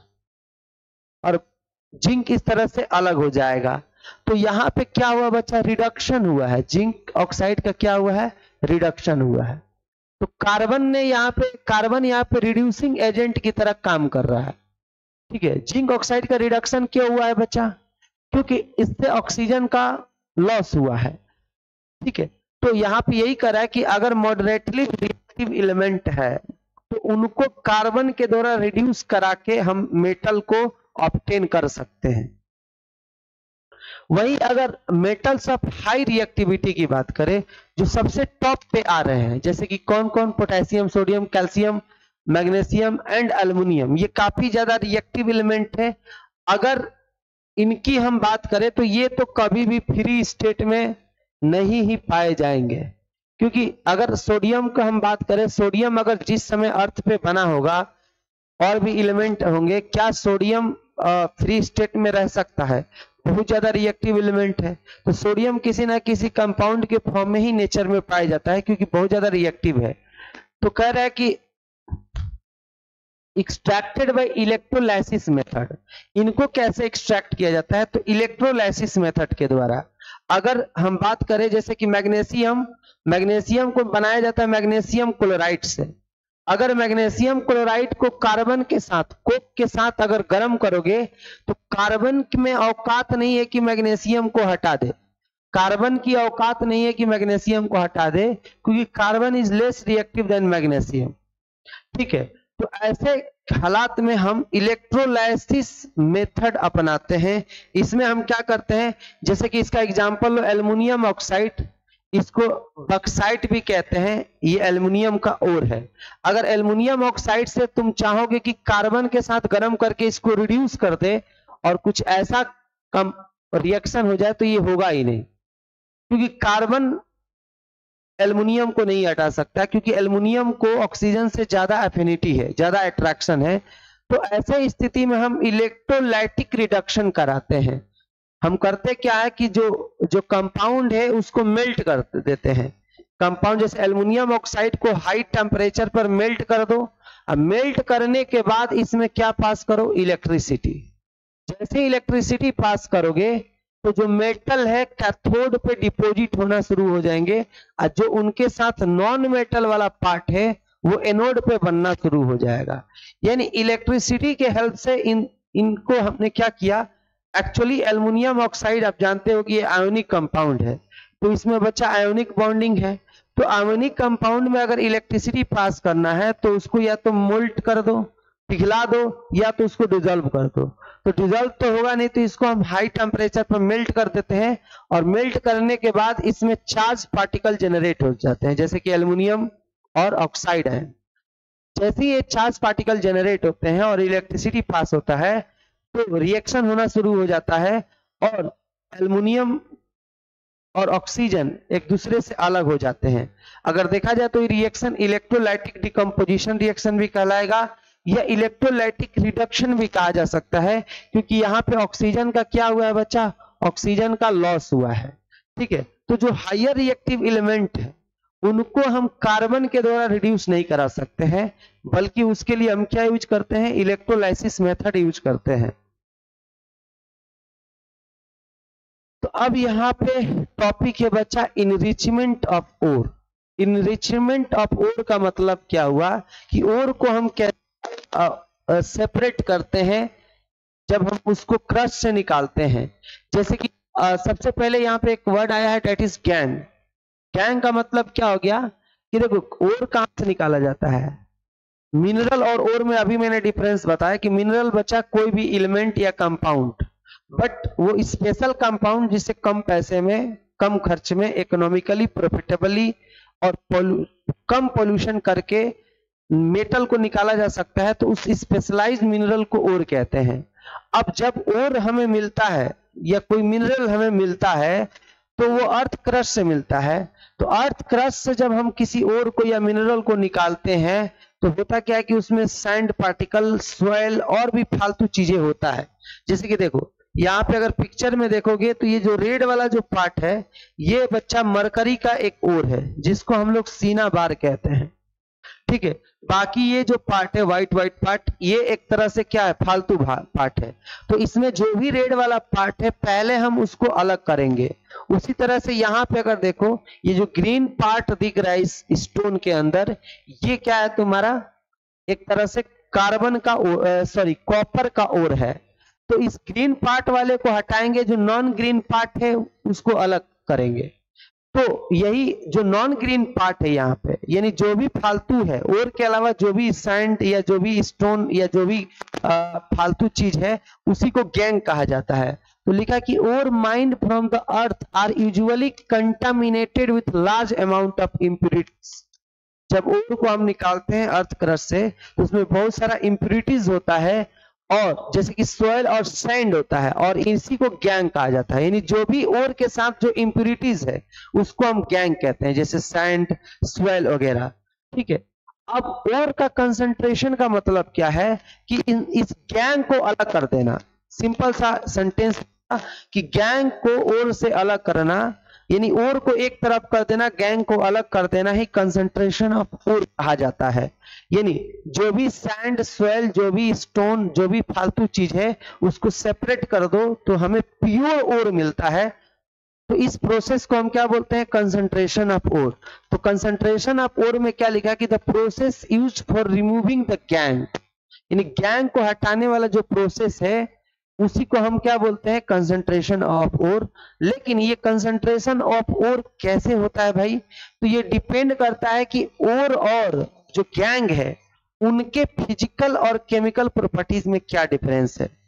और जिंक इस तरह से अलग हो जाएगा। तो यहाँ पे क्या हुआ बच्चा, रिडक्शन हुआ है, जिंक ऑक्साइड का क्या हुआ है, रिडक्शन हुआ है। तो कार्बन यहाँ पे रिड्यूसिंग एजेंट की तरह काम कर रहा है। ठीक है, जिंक ऑक्साइड का रिडक्शन क्यों हुआ है बच्चा, क्योंकि इससे ऑक्सीजन का लॉस हुआ है। ठीक है, तो यहाँ पे यही कर रहा है कि अगर मॉडरेटली रिएक्टिव एलिमेंट है तो उनको कार्बन के द्वारा रिड्यूस करा के हम मेटल को ऑब्टेन कर सकते हैं। वहीं अगर मेटल्स ऑफ हाई रिएक्टिविटी की बात करें जो सबसे टॉप पे आ रहे हैं, जैसे कि कौन कौन, potassium, sodium, calcium, magnesium and aluminium, ये काफी ज्यादा रिएक्टिव एलिमेंट है। अगर इनकी हम बात करें तो ये तो कभी भी फ्री स्टेट में नहीं ही पाए जाएंगे, क्योंकि अगर सोडियम का हम बात करें, सोडियम अगर जिस समय अर्थ पे बना होगा और भी एलिमेंट होंगे, क्या सोडियम फ्री स्टेट में रह सकता है, बहुत ज्यादा रिएक्टिव एलिमेंट है। तो सोडियम किसी ना किसी कंपाउंड के फॉर्म में ही नेचर में पाया जाता है क्योंकि बहुत ज्यादा रिएक्टिव है। तो कह रहा है कि एक्सट्रैक्टेड बाय इलेक्ट्रोलाइसिस मेथड, इनको कैसे एक्सट्रैक्ट किया जाता है, तो इलेक्ट्रोलाइसिस मेथड के द्वारा। अगर हम बात करें जैसे कि मैग्नीशियम को बनाया जाता है मैग्नीशियम क्लोराइड से। अगर मैग्नीशियम क्लोराइड को कार्बन के साथ, कोक के साथ अगर गर्म करोगे तो कार्बन में औकात नहीं है कि मैग्नीशियम को हटा दे, कार्बन की औकात नहीं है कि मैग्नीशियम को हटा दे, क्योंकि carbon is less reactive than magnesium. ठीक है, तो ऐसे हालात में हम इलेक्ट्रोलाइसिस मेथड अपनाते हैं। इसमें हम क्या करते हैं, जैसे कि इसका एग्जांपल लो एल्युमिनियम ऑक्साइड, इसको बक्साइट भी कहते हैं। ये एल्युमिनियम का ओर है। अगर एल्युमिनियम ऑक्साइड से तुम चाहोगे कि कार्बन के साथ गर्म करके इसको रिड्यूस कर दे और कुछ ऐसा कम रिएक्शन हो जाए, तो ये होगा ही नहीं, क्योंकि कार्बन एल्युमिनियम को नहीं हटा सकता, क्योंकि एल्युमिनियम को ऑक्सीजन से ज्यादा एफिनिटी है, ज्यादा अट्रैक्शन है। तो ऐसे स्थिति में हम इलेक्ट्रोलाइटिक रिडक्शन कराते हैं। हम करते क्या है कि जो जो कंपाउंड है उसको मेल्ट कर देते हैं। कंपाउंड जैसे एल्युमिनियम ऑक्साइड को हाई टेम्परेचर पर मेल्ट कर दो। अब मेल्ट करने के बाद इसमें क्या पास करो? इलेक्ट्रिसिटी। जैसे इलेक्ट्रिसिटी पास करोगे तो जो मेटल है कैथोड पे डिपॉजिट होना शुरू हो जाएंगे, और जो उनके साथ नॉन मेटल वाला पार्ट है वो एनोड पे बनना शुरू हो जाएगा। यानी इलेक्ट्रिसिटी के हेल्प से इनको हमने क्या किया? एक्चुअली एल्युमिनियम ऑक्साइड आप जानते हो कि ये आयोनिक कंपाउंड है, तो इसमें बच्चा आयोनिक बॉन्डिंग है। तो आयोनिक कंपाउंड में अगर इलेक्ट्रिसिटी पास करना है तो उसको या तो मोल्ट कर दो, पिघला दो, या तो उसको डिजोल्व कर दो। तो डिजोल्व तो होगा नहीं, तो इसको हम हाई टेम्परेचर पर मेल्ट कर देते हैं, और मेल्ट करने के बाद इसमें चार्ज पार्टिकल जनरेट हो जाते हैं, जैसे कि एल्युमिनियम और ऑक्साइड है। जैसे ये चार्ज पार्टिकल जनरेट होते हैं और इलेक्ट्रिसिटी पास होता है तो रिएक्शन होना शुरू हो जाता है, और एल्युमिनियम और ऑक्सीजन एक दूसरे से अलग हो जाते हैं। अगर देखा जाए तो ये रिएक्शन इलेक्ट्रोलाइटिक डिकम्पोजिशन रिएक्शन भी कहलाएगा, या इलेक्ट्रोलाइटिक रिडक्शन भी कहा जा सकता है, क्योंकि यहाँ पे ऑक्सीजन का क्या हुआ है बच्चा? ऑक्सीजन का लॉस हुआ है। ठीक है, तो जो हायर रिएक्टिव एलिमेंट है उनको हम कार्बन के द्वारा रिड्यूस नहीं करा सकते हैं, बल्कि उसके लिए हम क्या यूज करते हैं? इलेक्ट्रोलाइसिस मेथड यूज करते हैं। तो अब यहाँ पे टॉपिक है बच्चा enrichment of ore. Enrichment of ore का मतलब क्या हुआ कि ओर को हम कैसे सेपरेट करते हैं जब हम उसको क्रश से निकालते हैं। जैसे कि सबसे पहले यहाँ पे एक वर्ड आया है, डेट इज गैंग। गैंग का मतलब क्या हो गया कि देखो ओर कहां से निकाला जाता है? मिनरल और ओर में अभी मैंने डिफरेंस बताया कि मिनरल बचा कोई भी एलिमेंट या कंपाउंड, बट वो स्पेशल कंपाउंड जिसे कम पैसे में, कम खर्च में, इकोनॉमिकली, प्रॉफिटेबली और कम पोल्यूशन करके मेटल को निकाला जा सकता है, तो उस स्पेशलाइज्ड मिनरल को ओर कहते हैं। अब जब ओर हमें मिलता है या कोई मिनरल हमें मिलता है तो वो अर्थ क्रश से मिलता है। तो अर्थ क्रश से जब हम किसी ओर को या मिनरल को निकालते हैं तो होता क्या है कि उसमें सैंड पार्टिकल, सॉइल और भी फालतू चीजें होता है। जैसे कि देखो यहाँ पे अगर पिक्चर में देखोगे तो ये जो रेड वाला जो पार्ट है ये बच्चा मरकरी का एक ओर है, जिसको हम लोग सीना बार कहते हैं। ठीक है, बाकी ये जो पार्ट है व्हाइट व्हाइट पार्ट, ये एक तरह से क्या है? फालतू पार्ट है। तो इसमें जो भी रेड वाला पार्ट है पहले हम उसको अलग करेंगे। उसी तरह से यहाँ पे अगर देखो ये जो ग्रीन पार्ट दिख रहा है इस स्टोन के अंदर, ये क्या है तुम्हारा? एक तरह से कार्बन का सॉरी कॉपर का ओर है। तो इस ग्रीन पार्ट वाले को हटाएंगे, जो नॉन ग्रीन पार्ट है उसको अलग करेंगे। तो यही जो नॉन ग्रीन पार्ट है यहाँ पे, यानी जो भी फालतू है और के अलावा जो भी सैंड या जो भी स्टोन या जो भी फालतू चीज है उसी को गैंग कहा जाता है। तो लिखा कि ore mined from the earth are usually contaminated with large amount of impurities. जब ओर को हम निकालते हैं अर्थ क्रश से तो उसमें बहुत सारा इम्प्यूरिटीज होता है, और जैसे कि सॉइल और सैंड होता है, और इसी को गैंग कहा जाता है। यानी जो भी ओर के साथ जो इम्प्यूरिटीज है उसको हम गैंग कहते हैं, जैसे सैंड, सॉइल वगैरह। ठीक है, अब ओर का कंसंट्रेशन का मतलब क्या है कि इस गैंग को अलग कर देना। सिंपल सा सेंटेंस कि गैंग को ओर से अलग करना, यानी ओर को एक तरफ कर देना, गैंग को अलग कर देना ही कंसंट्रेशन ऑफ ओर कहा जाता है। यानी जो भी सैंड, सॉइल, जो भी स्टोन, जो भी फालतू चीज है उसको सेपरेट कर दो तो हमें प्योर ओर मिलता है। तो इस प्रोसेस को हम क्या बोलते हैं? Concentration of ore. तो कंसंट्रेशन ऑफ ओर में क्या लिखा कि the process used for removing the gangue, यानी गैंग को हटाने वाला जो प्रोसेस है उसी को हम क्या बोलते हैं? Concentration of ore. लेकिन ये कंसंट्रेशन ऑफ ओर कैसे होता है भाई? तो ये डिपेंड करता है कि ओर और जो गैंग है उनके फिजिकल और केमिकल प्रॉपर्टीज में क्या डिफरेंस है,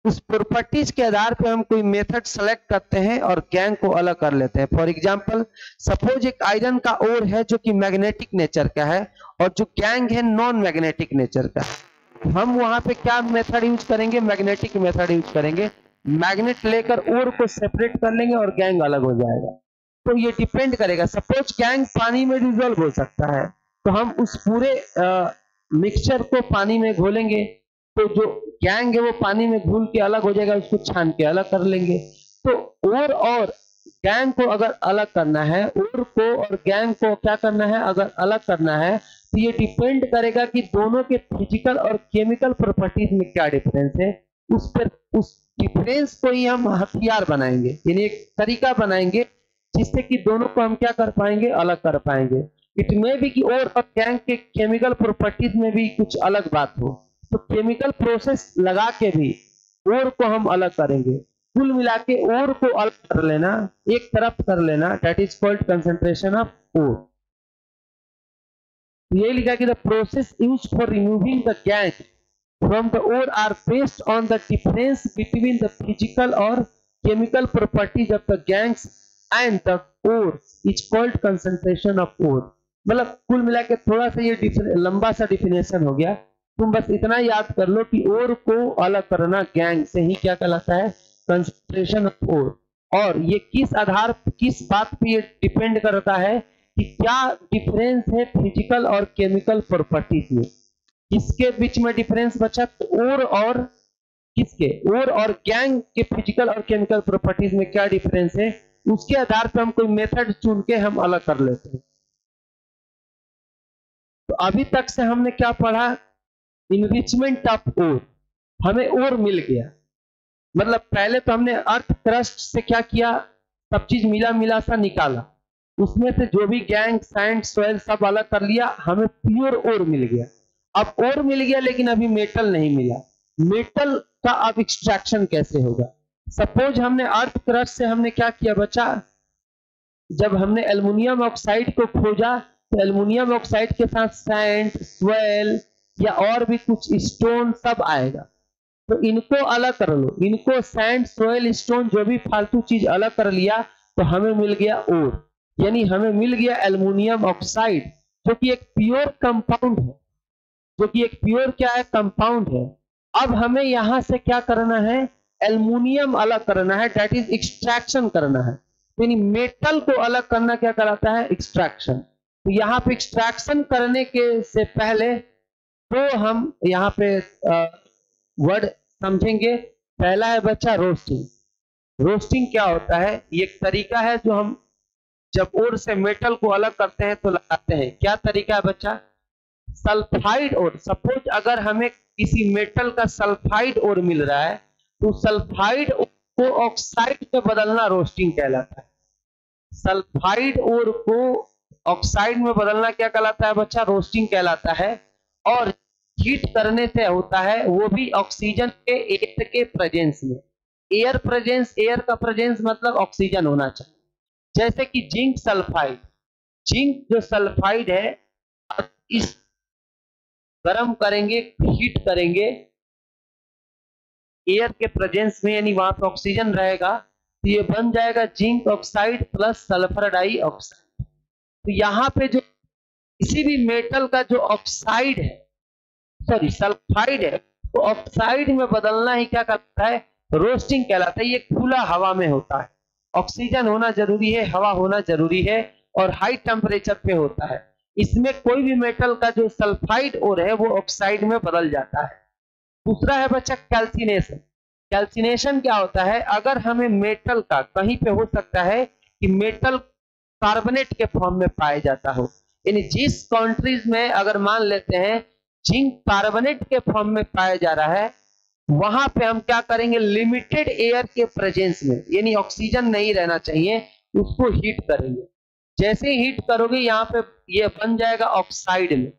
उस प्रॉपर्टीज के आधार पे हम कोई मेथड सेलेक्ट करते हैं और गैंग को अलग कर लेते हैं। फॉर एग्जांपल, सपोज एक आयरन का ओर है जो कि मैग्नेटिक नेचर का है और जो गैंग है नॉन मैग्नेटिक नेचर का है। हम वहां पे क्या मेथड यूज करेंगे? मैग्नेटिक मेथड यूज करेंगे। मैग्नेट लेकर ओर को सेपरेट कर लेंगे और गैंग अलग हो जाएगा। तो ये डिपेंड करेगा। सपोज गैंग पानी में डिसॉल्व हो सकता है, तो हम उस पूरे मिक्सचर को पानी में घोलेंगे, तो जो गैंग है वो पानी में घुल के अलग हो जाएगा, उसको छान के अलग कर लेंगे। तो ओर और गैंग को अगर अलग करना है, ओर को और गैंग को क्या करना है अगर अलग करना है, तो ये डिपेंड करेगा कि दोनों के फिजिकल और केमिकल प्रॉपर्टीज में क्या डिफरेंस है। उस डिफरेंस को ही हम हथियार बनाएंगे, यानी एक तरीका बनाएंगे जिससे कि दोनों को हम क्या कर पाएंगे? अलग कर पाएंगे। इट मे बी कि ओर और गैंग के केमिकल प्रॉपर्टीज में भी कुछ अलग बात हो, तो केमिकल प्रोसेस लगा के भी ओर को हम अलग करेंगे। कुल मिला के ओर को अलग कर लेना, एक तरफ कर लेना, that is called concentration of ore. ये लिखा कि the process used for removing the gangue from the ore are based on the difference between the physical और chemical properties of the gangues and the ore is called concentration of ore. मतलब कुल मिला के थोड़ा सा ये लंबा सा डिफिनेशन हो गया। तुम बस इतना याद कर लो कि ओर को अलग करना गैंग से ही क्या कहलाता है? Concentration of ore. और ये किस आधार, किस बात पे ये डिपेंड करता है कि क्या डिफरेंस है फिजिकल और केमिकल प्रॉपर्टीज में। किसके बीच में डिफरेंस बचा? ओर और किसके? ओर और गैंग के फिजिकल और केमिकल प्रॉपर्टीज में क्या डिफरेंस है, उसके आधार पर हम कोई मेथड चुन के हम अलग कर लेते हैं। तो अभी तक से हमने क्या पढ़ा? Enrichment of ore. हमें ओर मिल गया, मतलब पहले तो हमने अर्थ क्रस्ट से क्या किया? सब चीज मिला मिला सा निकाला, उसमें से जो भी गैंग, सैंड, सॉइल सब अलग कर लिया, हमें प्योर ओर मिल गया। अब ओर मिल गया लेकिन अभी मेटल नहीं मिला। मेटल का अब एक्सट्रैक्शन कैसे होगा? सपोज हमने अर्थ क्रस्ट से हमने क्या किया बच्चा? जब हमने एल्युमिनियम ऑक्साइड को खोजा, तो एल्युमिनियम ऑक्साइड के साथ सैंड, सॉइल या और भी कुछ स्टोन सब आएगा। तो इनको अलग कर लो, इनको सैंड, सॉइल, स्टोन जो भी फालतू चीज अलग कर लिया, तो हमें मिल गया ओर, यानी हमें मिल गया एल्युमिनियम ऑक्साइड, जो कि एक प्योर कंपाउंड है, जो कि एक प्योर क्या है? कंपाउंड है। अब हमें यहां से क्या करना है? एल्युमिनियम अलग करना है, दैट इज एक्सट्रैक्शन करना है। यानी मेटल को अलग करना क्या कहलाता है? एक्सट्रैक्शन। तो यहाँ पे एक्सट्रैक्शन करने के से पहले तो हम यहाँ पे वर्ड समझेंगे। पहला है बच्चा रोस्टिंग। रोस्टिंग क्या होता है? ये एक तरीका है जो हम जब ओर से मेटल को अलग करते हैं तो लगाते हैं। क्या तरीका है बच्चा? सल्फाइड ओर। सपोज अगर हमें किसी मेटल का सल्फाइड ओर मिल रहा है, तो सल्फाइड को ऑक्साइड में बदलना रोस्टिंग कहलाता है। सल्फाइड ओर को ऑक्साइड में बदलना क्या कहलाता है बच्चा? रोस्टिंग कहलाता है। और हीट करने से होता है वो भी ऑक्सीजन के एयर के प्रेजेंस में। एयर प्रेजेंस, एयर का प्रेजेंस मतलब ऑक्सीजन होना चाहिए। जैसे कि जिंक सल्फाइड, जिंक जो सल्फाइड है, इस गर्म करेंगे, हीट करेंगे एयर के प्रेजेंस में, यानी वहां पर ऑक्सीजन रहेगा, तो ये बन जाएगा zinc oxide plus sulphur dioxide. तो यहाँ पे जो किसी भी मेटल का जो ऑक्साइड है, सॉरी सल्फाइड है, तो ऑक्साइड में बदलना ही क्या कहता है? रोस्टिंग कहलाता है। ये खुला हवा में होता है, ऑक्सीजन होना जरूरी है, हवा होना जरूरी है, और हाई टेम्परेचर पे होता है। इसमें कोई भी मेटल का जो सल्फाइड ओर है वो ऑक्साइड में बदल जाता है। दूसरा है बच्चा कैल्सिनेशन। कैल्सिनेशन क्या होता है? अगर हमें मेटल का, कहीं पे हो सकता है कि मेटल कार्बोनेट के फॉर्म में पाया जाता हो, यानी जिस कंट्रीज में अगर मान लेते हैं जिंक कार्बोनेट के फॉर्म में पाया जा रहा है, वहां पे हम क्या करेंगे? लिमिटेड एयर के प्रेजेंस में, यानी ऑक्सीजन नहीं रहना चाहिए, उसको हीट करेंगे। जैसे ही हीट करोगे यहाँ पे ये बन जाएगा ऑक्साइड में,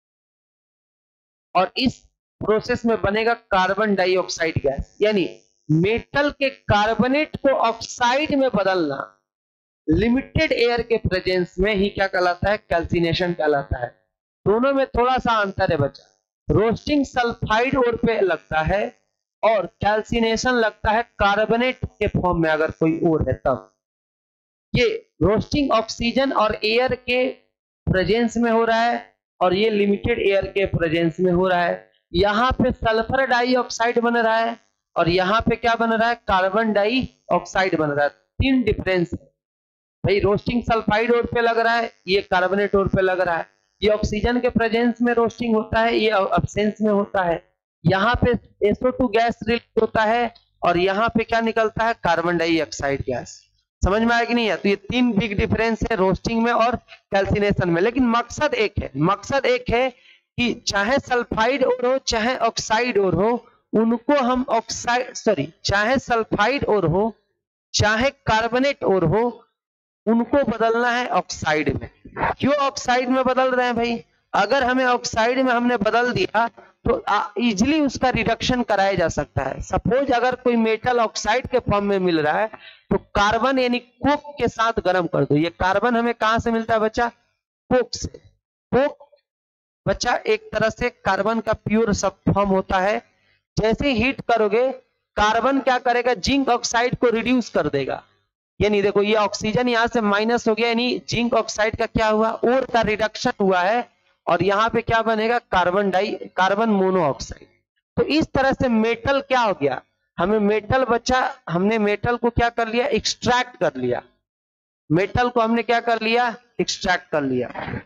और इस प्रोसेस में बनेगा कार्बन डाइऑक्साइड गैस। यानी मेटल के कार्बोनेट को ऑक्साइड में बदलना लिमिटेड एयर के प्रेजेंस में ही क्या कहलाता है? कैल्सिनेशन कहलाता है। दोनों में थोड़ा सा अंतर है बच्चा। रोस्टिंग सल्फाइड ओर पे लगता है, और कैल्सिनेशन लगता है कार्बोनेट के फॉर्म में अगर कोई और है तब। ये रोस्टिंग ऑक्सीजन और एयर के प्रेजेंस में हो रहा है और ये लिमिटेड एयर के प्रेजेंस में हो रहा है। यहाँ पे सल्फर डाइऑक्साइड बन रहा है और यहाँ पे क्या बन रहा है, कार्बन डाइऑक्साइड बन रहा है। तीन डिफरेंस है भाई, रोस्टिंग सल्फाइड ओर पे लग रहा है, ये कार्बोनेट ओर पे लग रहा है। ये ऑक्सीजन के प्रेजेंस में रोस्टिंग होता है, ये अब्सेंस में होता है। यहाँ पे SO2 गैस रिलीज होता है और यहाँ पे क्या निकलता है, कार्बन डाइऑक्साइड गैस। समझ में आया कि नहीं है? तो ये तीन बिग डिफरेंस है रोस्टिंग में और कैल्सिनेशन में, लेकिन मकसद एक है, मकसद एक है कि चाहे सल्फाइड और हो चाहे ऑक्साइड और हो, उनको हम चाहे सल्फाइड और हो चाहे कार्बोनेट और हो, उनको बदलना है ऑक्साइड में। क्यों ऑक्साइड में बदल रहे हैं भाई? अगर हमें ऑक्साइड में हमने बदल दिया तो इजिली उसका रिडक्शन कराया जा सकता है। सपोज अगर कोई मेटल ऑक्साइड के फॉर्म में मिल रहा है तो कार्बन यानी कोक के साथ गर्म कर दो। ये कार्बन हमें कहां से मिलता है बच्चा? कोक से। कोक बच्चा एक तरह से कार्बन का प्योर सब फॉर्म होता है। जैसे हीट करोगे कार्बन क्या करेगा, जिंक ऑक्साइड को रिड्यूस कर देगा। यानी देखो ये ऑक्सीजन यहां से माइनस हो गया, यानी जिंक ऑक्साइड का क्या हुआ, और का रिडक्शन हुआ है और यहाँ पे क्या बनेगा, कार्बन मोनोऑक्साइड। तो इस तरह से मेटल क्या हो गया, हमें मेटल बच्चा, हमने मेटल को क्या कर लिया, एक्सट्रैक्ट कर लिया। मेटल को हमने क्या कर लिया, एक्सट्रैक्ट कर लिया।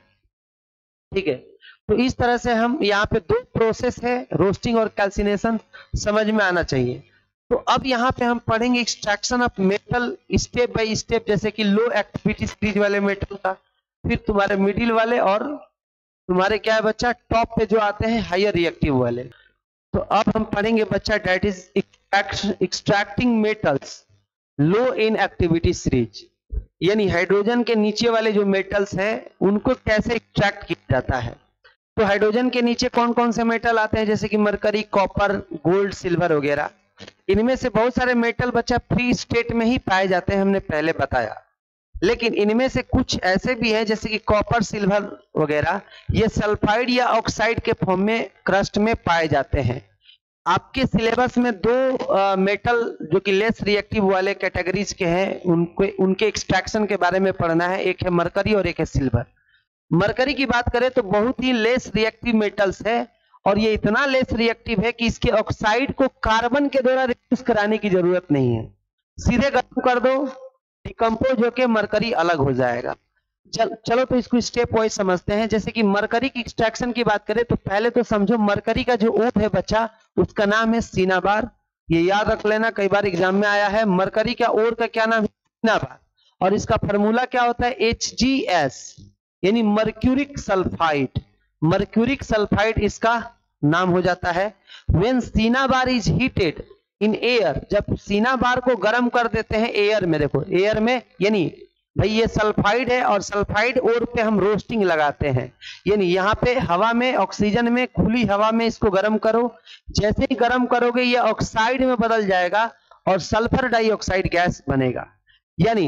ठीक है, तो इस तरह से हम यहाँ पे दो प्रोसेस है, रोस्टिंग और कैल्सिनेशन, समझ में आना चाहिए। तो अब यहाँ पे हम पढ़ेंगे extraction of metal step by step, जैसे कि लो एक्टिविटी स्टेज वाले मेटल का, फिर तुम्हारे मिडिल वाले और तुम्हारे क्या है बच्चा, टॉप पे जो आते हैं हायर रिएक्टिव वाले। तो अब हम पढ़ेंगे बच्चा that is extracting metals low in activity stage, यानी हाइड्रोजन के नीचे वाले जो मेटल्स हैं उनको कैसे एक्सट्रैक्ट किया जाता है। तो हाइड्रोजन के नीचे कौन कौन से मेटल आते हैं, जैसे कि मरकरी, कॉपर, गोल्ड, सिल्वर वगैरह। इनमें से बहुत सारे मेटल बच्चा फ्री स्टेट में ही पाए जाते हैं, हमने पहले बताया, लेकिन इनमें से कुछ ऐसे भी हैं जैसे कि कॉपर, सिल्वर वगैरह, ये सल्फाइड या ऑक्साइड के फॉर्म में क्रस्ट में पाए जाते हैं। आपके सिलेबस में दो मेटल जो कि लेस रिएक्टिव वाले कैटेगरीज के हैं, उनके एक्सट्रैक्शन के बारे में पढ़ना है। एक है मरकरी और एक है सिल्वर। मरकरी की बात करें तो बहुत ही लेस रिएक्टिव मेटल्स है और ये इतना लेस रिएक्टिव है कि इसके ऑक्साइड को कार्बन के द्वारा रिड्यूस कराने की जरूरत नहीं है, सीधे गर्म कर दो, डिकम्पोज होकर मरकरी अलग हो जाएगा। चलो तो इसको स्टेप वाइज समझते हैं। जैसे कि मरकरी की एक्सट्रैक्शन की बात करें तो पहले तो समझो मरकरी का जो ओर है बच्चा, उसका नाम है सिनाबार। ये याद रख लेना, कई बार एग्जाम में आया है। मरकरी का ओर का क्या नाम है, सिनाबार, और इसका फॉर्मूला क्या होता है, HgS, यानी मर्क्यूरिक सल्फाइड। मर्क्यूरिक सल्फाइड इसका नाम हो जाता है। When cinnabar is heated in air, जब सिनाबार को गर्म कर देते हैं एयर में, देखो एयर में, यानी भाई ये सल्फाइड है और सल्फाइड ओर पे हम रोस्टिंग लगाते हैं, यानी यहाँ पे हवा में, ऑक्सीजन में, खुली हवा में इसको गर्म करो। जैसे ही गर्म करोगे ये ऑक्साइड में बदल जाएगा और सल्फर डाइऑक्साइड गैस बनेगा। यानी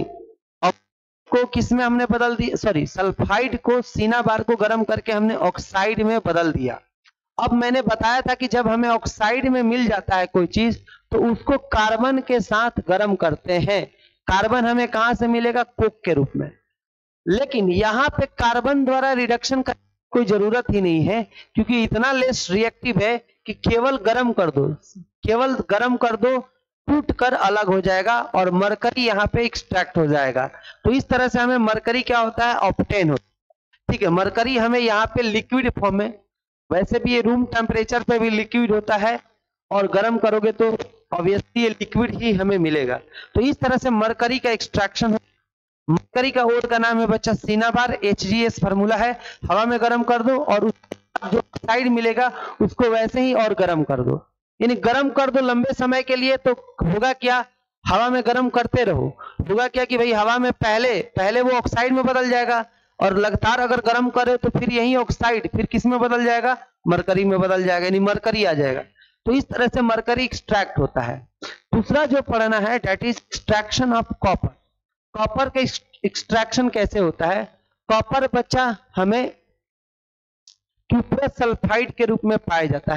को किसमें हमने बदल दिया, सॉरी, सल्फाइड को, सिनाबार को गर्म करके हमने ऑक्साइड में बदल दिया। अब मैंने बताया था कि जब हमें ऑक्साइड में मिल जाता है कोई चीज तो उसको कार्बन के साथ गर्म करते हैं। कार्बन हमें कहां से मिलेगा, कोक के रूप में। लेकिन यहां पे कार्बन द्वारा रिडक्शन का कोई जरूरत ही नहीं है, क्योंकि इतना लेस रिएक्टिव है कि केवल गर्म कर दो, केवल गर्म कर दो, टूट कर अलग हो जाएगा और मरकरी यहाँ पे एक्सट्रैक्ट हो जाएगा। तो इस तरह से हमें मरकरी क्या होता है, ऑब्टेन होता है। ठीक है, मरकरी हमें यहाँ पे लिक्विड फॉर्म में, वैसे भी ये रूम टेम्परेचर पे भी लिक्विड होता है और गर्म करोगे तो ऑब्वियसली ये लिक्विड ही हमें मिलेगा। तो इस तरह से मरकरी का एक्सट्रैक्शन हो। मरकरी का ओर का नाम है बच्चा सिनाबार, HgS फार्मूला है। हवा में गर्म कर दो और जो साइड मिलेगा उसको वैसे ही और गर्म कर दो, यानी गर्म कर दो लंबे समय के लिए। तो होगा क्या, हवा में गर्म करते रहो, होगा क्या कि भाई हवा में पहले वो ऑक्साइड में बदल जाएगा और लगातार अगर गर्म करे तो फिर यही ऑक्साइड फिर किस में बदल जाएगा, मरकरी में बदल जाएगा, यानी मरकरी आ जाएगा। तो इस तरह से मरकरी एक्सट्रैक्ट होता है। दूसरा जो पढ़ना है that is extraction of copper. Copper का एक्सट्रैक्शन कैसे होता है। कॉपर बच्चा हमें क्यूप्रस सल्फाइड के रूप में पाया जाता है।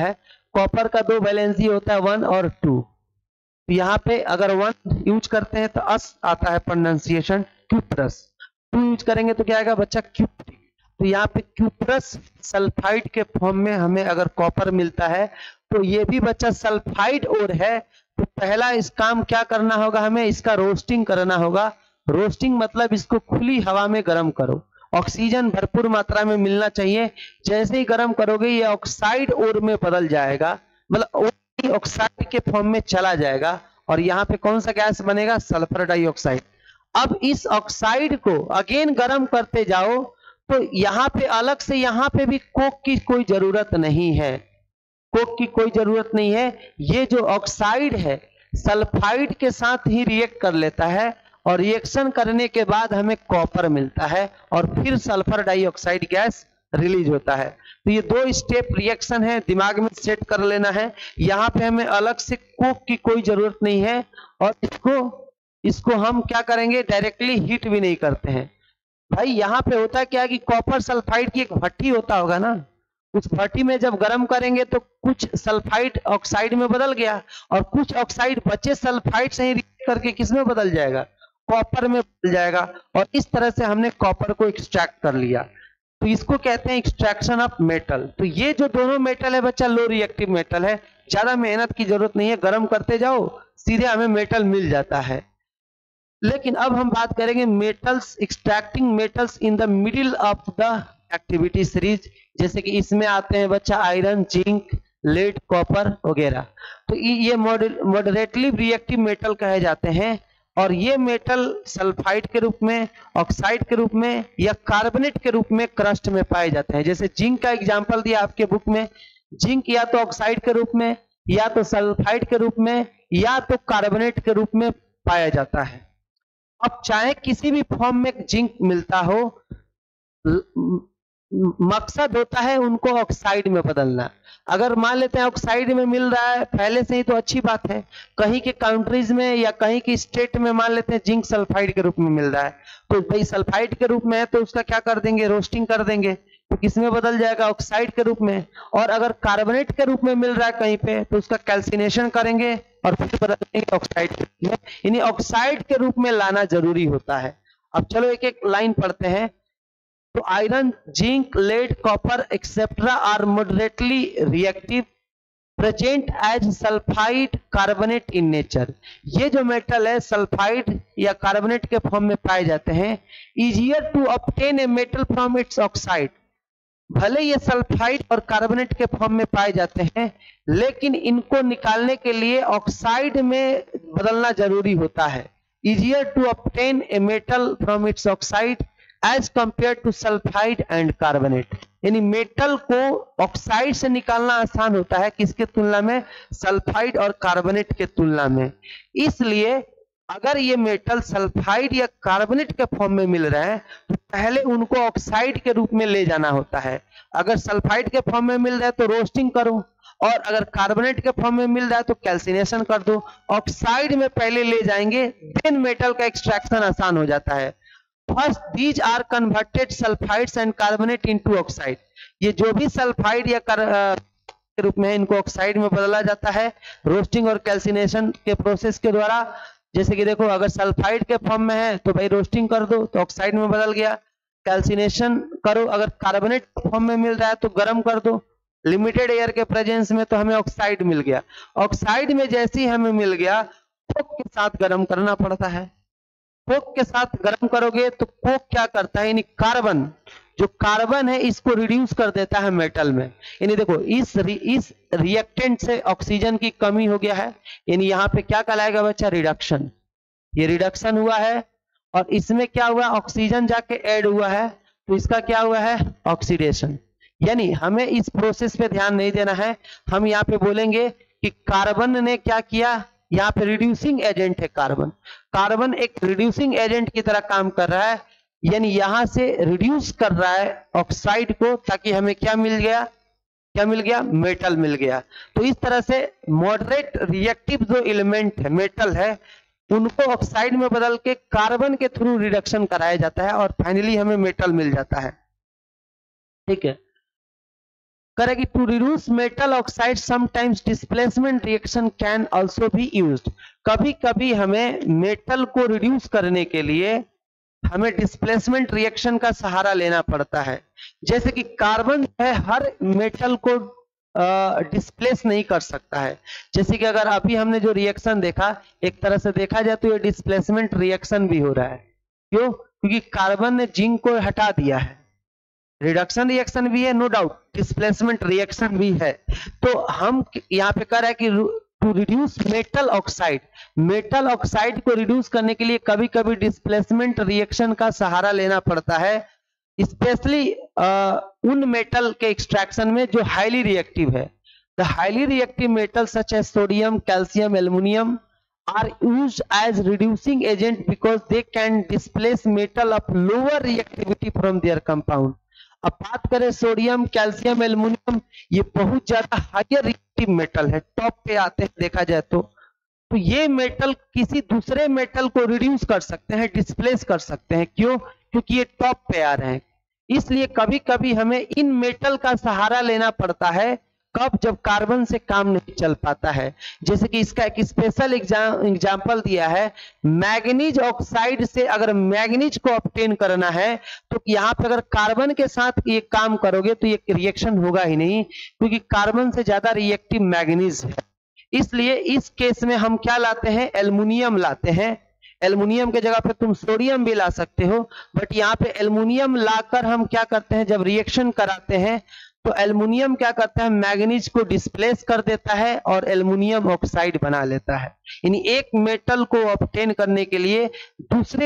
कॉपर का दो वैलेंसी होता है 1 और 2। तो यहाँ पे अगर 1 यूज करते हैं तो अस आता है प्रोनाउंसिएशन क्यूप्रस, 2 यूज करेंगे तो क्या आएगा बच्चा क्यूप्रिक। तो यहाँ पे क्यूप्रस सल्फाइड के फॉर्म में हमें अगर कॉपर मिलता है तो ये भी बच्चा सल्फाइड और है। तो पहला इस काम क्या करना होगा, हमें इसका रोस्टिंग करना होगा। रोस्टिंग मतलब इसको खुली हवा में गर्म करो, ऑक्सीजन भरपूर मात्रा में मिलना चाहिए। जैसे ही गर्म करोगे ये ऑक्साइड और में बदल जाएगा, मतलब ऑक्साइड के फॉर्म में चला जाएगा और यहाँ पे कौन सा गैस बनेगा, सल्फर डाइऑक्साइड। अब इस ऑक्साइड को अगेन गर्म करते जाओ तो यहाँ पे अलग से यहाँ पे भी कोक की कोई जरूरत नहीं है, कोक की कोई जरूरत नहीं है। ये जो ऑक्साइड है सल्फाइड के साथ ही रिएक्ट कर लेता है और रिएक्शन करने के बाद हमें कॉपर मिलता है और फिर सल्फर डाइऑक्साइड गैस रिलीज होता है। तो ये दो स्टेप रिएक्शन है, दिमाग में सेट कर लेना है। यहाँ पे हमें अलग से कोक की कोई जरूरत नहीं है और इसको हम क्या करेंगे, डायरेक्टली हीट भी नहीं करते हैं। भाई यहाँ पे होता क्या है कि कॉपर सल्फाइड की एक भट्टी होता होगा ना, उस भट्टी में जब गर्म करेंगे तो कुछ सल्फाइड ऑक्साइड में बदल गया और कुछ ऑक्साइड बचे सल्फाइड से ही रिएक्ट करके किस में बदल जाएगा, कॉपर में बदल जाएगा। और इस तरह से हमने कॉपर को एक्सट्रैक्ट कर लिया। तो इसको कहते हैं एक्सट्रैक्शन ऑफ मेटल। तो ये जो दोनों मेटल है बच्चा लो रिएक्टिव मेटल है, ज्यादा मेहनत की जरूरत नहीं है, गर्म करते जाओ सीधे हमें मेटल मिल जाता है। लेकिन अब हम बात करेंगे metals, extracting metals in the middle of the activity series. जैसे कि इसमें आते हैं बच्चा आयरन, जिंक, लेड, कॉपर वगैरह। तो ये मॉडरेटली रिएक्टिव मेटल कहे जाते हैं और ये मेटल सल्फाइड के रूप में, ऑक्साइड के रूप में या कार्बोनेट के रूप में क्रस्ट में पाए जाते हैं। जैसे जिंक का एग्जांपल दिया आपके बुक में, जिंक या तो ऑक्साइड के रूप में या तो सल्फाइड के रूप में या तो कार्बोनेट के रूप में पाया जाता है। अब चाहे किसी भी फॉर्म में जिंक मिलता हो, मकसद होता है उनको ऑक्साइड में बदलना। अगर मान लेते हैं ऑक्साइड में मिल रहा है पहले से ही तो अच्छी बात है, कहीं के कंट्रीज में या कहीं की स्टेट में मान लेते हैं जिंक सल्फाइड के रूप में मिल रहा है, तो भाई सल्फाइड के रूप में है तो उसका क्या कर देंगे, रोस्टिंग कर देंगे, तो किसमें बदल जाएगा, ऑक्साइड के रूप में। और अगर कार्बोनेट के रूप में मिल रहा है कहीं पे तो उसका कैल्सिनेशन करेंगे और फिर बदल देंगे ऑक्साइड के रूप में। यानी ऑक्साइड के रूप में लाना जरूरी होता है। अब चलो एक एक लाइन पढ़ते हैं। तो iron, zinc, lead, copper etcetera are moderately reactive, present as sulphide carbonate in nature. ये जो मेटल है सल्फाइड या कार्बोनेट के फॉर्म में पाए जाते हैं। Easier to obtain a metal from its oxide. भले ये सल्फाइड और कार्बोनेट के फॉर्म में पाए जाते हैं लेकिन इनको निकालने के लिए ऑक्साइड में बदलना जरूरी होता है। Easier to obtain a metal from its oxide as compare to sulphide and carbonate. यानी मेटल को ऑक्साइड से निकालना आसान होता है किसके तुलना में, सल्फाइड और कार्बोनेट के तुलना में। इसलिए अगर ये मेटल सल्फाइड या कार्बोनेट के फॉर्म में मिल रहे हैं तो पहले उनको ऑक्साइड के रूप में ले जाना होता है। अगर सल्फाइड के फॉर्म में मिल रहा है तो रोस्टिंग करो और अगर कार्बोनेट के फॉर्म में मिल रहा है तो कैल्सिनेशन कर दो। ऑक्साइड में पहले ले जाएंगे देन मेटल का एक्सट्रैक्शन आसान हो जाता है। First these are converted sulphides and carbonate into oxide. ये जो भी सल्फाइड या के रूप में है इनको ऑक्साइड में बदला जाता है रोस्टिंग और कैल्सिनेशन के प्रोसेस के द्वारा। जैसे कि देखो अगर सल्फाइड के फॉर्म में है तो भाई रोस्टिंग कर दो तो ऑक्साइड में बदल गया, कैल्सिनेशन करो, अगर कार्बोनेट फॉर्म में मिल रहा है तो गर्म कर दो लिमिटेड एयर के प्रेजेंस में तो हमें ऑक्साइड मिल गया। ऑक्साइड में जैसे ही हमें मिल गया कोक के साथ गर्म करना पड़ता है। कोक के साथ गर्म करोगे तो कोक क्या करता है, यानी कार्बन, जो कार्बन है इसको रिड्यूस कर देता है मेटल में। यानी देखो इस रिएक्टेंट से ऑक्सीजन की कमी हो गया है, यानी यहाँ पे क्या कहलाएगा बच्चा, रिडक्शन। ये रिडक्शन हुआ है और इसमें क्या हुआ, ऑक्सीजन जाके ऐड हुआ है तो इसका क्या हुआ है, ऑक्सीडेशन। यानी हमें इस प्रोसेस पे ध्यान नहीं देना है, हम यहाँ पे बोलेंगे कि कार्बन ने क्या किया, यहाँ पे रिड्यूसिंग एजेंट है कार्बन। कार्बन एक रिड्यूसिंग एजेंट की तरह काम कर रहा है, यानी यहां से रिड्यूस कर रहा है ऑक्साइड को ताकि हमें क्या मिल गया, क्या मिल गया, मेटल मिल गया। तो इस तरह से मॉडरेट रिएक्टिव जो एलिमेंट है मेटल है उनको ऑक्साइड में बदल के कार्बन के थ्रू रिडक्शन कराया जाता है और फाइनली हमें मेटल मिल जाता है। ठीक है, करेगी to reduce metal oxide sometimes displacement reaction can also be used. कभी कभी हमें मेटल को रिड्यूस करने के लिए हमें डिस्प्लेसमेंट रिएक्शन का सहारा लेना पड़ता है। जैसे कि कार्बन है हर मेटल को डिस्प्लेस नहीं कर सकता है। जैसे कि अगर अभी हमने जो रिएक्शन देखा, एक तरह से देखा जाए तो ये डिस्प्लेसमेंट रिएक्शन भी हो रहा है। क्यों? क्योंकि कार्बन ने जिंक को हटा दिया है। रिडक्शन रिएक्शन भी है नो डाउट, डिस्प्लेसमेंट रिएक्शन भी है। तो हम यहाँ पे कह रहे हैं कि टू रिड्यूस मेटल ऑक्साइड को रिड्यूस करने के लिए कभी कभी डिस्प्लेसमेंट रिएक्शन का सहारा लेना पड़ता है, स्पेशली उन मेटल के एक्सट्रैक्शन में जो हाईली रिएक्टिव है। The highly reactive metal such as sodium, calcium, aluminium are used as reducing agent because they can displace metal of lower reactivity from their compound। अब बात करें सोडियम, कैल्शियम, एल्युमिनियम, ये बहुत ज्यादा higher reactive metal है, top पे आते हैं देखा जाए तो ये मेटल किसी दूसरे मेटल को रिड्यूस कर सकते हैं, डिस्प्लेस कर सकते हैं। क्यों? क्योंकि ये टॉप पे आ रहे हैं। इसलिए कभी कभी हमें इन मेटल का सहारा लेना पड़ता है। कब? जब कार्बन से काम नहीं चल पाता है। जैसे कि इसका एक स्पेशल एग्जांपल दिया है, मैग्नीज ऑक्साइड से अगर मैग्नीज को ऑब्टेन करना है तो यहाँ पे अगर कार्बन के साथ ये काम करोगे तो ये रिएक्शन होगा ही नहीं, क्योंकि कार्बन से ज्यादा रिएक्टिव मैग्नीज है। इसलिए इस केस में हम क्या लाते हैं? एल्युमिनियम लाते हैं। एल्युमिनियम के जगह पे तुम सोडियम भी ला सकते हो, बट यहाँ पे एल्युमिनियम लाकर हम क्या करते हैं, जब रिएक्शन कराते हैं तो एल्युमिनियम क्या करता है, मैग्नीज को डिस्प्लेस कर देता है और एल्युमिनियम ऑक्साइड बना लेता है। यानी एक मेटल को ऑब्टेन करने के लिए दूसरे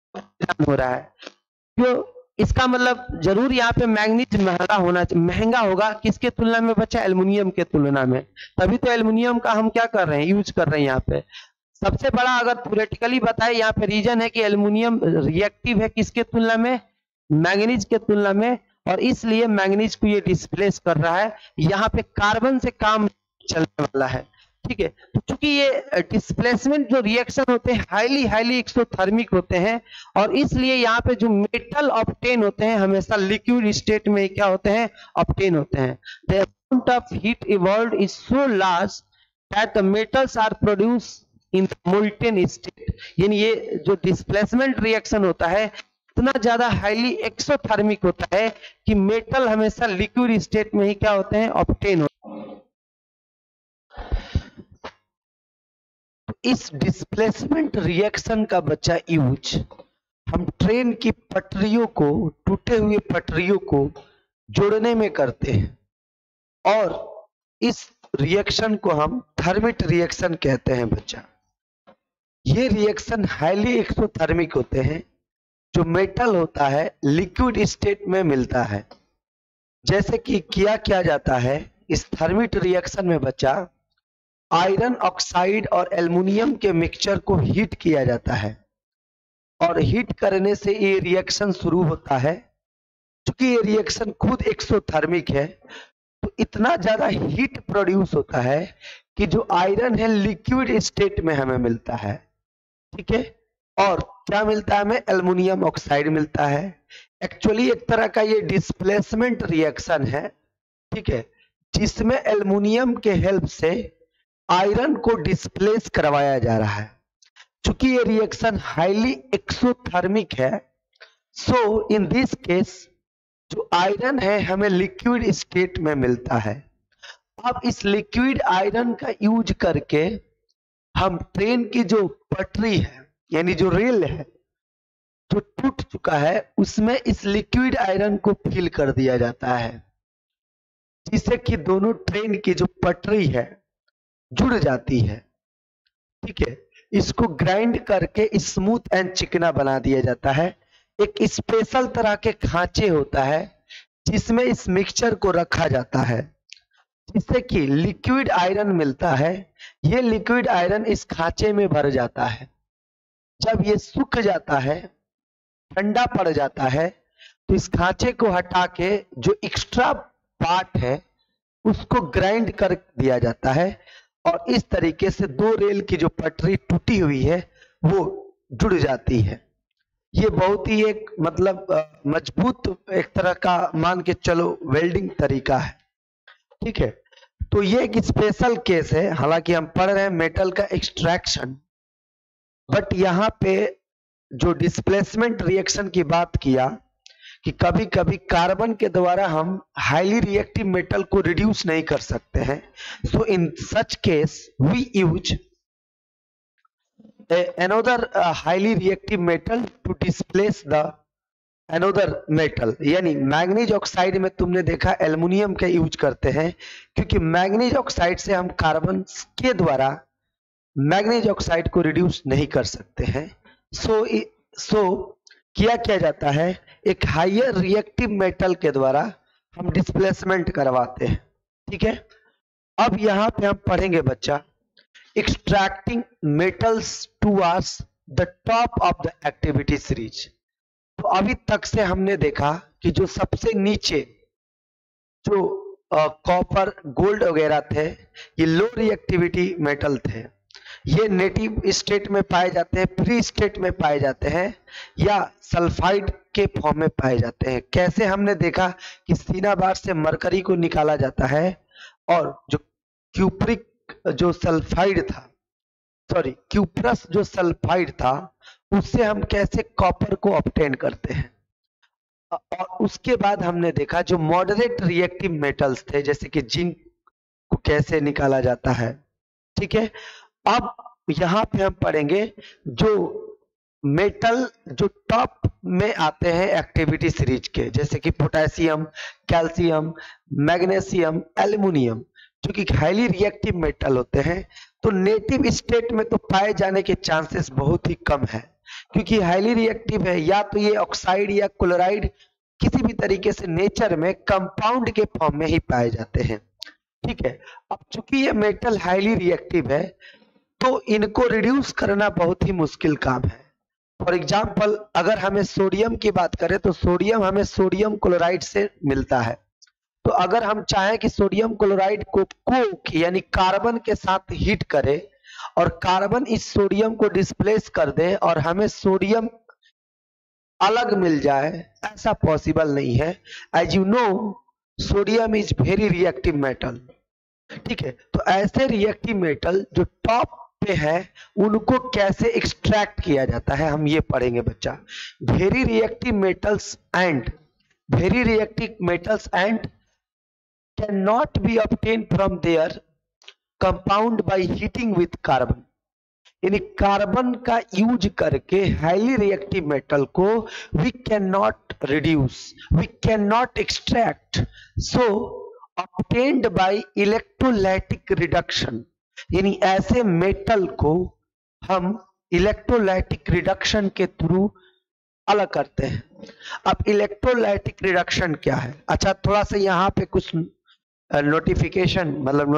हो रहा है। क्यों? इसका मतलब जरूर यहाँ पे मैग्नीज महंगा होगा किसके तुलना में बच्चा? एल्युमिनियम के तुलना में। तभी तो एल्युमिनियम का हम क्या कर रहे हैं, यूज कर रहे हैं। यहाँ पे सबसे बड़ा अगर थ्योरेटिकली बताए यहाँ पे रीजन है कि एल्युमिनियम रिएक्टिव है किसके तुलना में? मैग्नीज के तुलना में, और इसलिए मैग्नीज को ये डिस्प्लेस कर रहा है। यहाँ पे कार्बन से काम चलने वाला है। ठीक है, तो चूंकि ये डिस्प्लेसमेंट जो रिएक्शन होते हैं हाईली एक्सोथर्मिक होते हैं, और इसलिए यहाँ पे जो मेटल ऑब्टेन होते हैं हमेशा लिक्विड स्टेट में क्या होते हैं? ऑब्टेन होते हैं। The amount of heat evolved is so large that the metals are produce in molten state. यानी ये जो डिस्प्लेसमेंट रिएक्शन होता है इतना ज्यादा हाईली एक्सोथर्मिक होता है कि मेटल हमेशा लिक्विड स्टेट में ही क्या होते हैं? ऑब्टेन होते हैं। इस डिस्प्लेसमेंट रिएक्शन का बच्चा यूज हम ट्रेन की पटरियों को, टूटे हुए पटरियों को जोड़ने में करते हैं, और इस रिएक्शन को हम थर्मिट रिएक्शन कहते हैं बच्चा। ये रिएक्शन हाईली एक्सोथर्मिक होते हैं। जो मेटल होता है लिक्विड स्टेट में मिलता है। जैसे कि क्या जाता है इस थर्मिट रिएक्शन में बच्चा, आयरन ऑक्साइड और एल्युमिनियम के मिक्सचर को हीट किया जाता है, और हीट करने से ये रिएक्शन शुरू होता है। क्योंकि ये रिएक्शन खुद एक्सोथर्मिक है तो इतना ज्यादा हीट प्रोड्यूस होता है कि जो आयरन है लिक्विड स्टेट में हमें मिलता है। ठीक है, और क्या मिलता है हमें? एल्युमिनियम ऑक्साइड मिलता है। एक्चुअली एक तरह का ये डिस्प्लेसमेंट रिएक्शन है। ठीक है, जिसमें एल्युमिनियम के हेल्प से आयरन को डिस्प्लेस करवाया जा रहा है। चूंकि ये रिएक्शन हाईली एक्सोथर्मिक है, सो इन दिस केस जो आयरन है हमें लिक्विड स्टेट में मिलता है। अब इस लिक्विड आयरन का यूज करके हम ट्रेन की जो पटरी है, यानी जो रेल है जो टूट चुका है, उसमें इस लिक्विड आयरन को फिल कर दिया जाता है, जिससे कि दोनों ट्रेन की जो पटरी है जुड़ जाती है। ठीक है, इसको ग्राइंड करके स्मूथ एंड चिकना बना दिया जाता है। एक स्पेशल तरह के खांचे होता है जिसमें इस मिक्सचर को रखा जाता है, जिससे कि लिक्विड आयरन मिलता है। ये लिक्विड आयरन इस खांचे में भर जाता है। जब ये सूख जाता है, ठंडा पड़ जाता है, तो इस खांचे को हटा के जो एक्स्ट्रा पार्ट है उसको ग्राइंड कर दिया जाता है, और इस तरीके से दो रेल की जो पटरी टूटी हुई है वो जुड़ जाती है। ये बहुत ही एक मतलब मजबूत एक तरह का मान के चलो वेल्डिंग तरीका है। ठीक है, तो ये एक स्पेशल केस है, हालांकि हम पढ़ रहे हैं मेटल का एक्सट्रैक्शन, बट यहाँ पे जो डिस्प्लेसमेंट रिएक्शन की बात किया कि कभी कभी कार्बन के द्वारा हम हाईली रिएक्टिव मेटल को रिड्यूस नहीं कर सकते हैं, so in such case we use another highly reactive metal to displace the another metal। यानी मैग्नीज ऑक्साइड में तुमने देखा एल्युमिनियम का यूज करते हैं, क्योंकि मैग्नीज ऑक्साइड से हम कार्बन के द्वारा मैग्नीज ऑक्साइड को रिड्यूस नहीं कर सकते हैं। सो किया जाता है, एक हायर रिएक्टिव मेटल के द्वारा हम डिस्प्लेसमेंट करवाते हैं। ठीक है, अब यहां पे हम पढ़ेंगे बच्चा, extracting metals towards the top of the activity series. तो अभी तक से हमने देखा कि जो सबसे नीचे जो कॉपर गोल्ड वगैरह थे, ये लो रिएक्टिविटी मेटल थे, ये नेटिव स्टेट में पाए जाते हैं, फ्री स्टेट में पाए जाते हैं, या सल्फाइड के फॉर्म में पाए जाते हैं। कैसे हमने देखा कि सिनाबार से मरकरी को निकाला जाता है, और जो क्यूप्रिक जो सल्फाइड था, सॉरी क्यूप्रस जो सल्फाइड था, उससे हम कैसे कॉपर को ऑब्टेन करते हैं। और उसके बाद हमने देखा जो मॉडरेट रिएक्टिव मेटल्स थे, जैसे कि जिंक को कैसे निकाला जाता है। ठीक है, अब यहां पे हम पढ़ेंगे जो मेटल जो टॉप में आते हैं एक्टिविटी सीरीज के, जैसे कि पोटेशियम, कैल्शियम, मैग्नीशियम, एल्युमिनियम, जो कि हाईली रिएक्टिव मेटल होते हैं। तो नेटिव स्टेट में तो पाए जाने के चांसेस बहुत ही कम है, क्योंकि हाईली रिएक्टिव है, या तो ये ऑक्साइड या क्लोराइड किसी भी तरीके से नेचर में कंपाउंड के फॉर्म में ही पाए जाते हैं। ठीक है, अब चूंकि ये मेटल हाईली रिएक्टिव है, तो इनको रिड्यूस करना बहुत ही मुश्किल काम है। फॉर एग्जाम्पल, अगर हमें सोडियम की बात करें, तो सोडियम हमें सोडियम क्लोराइड से मिलता है। तो अगर हम चाहें कि सोडियम क्लोराइड को कोक यानी कार्बन के साथ हीट करे, और कार्बन इस सोडियम को डिस्प्लेस कर दे और हमें सोडियम अलग मिल जाए, ऐसा पॉसिबल नहीं है। As you know, sodium is very reactive metal. ठीक है, तो ऐसे रिएक्टिव मेटल जो टॉप पे है, उनको कैसे एक्सट्रैक्ट किया जाता है, हम ये पढ़ेंगे बच्चा। Very reactive metals and can not be obtain from their compound by heating with carbon. यानी कार्बन का यूज करके हाईली रिएक्टिव मेटल को we can not reduce, we can not extract, so obtained by electrolytic reduction. यानी ऐसे metal को हम electrolytic reduction के through अलग करते हैं। अब इलेक्ट्रोलाइटिक रिडक्शन क्या है? अच्छा, थोड़ा सा यहाँ पे कुछ नोटिफिकेशन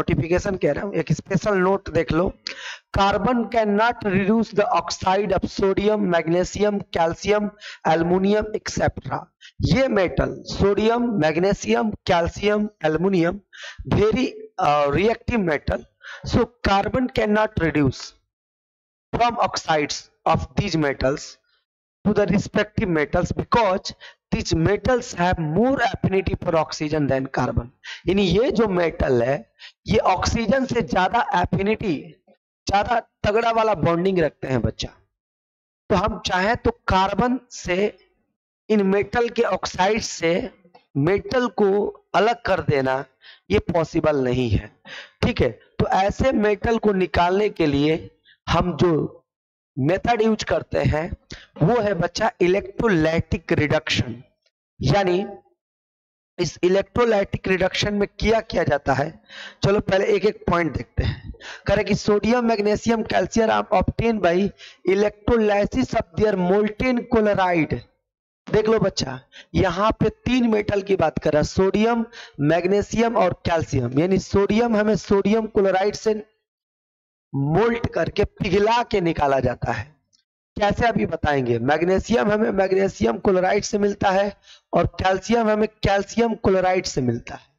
कह रहा हूं, एक स्पेशल नोट देख लो। Carbon can not reduce the oxide of sodium, magnesium, calcium, aluminium etcetera. ये metal sodium, magnesium, calcium, aluminium very reactive metal, so carbon cannot reduce from oxides of these metals to the respective metals because these metals have more affinity for oxygen than carbon। यानी ये जो metal है, ये oxygen से ज्यादा affinity, ज्यादा तगड़ा वाला बॉन्डिंग रखते हैं बच्चा। तो हम चाहें तो कार्बन से, इन मेटल के ऑक्साइड से मेटल को अलग कर देना ये पॉसिबल नहीं है। ठीक है, तो ऐसे मेटल को निकालने के लिए हम जो मेथड यूज करते हैं वो है बच्चा इलेक्ट्रोलाइटिक रिडक्शन। यानी इस इलेक्ट्रोलाइटिक रिडक्शन में किया जाता है, चलो पहले एक एक पॉइंट देखते हैं। करें कि sodium, magnesium, calcium are obtain by electrolysis of their molten chloride. देख लो बच्चा, यहाँ पे तीन मेटल की बात कर रहा है, सोडियम, मैग्नीशियम और कैल्शियम। यानी सोडियम हमें सोडियम क्लोराइड से मोल्ट करके पिघला के निकाला जाता है। कैसे अभी बताएंगे। मैग्नीशियम हमें मैग्नीशियम क्लोराइड से मिलता है और कैल्शियम हमें कैल्शियम क्लोराइड से मिलता है।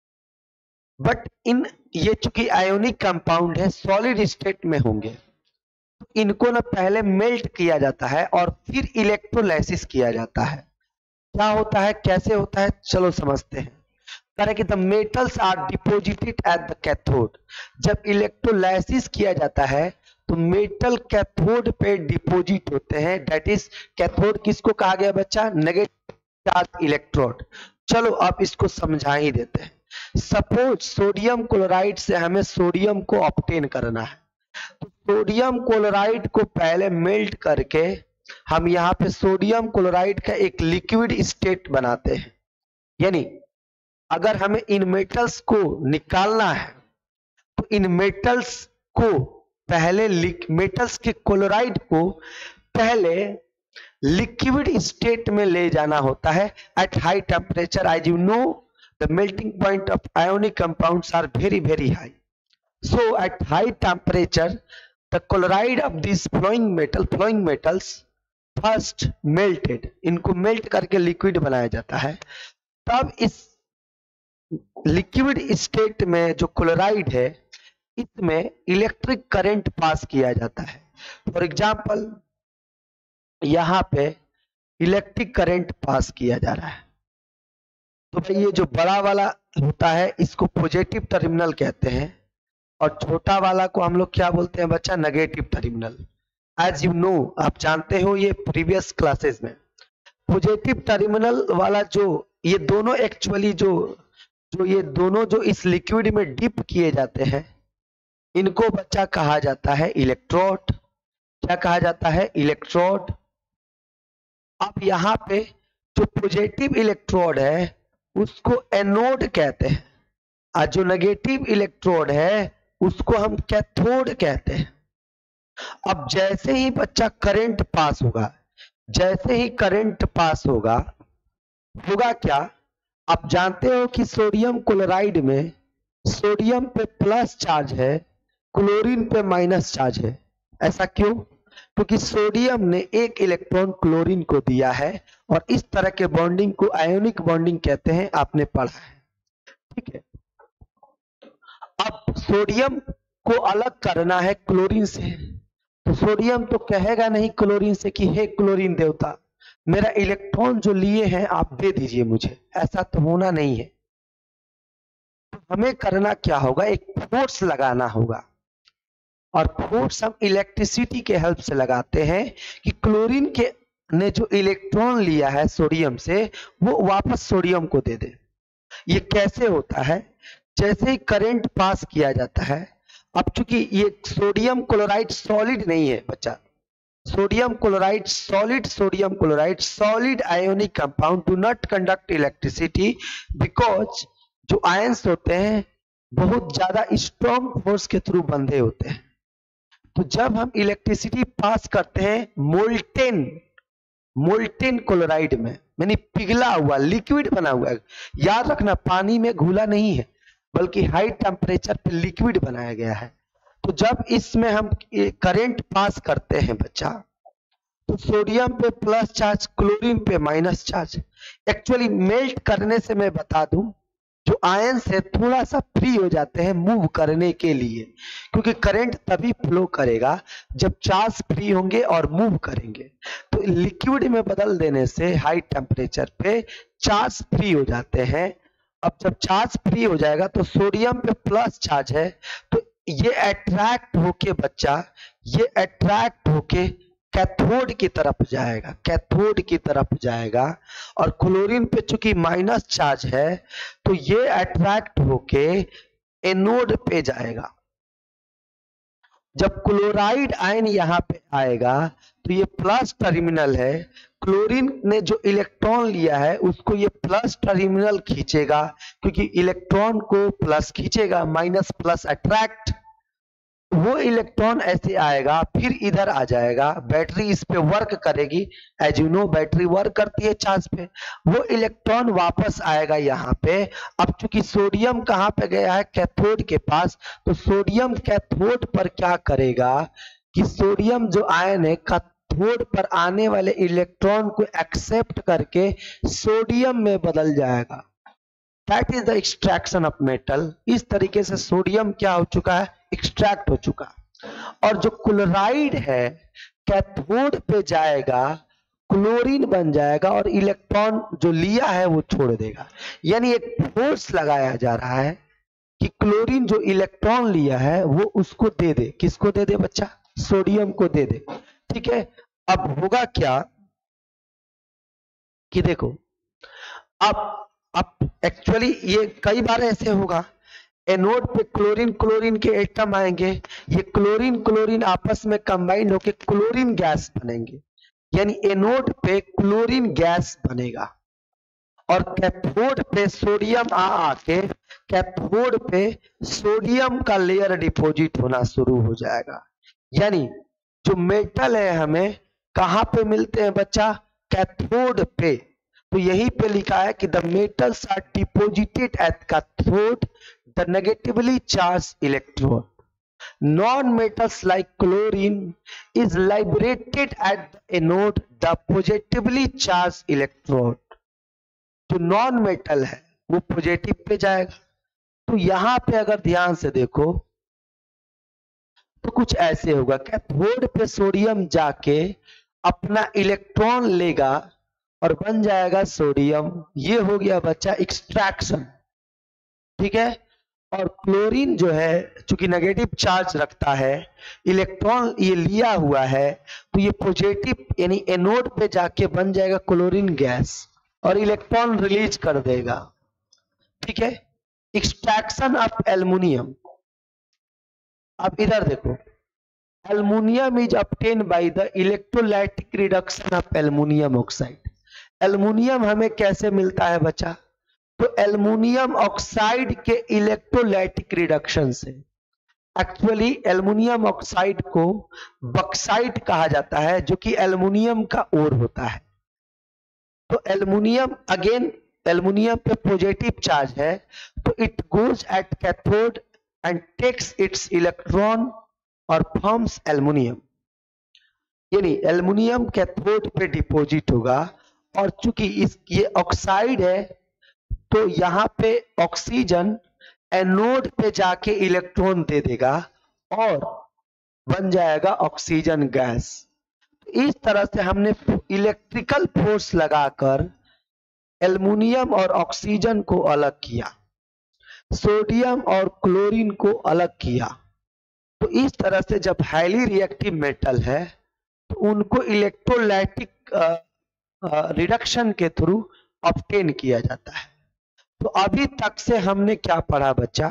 बट इन ये चूंकि आयोनिक कंपाउंड है, सॉलिड स्टेट में होंगे, इनको ना पहले मेल्ट किया जाता है और फिर इलेक्ट्रोलाइसिस किया जाता है। क्या होता है, कैसे होता है, चलो समझते हैं। करें कि the metals are deposited at the cathode. जब इलेक्ट्रोलाइसिस किया जाता है तो मेटल कैथोड पे डिपोजिट होते हैं। दैट इज कैथोड किसको कहा गया बच्चा? Negative charge electrode. चलो अब इसको समझा ही देते हैं। सपोज सोडियम क्लोराइड से हमें सोडियम को ऑब्टेन करना है, तो सोडियम क्लोराइड को पहले मेल्ट करके हम यहाँ पे सोडियम क्लोराइड का एक लिक्विड स्टेट बनाते हैं। यानी अगर हमें इन मेटल्स को निकालना है तो इन मेटल्स को पहले मेटल्स के क्लोराइड को पहले लिक्विड स्टेट में ले जाना होता है at high temperature. As you know the melting point of ionic compounds are very high. So at high temperature, the chloride of these flowing metals first melted, इनको melt करके liquid बनाया जाता है। तब इस लिक्विड स्टेट में जो chloride है इसमें इलेक्ट्रिक करंट पास किया जाता है। फॉर एग्जाम्पल यहाँ पे इलेक्ट्रिक करंट पास किया जा रहा है, तो भाई ये जो बड़ा वाला होता है इसको पॉजिटिव टर्मिनल कहते हैं और छोटा वाला को हम लोग क्या बोलते हैं बच्चा? Negative terminal. As you know, आप जानते हो ये प्रीवियस क्लासेस में पॉजिटिव टर्मिनल वाला जो ये दोनों एक्चुअली जो ये दोनों जो इस लिक्विड में डिप किए जाते हैं इनको बच्चा कहा जाता है इलेक्ट्रोड। क्या कहा जाता है? इलेक्ट्रोड। अब यहाँ पे जो पॉजिटिव इलेक्ट्रोड है उसको एनोड कहते हैं और जो नेगेटिव इलेक्ट्रोड है उसको हम कैथोड कहते हैं। अब जैसे ही बच्चा करंट पास होगा, जैसे ही करंट पास होगा, होगा क्या? आप जानते हो कि सोडियम क्लोराइड में सोडियम पे प्लस चार्ज है, क्लोरीन पे माइनस चार्ज है। ऐसा क्यों? क्योंकि सोडियम ने एक इलेक्ट्रॉन क्लोरीन को दिया है और इस तरह के बॉन्डिंग को आयोनिक बॉन्डिंग कहते हैं, आपने पढ़ा है। ठीक है, अब सोडियम को अलग करना है क्लोरीन से, तो सोडियम तो कहेगा नहीं क्लोरीन से कि हे क्लोरीन देवता मेरा इलेक्ट्रॉन जो लिए हैं आप दे दीजिए मुझे। ऐसा तो होना नहीं है। तो हमें करना क्या होगा? एक फोर्स लगाना होगा और फोर्स हम इलेक्ट्रिसिटी के हेल्प से लगाते हैं कि क्लोरीन के ने जो इलेक्ट्रॉन लिया है सोडियम से वो वापस सोडियम को दे दे। ये कैसे होता है? जैसे ही करंट पास किया जाता है, अब चूंकि ये सोडियम क्लोराइड सॉलिड नहीं है बच्चा, sodium chloride solid ionic compound do not conduct electricity because जो आयंस होते हैं बहुत ज्यादा स्ट्रॉन्ग फोर्स के थ्रू बंधे होते हैं। तो जब हम इलेक्ट्रिसिटी पास करते हैं मोल्टेन क्लोराइड में, यानी पिघला हुआ लिक्विड बना हुआ है, याद रखना पानी में घुला नहीं है बल्कि हाई टेम्परेचर पे लिक्विड बनाया गया है। तो जब इसमें हम करंट पास करते हैं बच्चा, तो सोडियम पे प्लस चार्ज, क्लोरीन पे माइनस चार्ज। एक्चुअली मेल्ट करने से मैं बता दूं, जो आयंस है थोड़ा सा फ्री हो जाते हैं मूव करने के लिए, क्योंकि करंट तभी फ्लो करेगा जब चार्ज फ्री होंगे और मूव करेंगे। तो लिक्विड में बदल देने से हाई टेम्परेचर पे चार्ज फ्री हो जाते हैं। अब जब चार्ज फ्री हो जाएगा तो सोडियम पे प्लस चार्ज है, तो ये अट्रैक्ट होके बच्चा, ये अट्रैक्ट होके कैथोड की तरफ जाएगा, और क्लोरीन पे चूंकि माइनस चार्ज है तो ये अट्रैक्ट होके एनोड पे जाएगा। जब क्लोराइड आयन यहाँ पे आएगा तो ये प्लस टर्मिनल है, क्लोरीन ने जो इलेक्ट्रॉन लिया है उसको ये प्लस टर्मिनल खींचेगा, क्योंकि इलेक्ट्रॉन को प्लस खींचेगा, माइनस प्लस अट्रैक्ट। वो इलेक्ट्रॉन ऐसे आएगा फिर इधर आ जाएगा, बैटरी इस पे वर्क करेगी। As you know battery work करती है चार्ज पे। वो इलेक्ट्रॉन वापस आएगा यहाँ पे। अब चूंकि सोडियम कहाँ पे गया है? कैथोड के पास। तो सोडियम कैथोड पर क्या करेगा कि सोडियम जो आयन है कैथोड पर आने वाले इलेक्ट्रॉन को एक्सेप्ट करके सोडियम में बदल जाएगा। That is the extraction of metal. इस तरीके से सोडियम क्या हो चुका है? एक्सट्रैक्ट हो चुका। और जो क्लोराइड है कैथोड पे जाएगा क्लोरीन बन जाएगा और इलेक्ट्रॉन जो लिया है वो छोड़ देगा। यानी एक फोर्स लगाया जा रहा है कि क्लोरीन जो इलेक्ट्रॉन लिया है वो उसको दे दे। किसको दे दे बच्चा? सोडियम को दे दे। ठीक है, अब होगा क्या कि देखो, अब एक्चुअली ये कई बार ऐसे होगा, एनोड पे क्लोरीन क्लोरीन के एटम आएंगे, ये क्लोरीन क्लोरीन आपस में कंबाइंड होकर क्लोरीन गैस बनेंगे, यानी एनोड पे क्लोरीन गैस बनेगा और कैथोड पे सोडियम आके कैथोड पे सोडियम का लेयर डिपॉजिट होना शुरू हो जाएगा। यानी जो मेटल है हमें कहां पे मिलते हैं बच्चा? कैथोड पे। तो यहीं पे लिखा है कि the metals are deposited at cathode the negatively charged electrode. Non-metals like chlorine is liberated at the anode the positively charged electrode। जो नॉन मेटल है वो पॉजिटिव पे जाएगा। तो यहां पे अगर ध्यान से देखो तो कुछ ऐसे होगा, कैथोड पे सोडियम जाके अपना इलेक्ट्रॉन लेगा और बन जाएगा सोडियम। ये हो गया बच्चा एक्सट्रैक्शन। ठीक है, और क्लोरीन जो है चूंकि नेगेटिव चार्ज रखता है, इलेक्ट्रॉन ये लिया हुआ है, तो ये पॉजिटिव यानी एनोड पे जाके बन जाएगा क्लोरीन गैस और इलेक्ट्रॉन रिलीज कर देगा। ठीक है, एक्सट्रैक्शन ऑफ एल्युमिनियम। अब इधर देखो, aluminium is obtain by the electrolytic reduction of aluminium oxide. Aluminium हमें कैसे मिलता है बच्चा? तो एल्युमिनियम ऑक्साइड के इलेक्ट्रोलाइटिक रिडक्शन से। एक्चुअली एल्युमिनियम ऑक्साइड को बक्साइट कहा जाता है, जो कि एल्युमिनियम का ओर होता है। तो एल्युमिनियम अगेन, एल्युमिनियम पे पॉजिटिव चार्ज है, तो it goes at cathode and takes its electron और फॉर्म्स एल्युमिनियम। यानी एल्युमिनियम कैथोड पे डिपॉजिट होगा और चूंकि ये ऑक्साइड है तो यहां पे ऑक्सीजन एनोड पे जाके इलेक्ट्रॉन दे देगा और बन जाएगा ऑक्सीजन गैस। इस तरह से हमने इलेक्ट्रिकल फोर्स लगाकर एल्युमिनियम और ऑक्सीजन को अलग किया, सोडियम और क्लोरीन को अलग किया। तो इस तरह से जब हाईली रिएक्टिव मेटल है तो उनको इलेक्ट्रोलाइटिक रिडक्शन के थ्रू ऑब्टेन किया जाता है। तो अभी तक से हमने क्या पढ़ा बच्चा?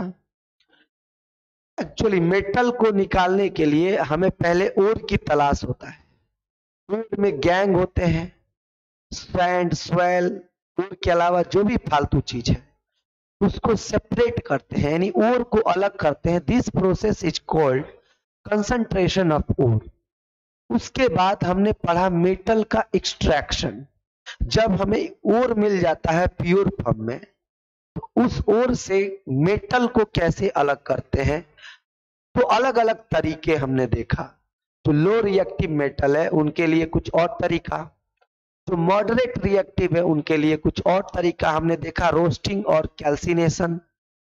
एक्चुअली मेटल को निकालने के लिए हमें पहले ओर की तलाश होता है। ओर में गैंग होते हैं, सैंड, स्वेल, ओर के अलावा जो भी फालतू चीज है उसको सेपरेट करते हैं, यानी ओर को अलग करते हैं। This process is called concentration of ore. उसके बाद हमने पढ़ा मेटल का एक्सट्रैक्शन। जब हमें ओर मिल जाता है प्योर फॉर्म में, तो उस ओर से मेटल को कैसे अलग करते हैं, तो अलग अलग तरीके हमने देखा। तो लो रिएक्टिव मेटल है उनके लिए कुछ और तरीका, जो मॉडरेट रिएक्टिव है उनके लिए कुछ और तरीका हमने देखा, रोस्टिंग और कैल्सिनेशन।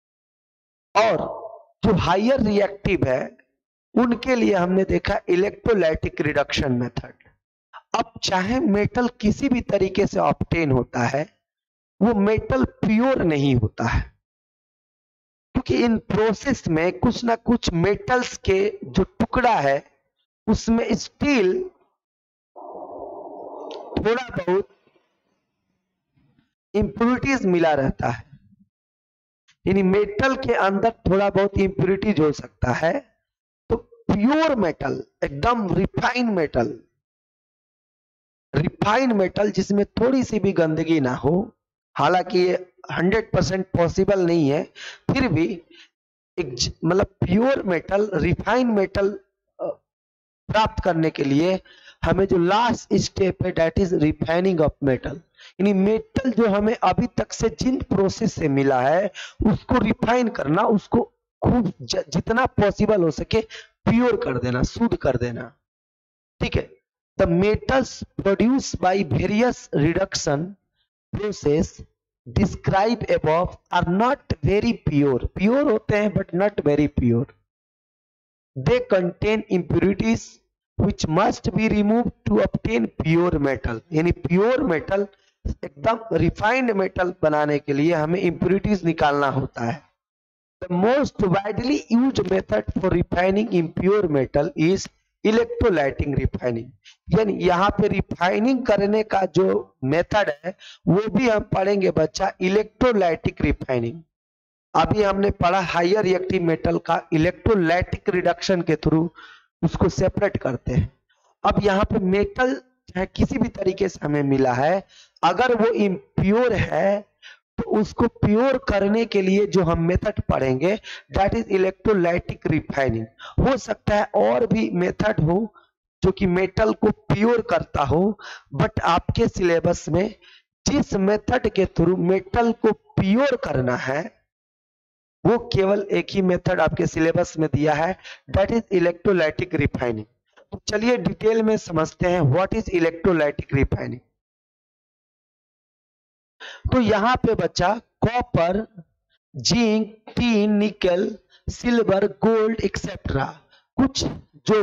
और जो हायर रिएक्टिव है उनके लिए हमने देखा इलेक्ट्रोलाइटिक रिडक्शन मेथड। अब चाहे मेटल किसी भी तरीके से ऑब्टेन होता है, वो मेटल प्योर नहीं होता है, क्योंकि इन प्रोसेस में कुछ ना कुछ मेटल्स के जो टुकड़ा है उसमें स्टील थोड़ा बहुत इंप्योरिटीज मिला रहता है। यानी मेटल के अंदर थोड़ा बहुत इंप्योरिटीज हो सकता है। तो प्योर मेटल, एकदम रिफाइंड मेटल जिसमें थोड़ी सी भी गंदगी ना हो, हालांकि ये 100% पॉसिबल नहीं है, फिर भी एक मतलब प्योर मेटल, रिफाइंड मेटल प्राप्त करने के लिए हमें जो लास्ट स्टेप है that is refining of metal. यानी मेटल जो हमें अभी तक से जिन प्रोसेस से मिला है उसको रिफाइन करना, उसको खूब जितना पॉसिबल हो सके प्योर कर देना, शुद्ध कर देना। ठीक है, the metals produce by various reduction process describe above are not very pure. Pure होते हैं but not very pure. They contain impurities which must be removed to obtain pure metal। यानी प्योर मेटल, एकदम refined metal बनाने के लिए हमें impurities निकालना होता है। The most widely used method for refining impure metal is electrolytic refining. यानी यहाँ पे रिफाइनिंग करने का जो मेथड है वो भी हम पढ़ेंगे बच्चा, इलेक्ट्रोलाइटिक रिफाइनिंग। अभी हमने पढ़ा हायर रिएक्टिव मेटल का इलेक्ट्रोलाइटिक रिडक्शन के थ्रू उसको सेपरेट करते हैं। अब यहाँ पे मेटल चाहे किसी भी तरीके से हमें मिला है, अगर वो इम्प्योर है तो उसको प्योर करने के लिए जो हम मेथड पढ़ेंगे दैट इज इलेक्ट्रोलाइटिक रिफाइनिंग। हो सकता है और भी मेथड हो जो कि मेटल को प्योर करता हो, बट आपके सिलेबस में जिस मेथड के थ्रू मेटल को प्योर करना है वो केवल एक ही मेथड आपके सिलेबस में दिया है, दैट इज इलेक्ट्रोलाइटिक रिफाइनिंग। तो चलिए डिटेल में समझते हैं व्हाट इज इलेक्ट्रोलाइटिक रिफाइनिंग। तो यहां पे बच्चा copper, zinc, tin, nickel, silver, gold etcetera, कुछ जो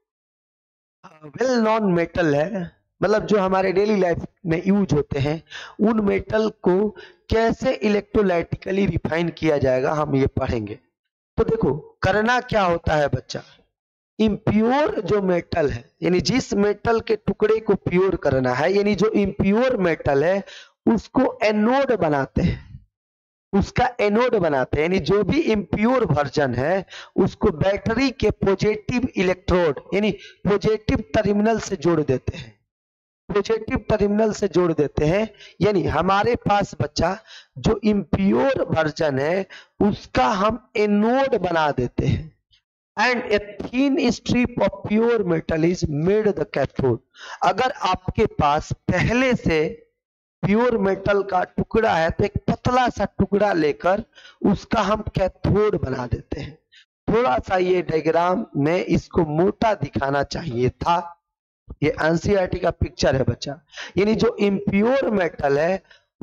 वेल नॉन मेटल है, मतलब जो हमारे डेली लाइफ में यूज होते हैं, उन मेटल को कैसे इलेक्ट्रोलाइटिकली रिफाइन किया जाएगा हम ये पढ़ेंगे। तो देखो करना क्या होता है बच्चा, इम्प्योर जो मेटल है, यानी जिस मेटल के टुकड़े को प्योर करना है, यानी जो इम्प्योर मेटल है उसको एनोड बनाते हैं, उसका एनोड बनाते हैं। यानी जो भी इम्प्योर वर्जन है उसको बैटरी के पॉजिटिव इलेक्ट्रोड यानी पॉजिटिव टर्मिनल से जोड़ देते हैं, पॉजिटिव टर्मिनल से जोड़ देते हैं। यानी हमारे पास बच्चा जो इम्प्योर वर्जन है उसका हम एनोड बना देते हैं, and a thin strip of pure metal is made the cathode. अगर आपके पास पहले से प्योर मेटल का टुकड़ा है तो एक पतला सा टुकड़ा लेकर उसका हम कैथोड बना देते हैं। थोड़ा सा ये डायग्राम में इसको मोटा दिखाना चाहिए था, ये एनसीईआरटी का पिक्चर है बच्चा। यानी जो इम्प्योर मेटल है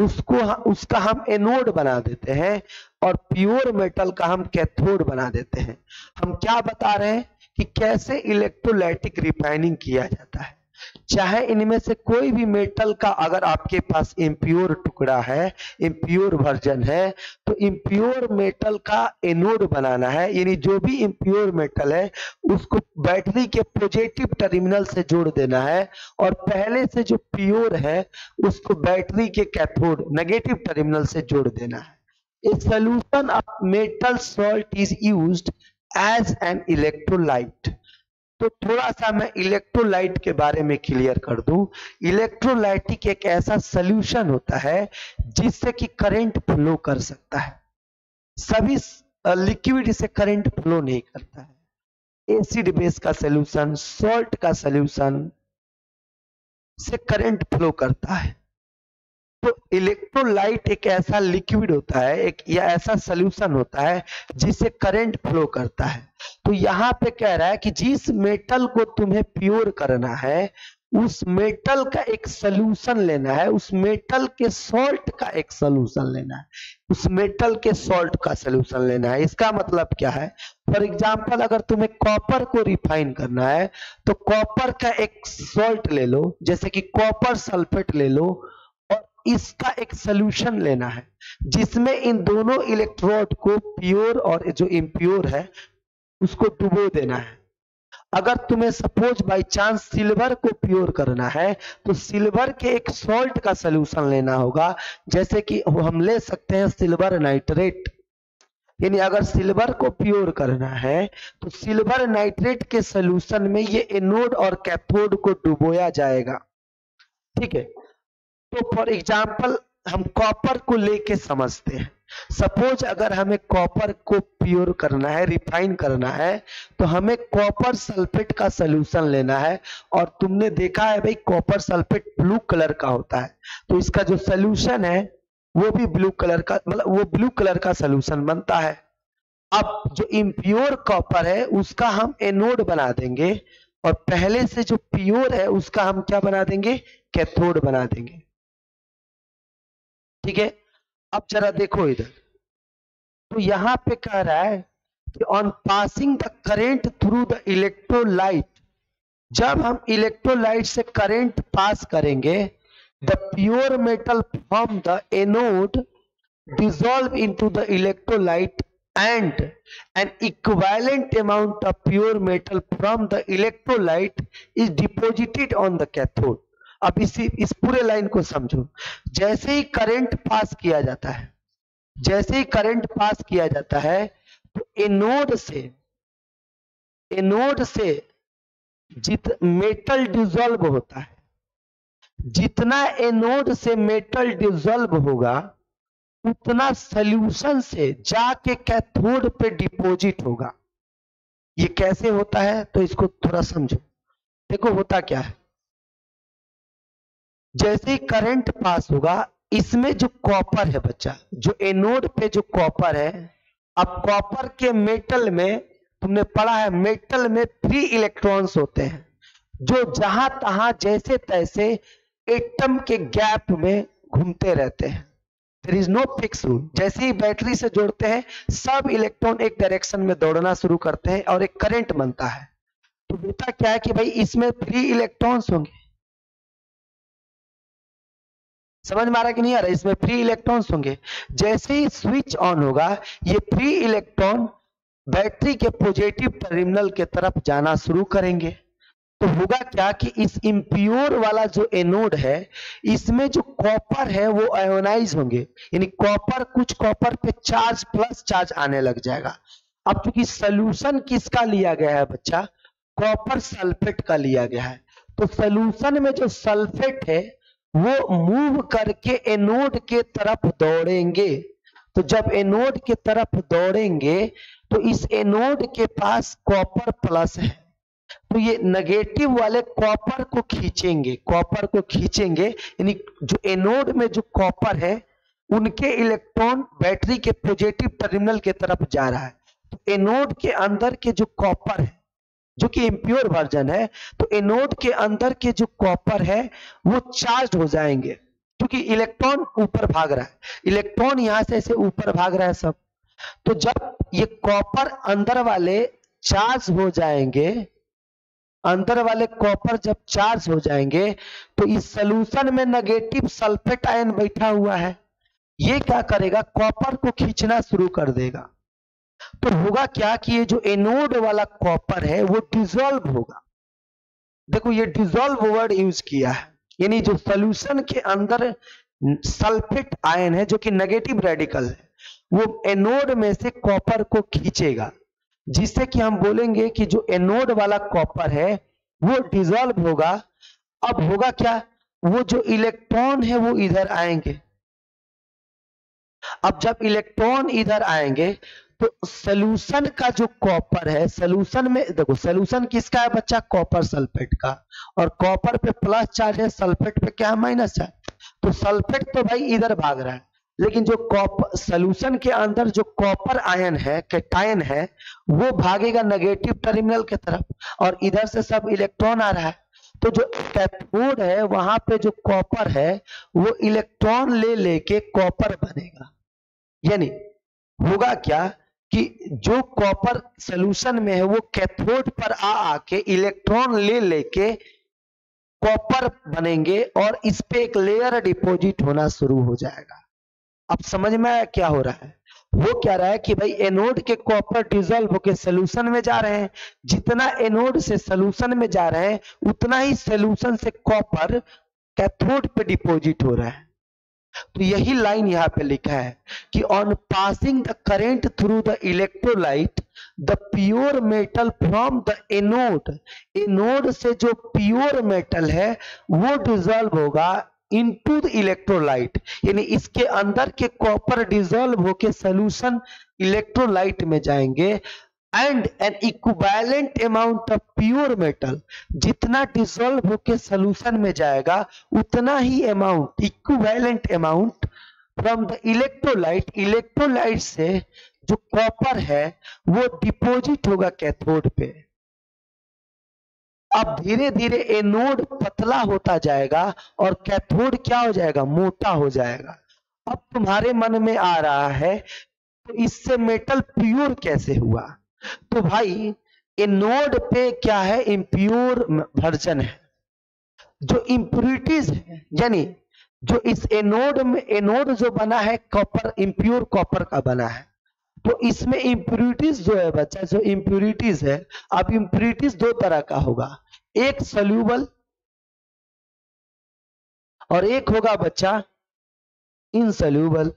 उसका हम एनोड बना देते हैं और प्योर मेटल का हम कैथोड बना देते हैं। हम क्या बता रहे हैं कि कैसे इलेक्ट्रोलाइटिक रिफाइनिंग किया जाता है। चाहे इनमें से कोई भी मेटल का अगर आपके पास इम्प्योर टुकड़ा है, इम्प्योर वर्जन है, तो इम्प्योर मेटल का एनोड बनाना है। यानी जो भी इम्प्योर मेटल है उसको बैटरी के पॉजिटिव टर्मिनल से जोड़ देना है और पहले से जो प्योर है उसको बैटरी के कैथोड नेगेटिव टर्मिनल से जोड़ देना है। A solution of metal salt is used as an electrolyte। तो थोड़ा सा मैं इलेक्ट्रोलाइट के बारे में क्लियर कर दूं। इलेक्ट्रोलाइटिक एक ऐसा सॉल्यूशन होता है जिससे कि करंट फ्लो कर सकता है। सभी लिक्विड से करंट फ्लो नहीं करता है। एसिड बेस का सॉल्यूशन, सॉल्ट का सॉल्यूशन से करंट फ्लो करता है। तो इलेक्ट्रोलाइट एक ऐसा लिक्विड होता है, एक या ऐसा सॉल्यूशन होता है जिससे करंट फ्लो करता है। तो यहाँ पे कह रहा है कि जिस मेटल को तुम्हें प्योर करना है उस मेटल का एक सॉल्यूशन लेना है, उस मेटल के सॉल्ट का एक सॉल्यूशन लेना है, उस मेटल के सॉल्ट का सॉल्यूशन लेना है। इसका मतलब क्या है, फॉर एग्जांपल अगर तुम्हें कॉपर को रिफाइन करना है तो कॉपर का एक सॉल्ट ले लो, जैसे कि कॉपर सल्फेट ले लो, और इसका एक सॉल्यूशन लेना है जिसमें इन दोनों इलेक्ट्रोड को प्योर और जो इम्प्योर है उसको डुबो देना है। अगर तुम्हें सपोज बाय चांस सिल्वर को प्योर करना है तो सिल्वर के एक सॉल्ट का सॉल्यूशन लेना होगा, जैसे कि हम ले सकते हैं सिल्वर नाइट्रेट। यानी अगर सिल्वर को प्योर करना है तो सिल्वर नाइट्रेट के सॉल्यूशन में ये एनोड और कैथोड को डुबोया जाएगा। ठीक है, तो फॉर एग्जांपल हम कॉपर को लेके समझते हैं। सपोज अगर हमें कॉपर को प्योर करना है, रिफाइन करना है, तो हमें कॉपर सल्फेट का सॉल्यूशन लेना है। और तुमने देखा है भाई कॉपर सल्फेट ब्लू कलर का होता है, तो इसका जो सॉल्यूशन है वो भी ब्लू कलर का, मतलब वो ब्लू कलर का सॉल्यूशन बनता है। अब जो इम्प्योर कॉपर है उसका हम एनोड बना देंगे और पहले से जो प्योर है उसका हम क्या बना देंगे, कैथोड बना देंगे। ठीक है, अब जरा देखो इधर, तो यहां पे कह रहा है कि on passing the current through the electrolyte, जब हम इलेक्ट्रोलाइट से करंट पास करेंगे, the pure metal from the anode dissolve into the electrolyte and an equivalent amount of pure metal from the electrolyte is deposited on the cathode। अब इस पूरे line को समझो। जैसे ही करंट पास किया जाता है, जैसे ही करंट पास किया जाता है, तो एनोड से मेटल डिसॉल्व होता है। जितना एनोड से मेटल डिसॉल्व होगा उतना सॉल्यूशन से जाके कैथोड पे डिपॉजिट होगा। ये कैसे होता है तो इसको थोड़ा समझो। देखो होता क्या है, जैसे ही करंट पास होगा, इसमें जो कॉपर है बच्चा, जो एनोड पे जो कॉपर है, अब कॉपर के मेटल में तुमने पढ़ा है, मेटल में फ्री इलेक्ट्रॉन्स होते हैं जो जहां तहां जैसे तैसे एटम के गैप में घूमते रहते हैं। There is no fix rule. जैसे ही बैटरी से जोड़ते हैं, सब इलेक्ट्रॉन एक डायरेक्शन में दौड़ना शुरू करते हैं और एक करंट बनता है। तो होता क्या है कि भाई इसमें फ्री इलेक्ट्रॉन्स होंगे। समझ में आ रहा कि नहीं आ रहा? इसमें फ्री इलेक्ट्रॉन्स होंगे। जैसे ही स्विच ऑन होगा, ये फ्री इलेक्ट्रॉन बैटरी के पॉजिटिव टर्मिनल के तरफ जाना शुरू करेंगे। तो होगा क्या कि इस इम्प्योर वाला जो एनोड है, इसमें जो कॉपर है वो आयोनाइज होंगे, यानी कॉपर, कुछ कॉपर पे चार्ज प्लस चार्ज आने लग जाएगा। अब चूंकि सोल्यूशन किसका लिया गया है बच्चा, कॉपर सल्फेट का लिया गया है, तो सोल्यूशन में जो सल्फेट है वो मूव करके एनोड के तरफ दौड़ेंगे। तो जब एनोड के तरफ दौड़ेंगे तो इस एनोड के पास कॉपर प्लस है, तो ये नेगेटिव वाले कॉपर को खींचेंगे, कॉपर को खींचेंगे, यानी जो एनोड में जो कॉपर है उनके इलेक्ट्रॉन बैटरी के पॉजिटिव टर्मिनल के तरफ जा रहा है। तो एनोड के अंदर के जो कॉपर है, जो कि इम्प्योर वर्जन है, तो एनोड के अंदर के जो कॉपर है वो चार्ज हो जाएंगे, क्योंकि इलेक्ट्रॉन ऊपर भाग रहा है, इलेक्ट्रॉन यहां से ऐसे ऊपर भाग रहा है सब। तो जब ये कॉपर अंदर वाले चार्ज हो जाएंगे, अंदर वाले कॉपर जब चार्ज हो जाएंगे, तो इस सॉल्यूशन में नेगेटिव सल्फेट आयन बैठा हुआ है, ये क्या करेगा, कॉपर को खींचना शुरू कर देगा। तो होगा क्या कि ये जो एनोड वाला कॉपर है वो डिसॉल्व होगा। देखो ये डिसॉल्व वर्ड यूज किया है, यानी जो सॉल्यूशन के अंदर सल्फेट आयन है जो कि नेगेटिव रेडिकल है, वो एनोड में से कॉपर को खींचेगा, जिससे कि हम बोलेंगे कि जो एनोड वाला कॉपर है वो डिसॉल्व होगा। अब होगा क्या, वो जो इलेक्ट्रॉन है वो इधर आएंगे। अब जब इलेक्ट्रॉन इधर आएंगे तो सॉल्यूशन का जो कॉपर है, सॉल्यूशन में देखो, सॉल्यूशन किसका है बच्चा, कॉपर सल्फेट का, और कॉपर पे प्लस चार्ज है, सल्फेट पे क्या है, माइनस चार्ज। तो सल्फेट तो भाई इधर भाग रहा है, लेकिन जो कॉपर सॉल्यूशन के अंदर जो कॉपर आयन है, कैटायन है, वो भागेगा नेगेटिव टर्मिनल के तरफ, और इधर से सब इलेक्ट्रॉन आ रहा है। तो जो कैथोड है वहां पे जो कॉपर है वो इलेक्ट्रॉन ले लेके कॉपर बनेगा। यानी होगा क्या कि जो कॉपर सॉल्यूशन में है वो कैथोड पर आके इलेक्ट्रॉन ले लेके कॉपर बनेंगे, और इस पे एक लेयर डिपॉजिट होना शुरू हो जाएगा। अब समझ में आया क्या हो रहा है? वो क्या रहा है कि भाई एनोड के कॉपर डिसॉल्व होकर सॉल्यूशन में जा रहे हैं, जितना एनोड से सॉल्यूशन में जा रहे हैं उतना ही सॉल्यूशन से कॉपर कैथोड पे डिपॉजिट हो रहा है। तो यही लाइन यहां पे लिखा है कि on passing the current through the electrolyte the pure metal from the anode, anode से जो प्योर मेटल है वो डिसॉल्व होगा इनटू द इलेक्ट्रोलाइट, यानी इसके अंदर के कॉपर डिसॉल्व होके सॉल्यूशन इलेक्ट्रोलाइट में जाएंगे, and an equivalent amount of pure metal, जितना डिसॉल्व होके सॉल्यूशन में जाएगा उतना ही amount, equivalent amount from the electrolyte, electrolyte से जो कॉपर है वो डिपॉजिट होगा कैथोड पे। अब धीरे धीरे एनोड पतला होता जाएगा और कैथोड क्या हो जाएगा, मोटा हो जाएगा। अब तुम्हारे मन में आ रहा है तो इससे मेटल प्योर कैसे हुआ? तो भाई एनोड पे क्या है, इम्प्योर वर्जन है। जो इम्प्यूरिटीज है, यानी जो इस एनोड में, एनोड जो बना है कॉपर, इम्प्योर कॉपर का बना है, तो इसमें इम्प्यूरिटीज जो है बच्चा, जो इम्प्यूरिटीज है, अब इम्प्यूरिटीज दो तरह का होगा, एक सोल्यूबल और एक होगा बच्चा इनसोल्यूबल।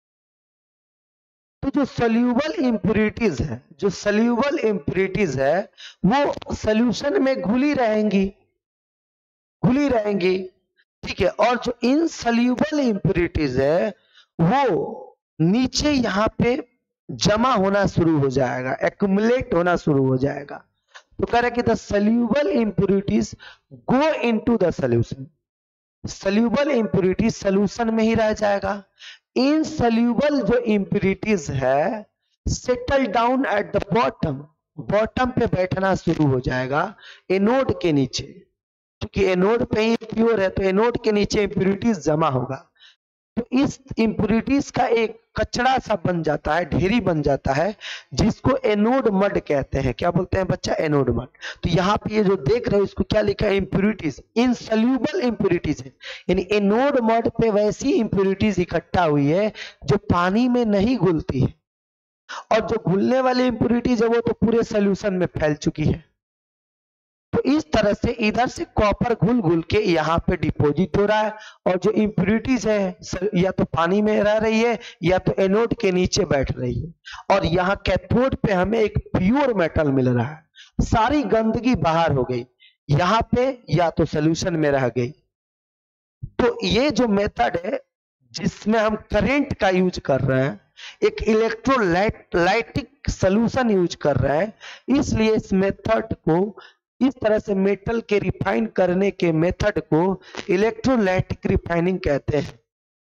तो जो सोल्यूबल इम्प्यूरिटीज है, जो सोल्यूबल इम्प्यूरिटीज है वो सोल्यूशन में घुली रहेंगी, घुली रहेंगी, ठीक है। और जो इनसोल्यूबल इम्प्यूरिटीज है वो नीचे यहाँ पे जमा होना शुरू हो जाएगा, एक्युमुलेट होना शुरू हो जाएगा। तो कह रहे कि the soluble impurities go into the solution, soluble impurities solution में ही रह जाएगा। इनसोल्यूबल जो इम्प्यूरिटीज है settle down at the bottom, bottom पे बैठना शुरू हो जाएगा एनोड के नीचे, क्योंकि एनोड पे ही प्योर है तो एनोड के नीचे इम्प्यूरिटीज जमा होगा। तो इस इम्प्यूरिटीज का एक कचड़ा सा बन जाता है, ढेरी बन जाता है, जिसको एनोड मड कहते हैं। क्या बोलते हैं बच्चा? Anode mud. तो यहाँ पे ये जो देख रहे हो इसको क्या लिखा है? इम्प्यूरिटीज, इनसोल्यूबल इम्प्यूरिटीज है, यानी एनोड मड पे वैसी इम्प्यूरिटीज इकट्ठा हुई है जो पानी में नहीं घुलती है, और जो घुलने वाली इम्प्यूरिटीज है वो तो पूरे सोल्यूशन में फैल चुकी है। तो इस तरह से इधर से कॉपर घुल घुल के यहाँ पे डिपॉजिट हो रहा है, और जो इम्प्यूरिटीज है या तो पानी में रह रही है या तो एनोड के नीचे बैठ रही है, और यहाँ कैथोड पे हमें एक प्योर मेटल मिल रहा है। सारी गंदगी बाहर हो गई, यहाँ पे या तो सोल्यूशन में रह गई। तो ये जो मेथड है जिसमें हम करंट का यूज कर रहे हैं, एक इलेक्ट्रोलाइटिक सोल्यूशन यूज कर रहे हैं, इसलिए इस मेथड को, इस तरह से मेटल के रिफाइन करने के मेथड को इलेक्ट्रोलाइटिक रिफाइनिंग कहते हैं।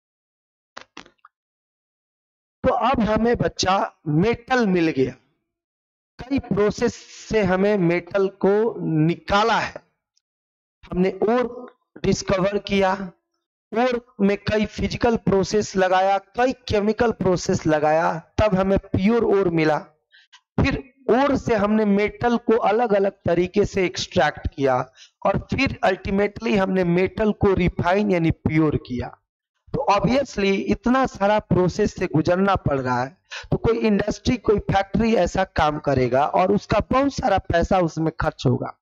तो अब हमें बच्चा मेटल मिल गया, कई प्रोसेस से हमें मेटल को निकाला है, हमने और डिस्कवर किया, और में कई फिजिकल प्रोसेस लगाया, कई केमिकल प्रोसेस लगाया, तब हमें प्योर ओर मिला। फिर ओर से हमने मेटल को अलग अलग तरीके से एक्सट्रैक्ट किया, और फिर अल्टीमेटली हमने मेटल को रिफाइन यानी प्योर किया। तो ऑब्वियसली इतना सारा प्रोसेस से गुजरना पड़ रहा है, तो कोई इंडस्ट्री, कोई फैक्ट्री ऐसा काम करेगा और उसका बहुत सारा पैसा उसमें खर्च होगा।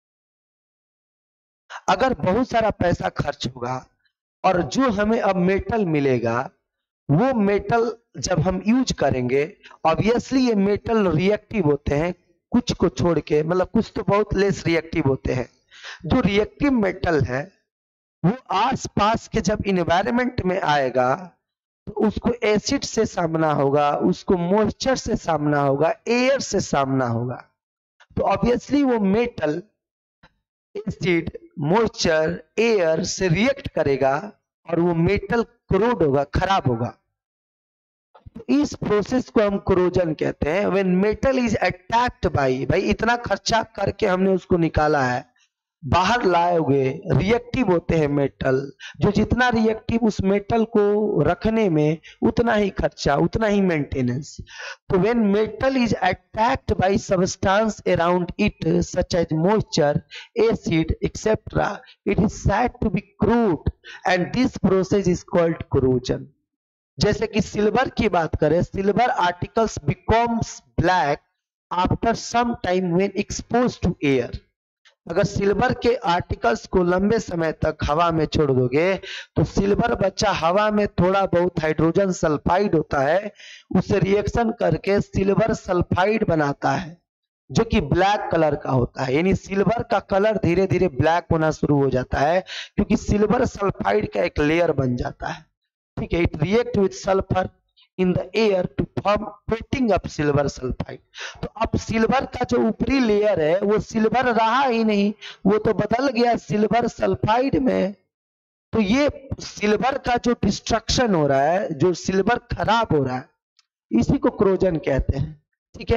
अगर बहुत सारा पैसा खर्च होगा और जो हमें अब मेटल मिलेगा, वो मेटल जब हम यूज करेंगे, ऑब्वियसली ये मेटल रिएक्टिव होते हैं कुछ को छोड़ के, मतलब कुछ तो बहुत लेस रिएक्टिव होते हैं। जो रिएक्टिव मेटल है वो आसपास के जब इन्वायरमेंट में आएगा तो उसको एसिड से सामना होगा, उसको मॉइस्चर से सामना होगा, एयर से सामना होगा। तो ऑब्वियसली वो मेटल एसिड, मॉइस्चर, एयर से रिएक्ट करेगा और वो मेटल कोरोड होगा, खराब होगा। तो इस प्रोसेस को हम कोरोजन कहते हैं। When metal is attacked by, भाई इतना खर्चा करके हमने उसको निकाला है, बाहर लाओगे, रिएक्टिव होते हैं मेटल, जो जितना रिएक्टिव उस मेटल को रखने में उतना ही खर्चा, उतना ही मेंटेनेंस। तो when metal is attacked by substance around it such as moisture, acid etcetera, it is said to be crude and this process is called corrosion. जैसे कि सिल्वर की बात करें, silver articles becomes black after some time when exposed to air. अगर silver के articles को लंबे समय तक हवा में छोड़ दोगे तो सिल्वर बच्चा हवा में थोड़ा बहुत हाइड्रोजन सल्फाइड होता है, उससे रिएक्शन करके सिल्वर सल्फाइड बनाता है जो कि ब्लैक कलर का होता है। यानी सिल्वर का कलर धीरे धीरे ब्लैक होना शुरू हो जाता है क्योंकि सिल्वर सल्फाइड का एक लेयर बन जाता है, ठीक है। It react with sulphur in the air to form coating of silver sulfide। तो अब सिल्वर का जो ऊपरी लेयर है वो सिल्वर रहा ही नहीं, वो तो बदल गया सिल्वर सल्फाइड में। तो ये सिल्वर का जो डिस्ट्रक्शन हो रहा है, जो सिल्वर खराब हो रहा है, इसी को कोरोजन कहते हैं, ठीक है।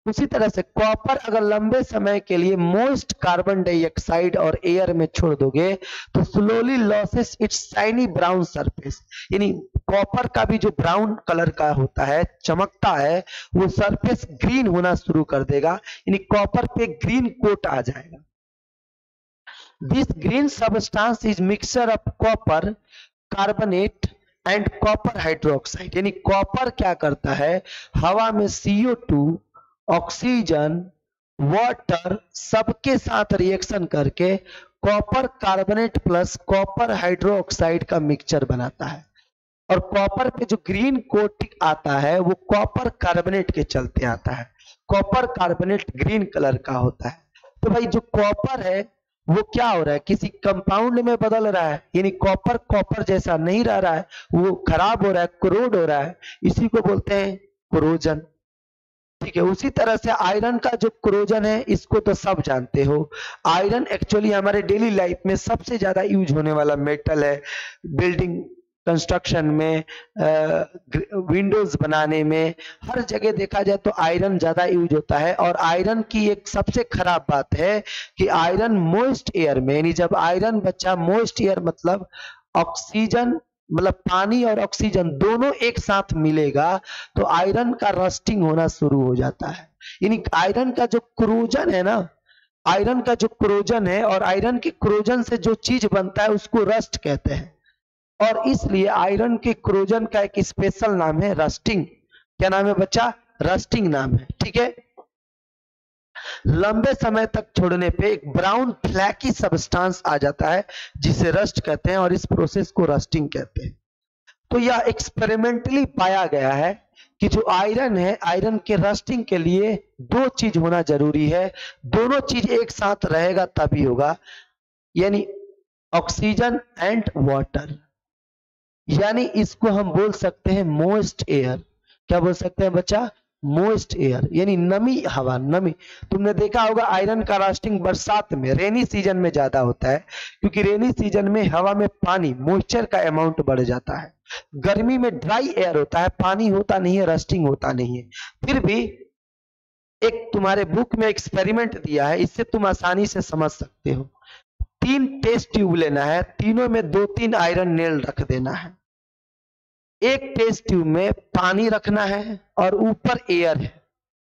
उसी तरह से कॉपर अगर लंबे समय के लिए मोइस्ट कार्बन डाइऑक्साइड और एयर में छोड़ दोगे तो slowly loses its shiny brown surface, यानी कॉपर का भी जो ब्राउन कलर का होता है, चमकता है, वो सरफेस ग्रीन होना शुरू कर देगा, यानी कॉपर पे ग्रीन कोट आ जाएगा। This green substance is mixture of copper carbonate and copper hydroxide, यानी कॉपर क्या करता है, हवा में CO2, ऑक्सीजन, वाटर सबके साथ रिएक्शन करके copper carbonate plus copper hydroxide का मिक्सचर बनाता है। और कॉपर पे जो ग्रीन कोट आता है वो कॉपर कार्बोनेट के चलते आता है। कॉपर कार्बोनेट ग्रीन कलर का होता है। तो भाई जो कॉपर है वो क्या हो रहा है, किसी कंपाउंड में बदल रहा है, यानी कॉपर कॉपर जैसा नहीं रह रहा है, वो खराब हो रहा है, कोरोड हो रहा है, इसी को बोलते हैं कोरोजन। ठीक है, उसी तरह से आयरन का जो कोरोजन है इसको तो सब जानते हो। आयरन एक्चुअली हमारे डेली लाइफ में सबसे ज्यादा यूज होने वाला मेटल है। बिल्डिंग कंस्ट्रक्शन में, विंडोज बनाने में, हर जगह देखा जाए तो आयरन ज्यादा यूज होता है। और आयरन की एक सबसे खराब बात है कि आयरन मोइस्ट एयर में, यानी जब आयरन बच्चा मोइस्ट एयर मतलब ऑक्सीजन, मतलब पानी और ऑक्सीजन दोनों एक साथ मिलेगा तो आयरन का रस्टिंग होना शुरू हो जाता है। यानी आयरन का जो क्रोजन है ना, आयरन का जो क्रोजन है और आयरन के क्रोजन से जो चीज बनता है उसको रस्ट कहते हैं। और इसलिए आयरन के क्रोजन का एक स्पेशल नाम है रस्टिंग। क्या नाम है बच्चा, रस्टिंग नाम है। ठीक है, लंबे समय तक छोड़ने पे एक ब्राउन फ्लैकी सब्सटेंस आ जाता है जिसे रस्ट कहते हैं और इस प्रोसेस को रस्टिंग कहते हैं। तो यह एक्सपेरिमेंटली पाया गया है कि जो आयरन है, आयरन के रस्टिंग के लिए दो चीज होना जरूरी है, दोनों चीज एक साथ रहेगा तभी होगा, यानी ऑक्सीजन एंड वाटर। यानी इसको हम बोल सकते हैं मोइस्ट एयर। क्या बोल सकते हैं बच्चा, मोइस्ट एयर, यानी नमी हवा, नमी। तुमने देखा होगा आयरन का रस्टिंग बरसात में, रेनी सीजन में ज्यादा होता है, क्योंकि रेनी सीजन में हवा में पानी, मॉइस्चर का अमाउंट बढ़ जाता है। गर्मी में ड्राई एयर होता है, पानी होता नहीं है, रस्टिंग होता नहीं है। फिर भी एक तुम्हारे बुक में एक्सपेरिमेंट दिया है, इससे तुम आसानी से समझ सकते हो। 3 टेस्ट ट्यूब लेना है, तीनों में 2-3 आयरन नेल रख देना है। एक टेस्ट ट्यूब में पानी रखना है और ऊपर एयर है।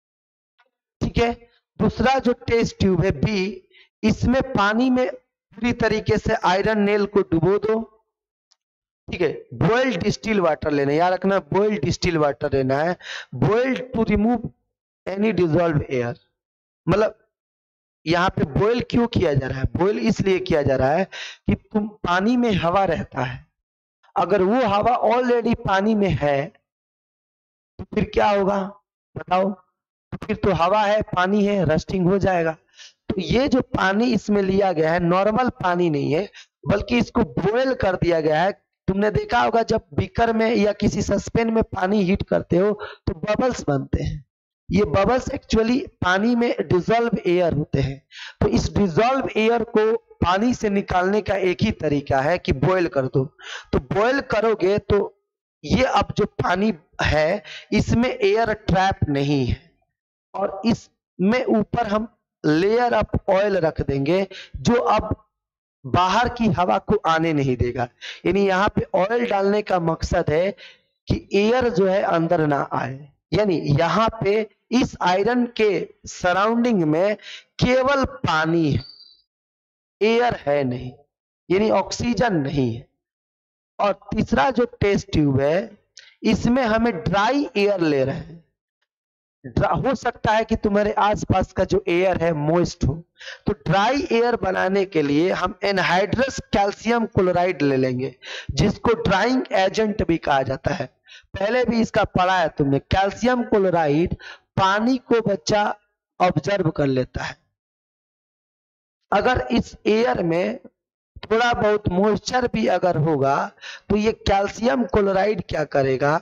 ठीक है, दूसरा जो टेस्ट ट्यूब है बी, इसमें पानी में पूरी तरीके से आयरन नेल को डुबो दो। ठीक है, बॉइल्ड डिस्टिल वाटर लेना, याद रखना बॉइल्ड डिस्टिल वाटर लेना है। Boiled to remove any dissolve air, मतलब यहाँ पे बॉइल क्यों किया जा रहा है, बॉइल इसलिए किया जा रहा है कि तुम पानी में हवा रहता है, अगर वो हवा ऑलरेडी पानी में है तो फिर क्या होगा बताओ, तो फिर तो हवा है, पानी है, रस्टिंग हो जाएगा। तो ये जो पानी इसमें लिया गया है नॉर्मल पानी नहीं है, बल्कि इसको बॉयल कर दिया गया है। तुमने देखा होगा जब बीकर में या किसी सस्पेन में पानी हीट करते हो तो बबल्स बनते हैं, ये बबल्स एक्चुअली पानी में डिजॉल्व एयर होते हैं। तो इस डिजॉल्व एयर को पानी से निकालने का एक ही तरीका है कि बॉयल कर दो। तो बॉयल करोगे तो ये अब जो पानी है इसमें एयर ट्रैप नहीं है, और इसमें ऊपर हम लेयर ऑफ ऑयल रख देंगे जो अब बाहर की हवा को आने नहीं देगा। यानी यहाँ पे ऑयल डालने का मकसद है कि एयर जो है अंदर ना आए, यानी यहाँ पे इस आयरन के सराउंडिंग में केवल पानी है, एयर है नहीं, यानी ऑक्सीजन नहीं है। और तीसरा जो टेस्ट ट्यूब है इसमें हमें ड्राई एयर ले रहे हैं। हो सकता है कि तुम्हारे आसपास का जो एयर है मोइस्ट हो, तो ड्राई एयर बनाने के लिए हम एनहाइड्रस कैल्शियम क्लोराइड ले लेंगे, जिसको ड्राइंग एजेंट भी कहा जाता है। पहले भी इसका पढ़ा है तुमने। कैल्शियम क्लोराइड पानी को बच्चा ऑब्जर्व कर लेता है। अगर इस एयर में थोड़ा बहुत मॉइस्चर भी अगर होगा तो ये कैल्शियम क्लोराइड क्या करेगा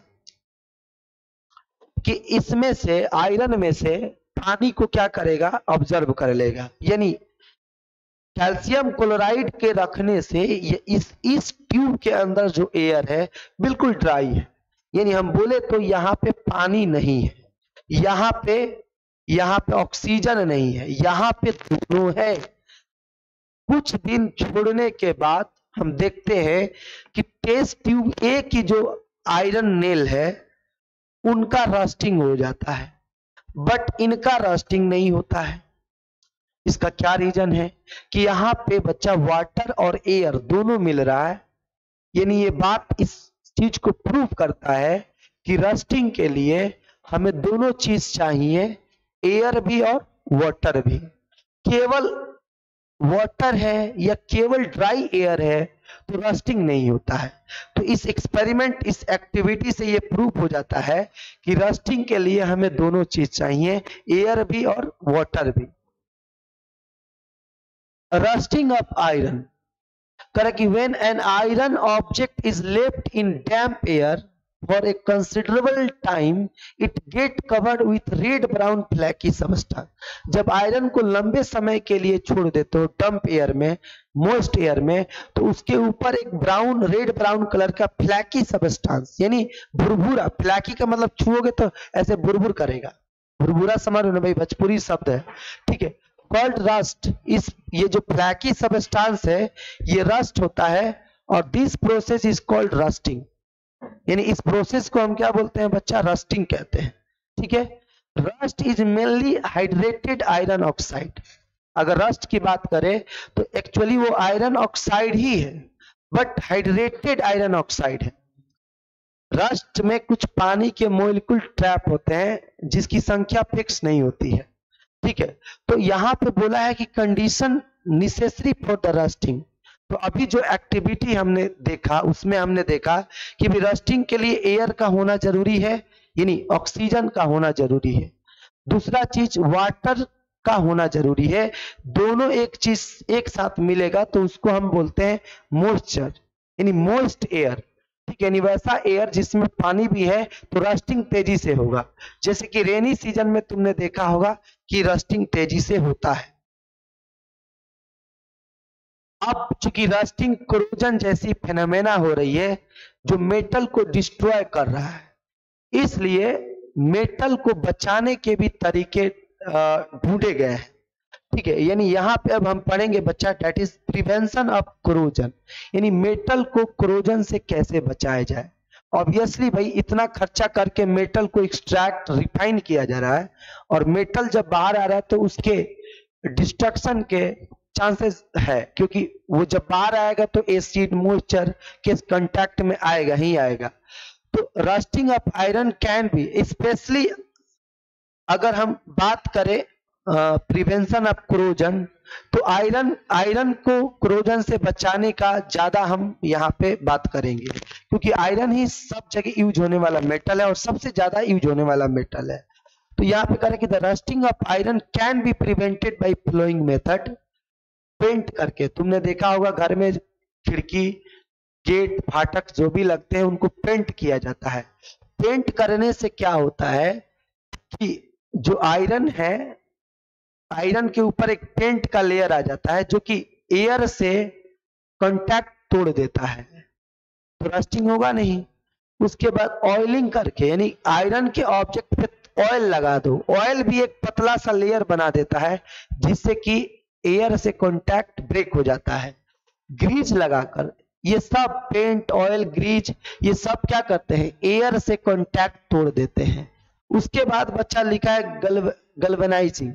कि इसमें से, आयरन में से पानी को क्या करेगा, ऑब्जर्व कर लेगा। यानी कैल्शियम क्लोराइड के रखने से ये इस ट्यूब के अंदर जो एयर है बिल्कुल ड्राई है, यानी हम बोले तो यहाँ पे पानी नहीं है, यहाँ पे यहाँ पे ऑक्सीजन नहीं है, यहाँ पे दोनों है। कुछ दिन छोड़ने के बाद हम देखते हैं कि टेस्ट ट्यूब ए की जो आयरन नेल है उनका रस्टिंग हो जाता है, बट इनका रस्टिंग नहीं होता है। इसका क्या रीजन है कि यहाँ पे बच्चा वाटर और एयर दोनों मिल रहा है, यानी ये बात इस चीज को प्रूव करता है कि रस्टिंग के लिए हमें दोनों चीज चाहिए, एयर भी और वाटर भी। केवल वाटर है या केवल ड्राई एयर है तो रस्टिंग नहीं होता है। तो इस एक्सपेरिमेंट, इस एक्टिविटी से ये प्रूव हो जाता है कि रस्टिंग के लिए हमें दोनों चीज चाहिए, एयर भी और वाटर भी। Rusting of iron, correct, when an iron object is left in damp air for a considerable time it get covered with red brown flaky substance। जब आयरन को लंबे समय के लिए छोड़ देते हो डंप एयर में, मोस्ट एयर में, तो उसके ऊपर एक ब्राउन, रेड ब्राउन कलर का फ्लैकी सबस्टांस यानी भुरभुरा, फ्लैकी का मतलब छुओगे तो ऐसे भुरभुर करेगा, भुरभुरा समझ रहे हो ना भाई, भोजपुरी शब्द है, ठीक है। कॉल्ड रस्ट, इस ये जो फ्लैकी सबस्टांस है ये रस्ट होता है और this process is called rusting, यानी इस प्रोसेस को हम क्या बोलते हैं बच्चा, रस्टिंग कहते हैं, ठीक है। Rust is mainly hydrated iron oxide. अगर रस्ट की बात करें तो एक्चुअली वो आयरन ऑक्साइड ही है, बट हाइड्रेटेड आयरन ऑक्साइड है। रस्ट में कुछ पानी के मॉलिक्यूल ट्रैप होते हैं जिसकी संख्या फिक्स नहीं होती है, ठीक है। तो यहां पे बोला है कि condition necessary for the rusting. तो अभी जो एक्टिविटी हमने देखा उसमें हमने देखा कि भी रस्टिंग के लिए एयर का होना जरूरी है, यानी ऑक्सीजन का होना जरूरी है। दूसरा चीज वाटर का होना जरूरी है। दोनों एक चीज एक साथ मिलेगा तो उसको हम बोलते हैं मॉइस्चर, यानी मोइस्ट एयर, ठीक है। यानी वैसा एयर जिसमें पानी भी है तो रस्टिंग तेजी से होगा। जैसे कि रेनी सीजन में तुमने देखा होगा कि रस्टिंग तेजी से होता है। अब चूंकि रस्टिंग कोरोजन जैसी फेनोमेना हो रही है जो मेटल को डिस्ट्रॉय कर रहा है, इसलिए मेटल को बचाने के भी तरीके ढूंढे गए हैं, ठीक है। यानी यहाँ पे अब हम पढ़ेंगे बच्चा, that is prevention of corrosion, यानी मेटल को कोरोजन से कैसे बचाया जाए। ऑब्वियसली भाई इतना खर्चा करके मेटल को एक्सट्रैक्ट, रिफाइन किया जा रहा है और मेटल जब बाहर आ रहा है तो उसके डिस्ट्रक्शन के चांसेस है, क्योंकि वो जब बाहर आएगा तो एसिड मॉइस्चर के कांटेक्ट में आएगा ही आएगा। तो rusting of iron can be, specially अगर हम बात करें प्रिवेंशन ऑफ कोरोजन, तो आयरन को कोरोजन से बचाने का ज्यादा हम यहाँ पे बात करेंगे, क्योंकि आयरन ही सब जगह यूज होने वाला मेटल है और सबसे ज्यादा यूज होने वाला मेटल है। तो यहाँ पे करें कि the rusting of iron can be prevented by following method, paint करके। तुमने देखा होगा घर में खिड़की, गेट, फाटक जो भी लगते हैं उनको पेंट किया जाता है। पेंट करने से क्या होता है कि जो आयरन है, आयरन के ऊपर एक पेंट का लेयर आ जाता है जो कि एयर से कांटेक्ट तोड़ देता है, तो रस्टिंग होगा नहीं। उसके बाद ऑयलिंग करके, यानी आयरन के ऑब्जेक्ट पे ऑयल लगा दो, ऑयल भी एक पतला सा लेयर बना देता है जिससे कि एयर से कांटेक्ट ब्रेक हो जाता है। ग्रीज लगाकर, ये सब पेंट, ऑयल, ग्रीज, ये सब क्या करते हैं, एयर से कांटेक्ट तोड़ देते हैं। उसके बाद बच्चा लिखा है गल्वेनाइजिंग।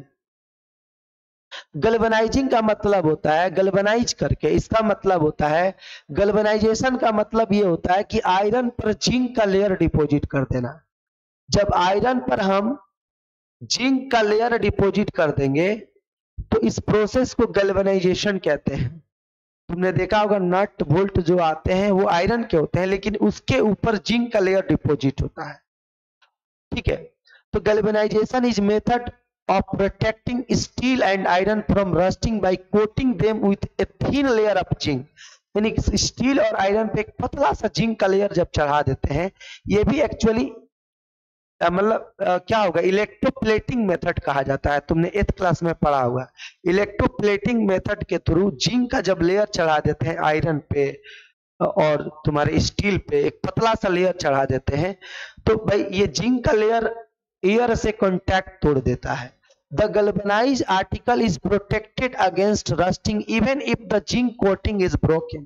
गल्वेनाइजिंग का मतलब होता है गल्वेनाइज करके, इसका मतलब होता है, गल्वेनाइजेशन का मतलब ये होता है कि आयरन पर जिंक का लेयर डिपॉजिट कर देना। जब आयरन पर हम जिंक का लेयर डिपॉजिट कर देंगे तो इस प्रोसेस को गल्वेनाइजेशन कहते हैं। तुमने देखा होगा नट बोल्ट जो आते हैं वो आयरन के होते हैं, लेकिन उसके ऊपर जिंक का लेयर डिपॉजिट होता है, ठीक है। तो galvanization is method of protecting steel and iron from rusting by coating them with a thin layer of zinc, यानी स्टील और आयरन पे एक पतला सा जिंक का लेयर जब चढ़ा देते हैं, ये भी एक्चुअली मतलब क्या होगा, इलेक्ट्रोप्लेटिंग मेथड कहा जाता है। तुमने 8th क्लास में पढ़ा होगा। इलेक्ट्रोप्लेटिंग मेथड के थ्रू जिंक का जब लेयर चढ़ा देते हैं आयरन पे और तुम्हारे स्टील पे एक पतला सा लेयर चढ़ा देते हैं, तो भाई ये जिंक का लेयर एयर से कांटेक्ट तोड़ देता है। The galvanized article is protected against rusting even if the zinc coating is broken.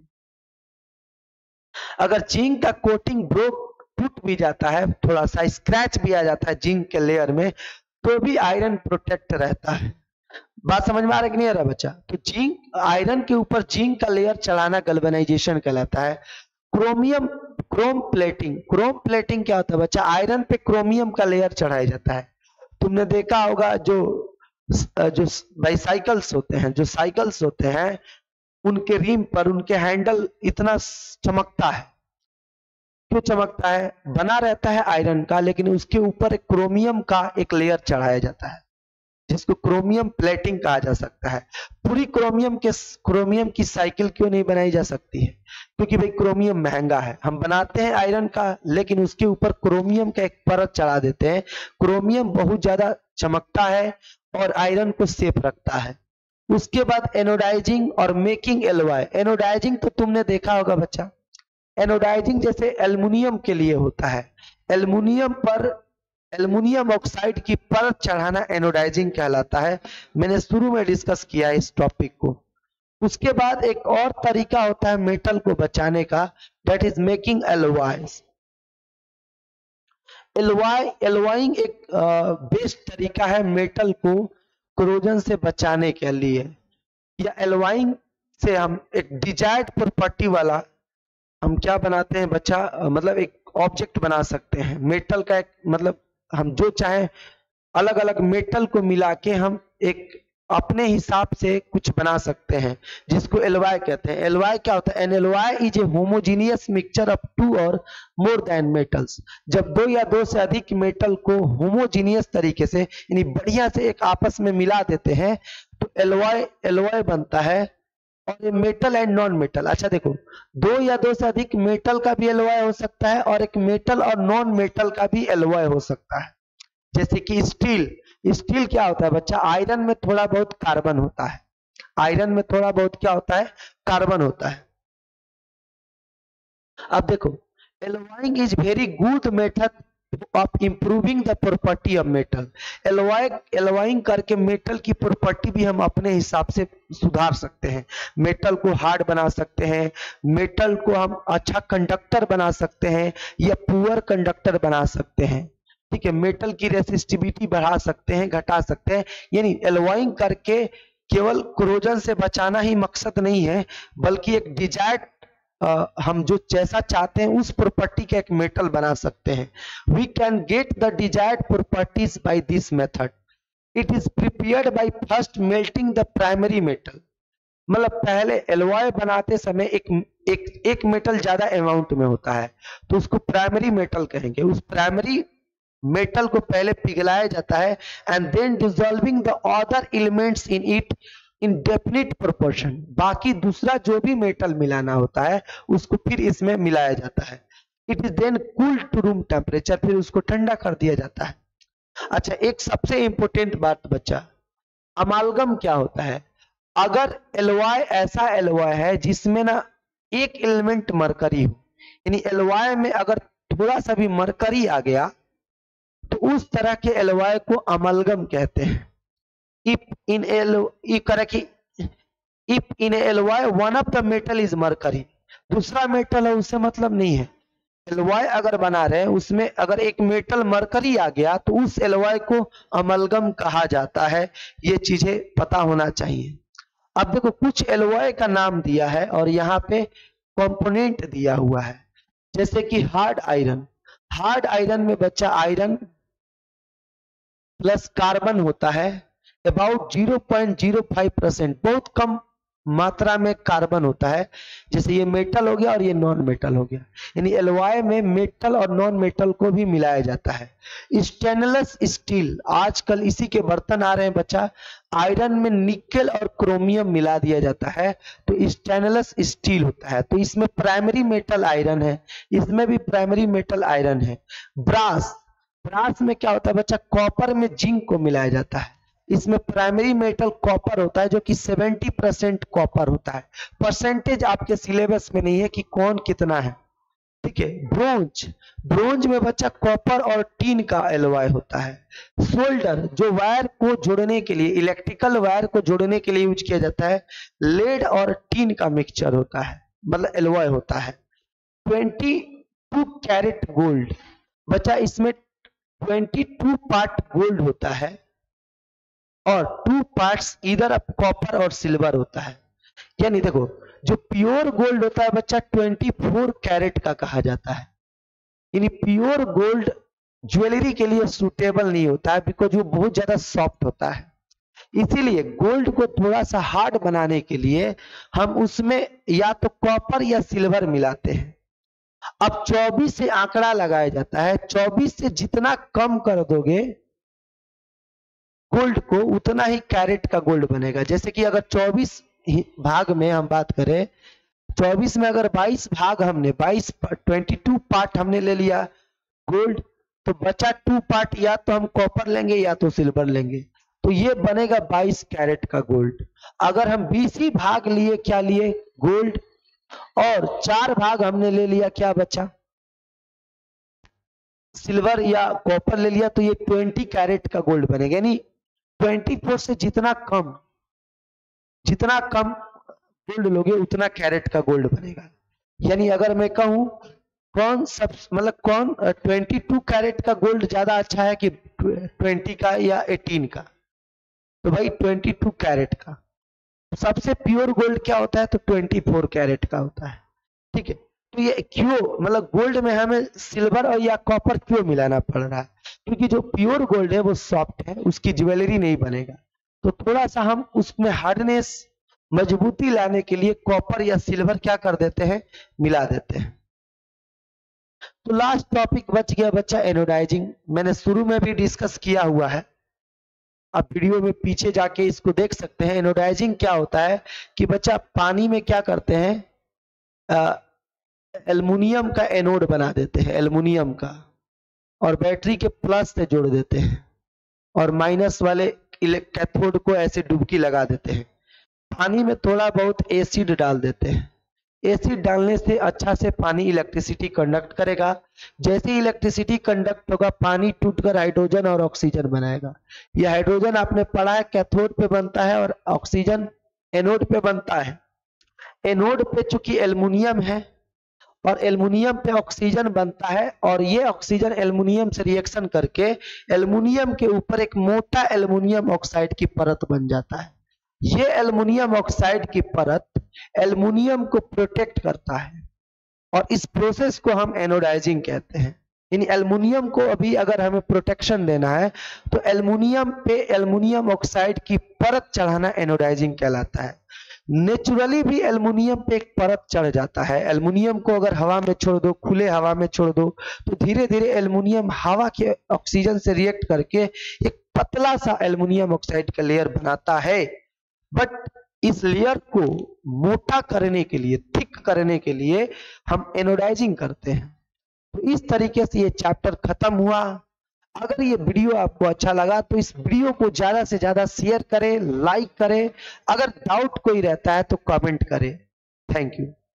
अगर जिंक का कोटिंग टूट भी जाता है, थोड़ा सा स्क्रैच भी आ जाता है जिंक के लेयर में, तो भी आयरन प्रोटेक्ट रहता है। बात समझ में आ रहा है कि नहीं आ रहा बच्चा? तो जिंक, आयरन के ऊपर जिंक का लेयर चढ़ाना गैल्वेनाइजेशन कहलाता है। क्रोम प्लेटिंग क्या होता है बच्चा? आयरन पे क्रोमियम का लेयर चढ़ाया जाता है। तुमने देखा होगा जो बाइसाइकल्स होते हैं, उनके रिम पर उनके हैंडल इतना चमकता है। क्यों चमकता है? बना रहता है आयरन का, लेकिन उसके ऊपर एक क्रोमियम का एक लेयर चढ़ाया जाता है, जिसको क्रोमियम प्लेटिंग कहा जा सकता है। पूरी क्रोमियम की साइकिल क्यों नहीं बनाई जा सकती है? क्योंकि भाई क्रोमियम महंगा है। हम बनाते हैं आयरन का, लेकिन उसके ऊपर क्रोमियम का एक परत चढ़ा देते हैं। क्रोमियम बहुत ज्यादा चमकता है और आयरन को सेफ रखता है। उसके बाद एनोडाइजिंग और मेकिंग एलॉय। एनोडाइजिंग तो तुमने देखा होगा बच्चा, एनोडाइजिंग जैसे एल्युमिनियम के लिए होता है। एल्युमिनियम ऑक्साइड की परत चढ़ाना एनोडाइजिंग कहलाता है। मैंने शुरू में डिस्कस किया इस टॉपिक को। उसके बाद एक और तरीका होता है मेटल को बचाने का, that is making alloys. Alloying एक बेस्ट तरीका है मेटल को कोरोजन से बचाने के लिए। या एलॉइंग से हम एक डिजायर्ड प्रॉपर्टी वाला हम क्या बनाते हैं बच्चा, मतलब एक ऑब्जेक्ट बना सकते हैं मेटल का। एक मतलब हम जो चाहे अलग अलग मेटल को मिला के हम एक अपने हिसाब से कुछ बना सकते हैं, जिसको एलॉय कहते हैं। एलॉय क्या होता है? An alloy is a homogeneous mixture of two or more then metals. जब दो या दो से अधिक मेटल को होमोजीनियस तरीके से यानी बढ़िया से एक आपस में मिला देते हैं तो एलॉय बनता है। और ये मेटल एंड नॉन मेटल, अच्छा देखो, दो या दो से अधिक मेटल का भी एलॉय हो सकता है और एक मेटल और नॉन मेटल का भी एलॉय हो सकता है। जैसे कि स्टील क्या होता है बच्चा? आयरन में थोड़ा बहुत कार्बन होता है। आयरन में थोड़ा बहुत क्या होता है? कार्बन होता है। अब देखो, alloying is very good method of improving the property of metal. Alloying करके मेटल की प्रॉपर्टी भी हम अपने हिसाब से सुधार सकते हैं। मेटल को हार्ड बना सकते हैं, मेटल को हम अच्छा कंडक्टर बना सकते हैं या पुअर कंडक्टर बना सकते हैं। ठीक है, मेटल की रेसिस्टिविटी बढ़ा सकते हैं, घटा सकते हैं। यानी एलॉइंग करके केवल कोरोजन से बचाना ही मकसद नहीं है, बल्कि एक डिजायर्ड हम जो जैसा चाहते हैं उस प्रॉपर्टी का एक मेटल बना सकते हैं। We can get the desired properties by this method. It is prepared by first melting the primary metal. मतलब पहले एलॉय बनाते समय एक मेटल ज्यादा अमाउंट में होता है तो उसको प्राइमरी मेटल कहेंगे। उस प्राइमरी मेटल को पहले पिघलाया जाता है and then dissolving the other elements in it in definite proportion. बाकी दूसरा जो भी मेटल मिलाना होता है उसको फिर इसमें मिलाया जाता है। It is then cooled to room temperature, फिर उसको ठंडा कर दिया जाता है। अच्छा, एक सबसे इंपॉर्टेंट बात बच्चा, अमालगम क्या होता है? अगर एलॉय ऐसा एलॉय है जिसमें ना एक एलिमेंट मरकरी हो, यानी एलॉय में अगर थोड़ा सा भी मरकरी आ गया तो उस तरह के एलॉय को अमालगम कहते हैं। If in alloy one of the metal is mercury, दूसरा मेटल है उससे मतलब नहीं है। एलॉय अगर बना रहे हैं उसमें अगर एक मेटल मरकरी आ गया तो उस एलॉय को अमलगम कहा जाता है। ये चीजें पता होना चाहिए। अब देखो, कुछ एलॉय का नाम दिया है और यहाँ पे कंपोनेंट दिया हुआ है, जैसे कि हार्ड आयरन। हार्ड आयरन में बच्चा आयरन प्लस कार्बन होता है अबाउट 0.05%, बहुत कम मात्रा में कार्बन होता है। जैसे ये मेटल हो गया और ये नॉन मेटल हो गया, यानी एलॉय में मेटल और नॉन मेटल को भी मिलाया जाता है। स्टेनलेस स्टील, आजकल इसी के बर्तन आ रहे हैं बच्चा, आयरन में निकेल और क्रोमियम मिला दिया जाता है तो स्टेनलेस स्टील होता है। तो इसमें प्राइमरी मेटल आयरन है, इसमें भी प्राइमरी मेटल आयरन है। ब्रास में क्या होता है बच्चा? कॉपर में जिंक को मिलाया जाता है। इसमें प्राइमरी मेटल कॉपर होता है जो कि 70% कॉपर होता है। परसेंटेज आपके सिलेबस में नहीं है कि कौन कितना है, ठीक है। ब्रोंज, ब्रोंज में बच्चा कॉपर और टीन का एलॉय होता है। सोल्डर, जो वायर को जोड़ने के लिए, इलेक्ट्रिकल वायर को जोड़ने के लिए यूज किया जाता है, लेड और टीन का मिक्सचर होता है, मतलब एलॉय होता है। 22 कैरेट गोल्ड, बच्चा इसमें 22 पार्ट गोल्ड होता है और 2 पार्ट्स इधर कॉपर और सिल्वर होता है। यानी देखो, जो प्योर गोल्ड होता है बच्चा 24 कैरेट का कहा जाता है। यानी प्योर गोल्ड ज्वेलरी के लिए सूटेबल नहीं होता है, बिकॉज वो बहुत ज्यादा सॉफ्ट होता है। इसीलिए गोल्ड को थोड़ा सा हार्ड बनाने के लिए हम उसमें या तो कॉपर या सिल्वर मिलाते हैं। अब 24 से आंकड़ा लगाया जाता है, 24 से जितना कम कर दोगे गोल्ड को उतना ही कैरेट का गोल्ड बनेगा। जैसे कि अगर 24 भाग में हम बात करें, 24 में अगर 22 भाग हमने 22 पार्ट हमने ले लिया गोल्ड, तो बचा 2 पार्ट या तो हम कॉपर लेंगे या तो सिल्वर लेंगे, तो ये बनेगा 22 कैरेट का गोल्ड। अगर हम 20 ही भाग लिए, क्या लिए, गोल्ड, और 4 भाग हमने ले लिया, क्या बचा, सिल्वर या कॉपर ले लिया, तो ये 20 कैरेट का गोल्ड बनेगा। यानी 24 से जितना कम गोल्ड लोगे उतना कैरेट का गोल्ड बनेगा। यानी अगर मैं कहूं कौन सब, मतलब कौन 22 कैरेट का गोल्ड ज्यादा अच्छा है कि 20 का या 18 का, तो भाई 22 कैरेट का। सबसे प्योर गोल्ड क्या होता है, तो 24 कैरेट का होता है। ठीक है, तो ये क्यों, मतलब गोल्ड में हमें सिल्वर और या कॉपर क्यों मिलाना पड़ रहा है, क्योंकि जो प्योर गोल्ड है वो सॉफ्ट है, उसकी ज्वेलरी नहीं बनेगा। तो थोड़ा सा हम उसमें हार्डनेस, मजबूती लाने के लिए कॉपर या सिल्वर क्या कर देते हैं, मिला देते हैं। तो लास्ट टॉपिक बच गया बच्चा एनोडाइजिंग। मैंने शुरू में भी डिस्कस किया हुआ है, आप वीडियो में पीछे जाके इसको देख सकते हैं। एनोडाइजिंग क्या होता है कि बच्चा पानी में क्या करते हैं, एल्युमिनियम का एनोड बना देते हैं, एल्युमिनियम का, और बैटरी के प्लस से जोड़ देते हैं और माइनस वाले कैथोड को ऐसे डुबकी लगा देते हैं। पानी में थोड़ा बहुत एसिड डाल देते हैं। एसिड डालने से अच्छा से पानी इलेक्ट्रिसिटी कंडक्ट करेगा। जैसे ही इलेक्ट्रिसिटी कंडक्ट होगा, पानी टूटकर हाइड्रोजन और ऑक्सीजन बनाएगा। यह हाइड्रोजन आपने पढ़ा है कैथोड पे बनता है और ऑक्सीजन एनोड पे बनता है। एनोड पे चूंकि एल्युमिनियम है और एल्युमिनियम पे ऑक्सीजन बनता है, और ये ऑक्सीजन एल्युमिनियम से रिएक्शन करके एल्युमिनियम के ऊपर एक मोटा एल्युमिनियम ऑक्साइड की परत बन जाता है। ये एल्युमिनियम ऑक्साइड की परत एल्युमिनियम को प्रोटेक्ट करता है और इस प्रोसेस को हम एनोडाइजिंग कहते हैं। यानी एल्युमिनियम को अभी अगर हमें प्रोटेक्शन देना है तो एल्युमिनियम पे एल्युमिनियम ऑक्साइड की परत चढ़ाना एनोडाइजिंग कहलाता है। नेचुरली भी एल्युमिनियम पे एक परत चढ़ जाता है। एल्युमिनियम को अगर हवा में छोड़ दो, खुले हवा में छोड़ दो, तो धीरे धीरे एल्युमिनियम हवा के ऑक्सीजन से रिएक्ट करके एक पतला सा एल्युमिनियम ऑक्साइड का लेयर बनाता है। बट इस लेयर को मोटा करने के लिए, थिक करने के लिए हम एनोडाइजिंग करते हैं। तो इस तरीके से ये चैप्टर खत्म हुआ। अगर ये वीडियो आपको अच्छा लगा तो इस वीडियो को ज्यादा से ज्यादा शेयर करें, लाइक करें। अगर डाउट कोई रहता है तो कमेंट करें। Thank you.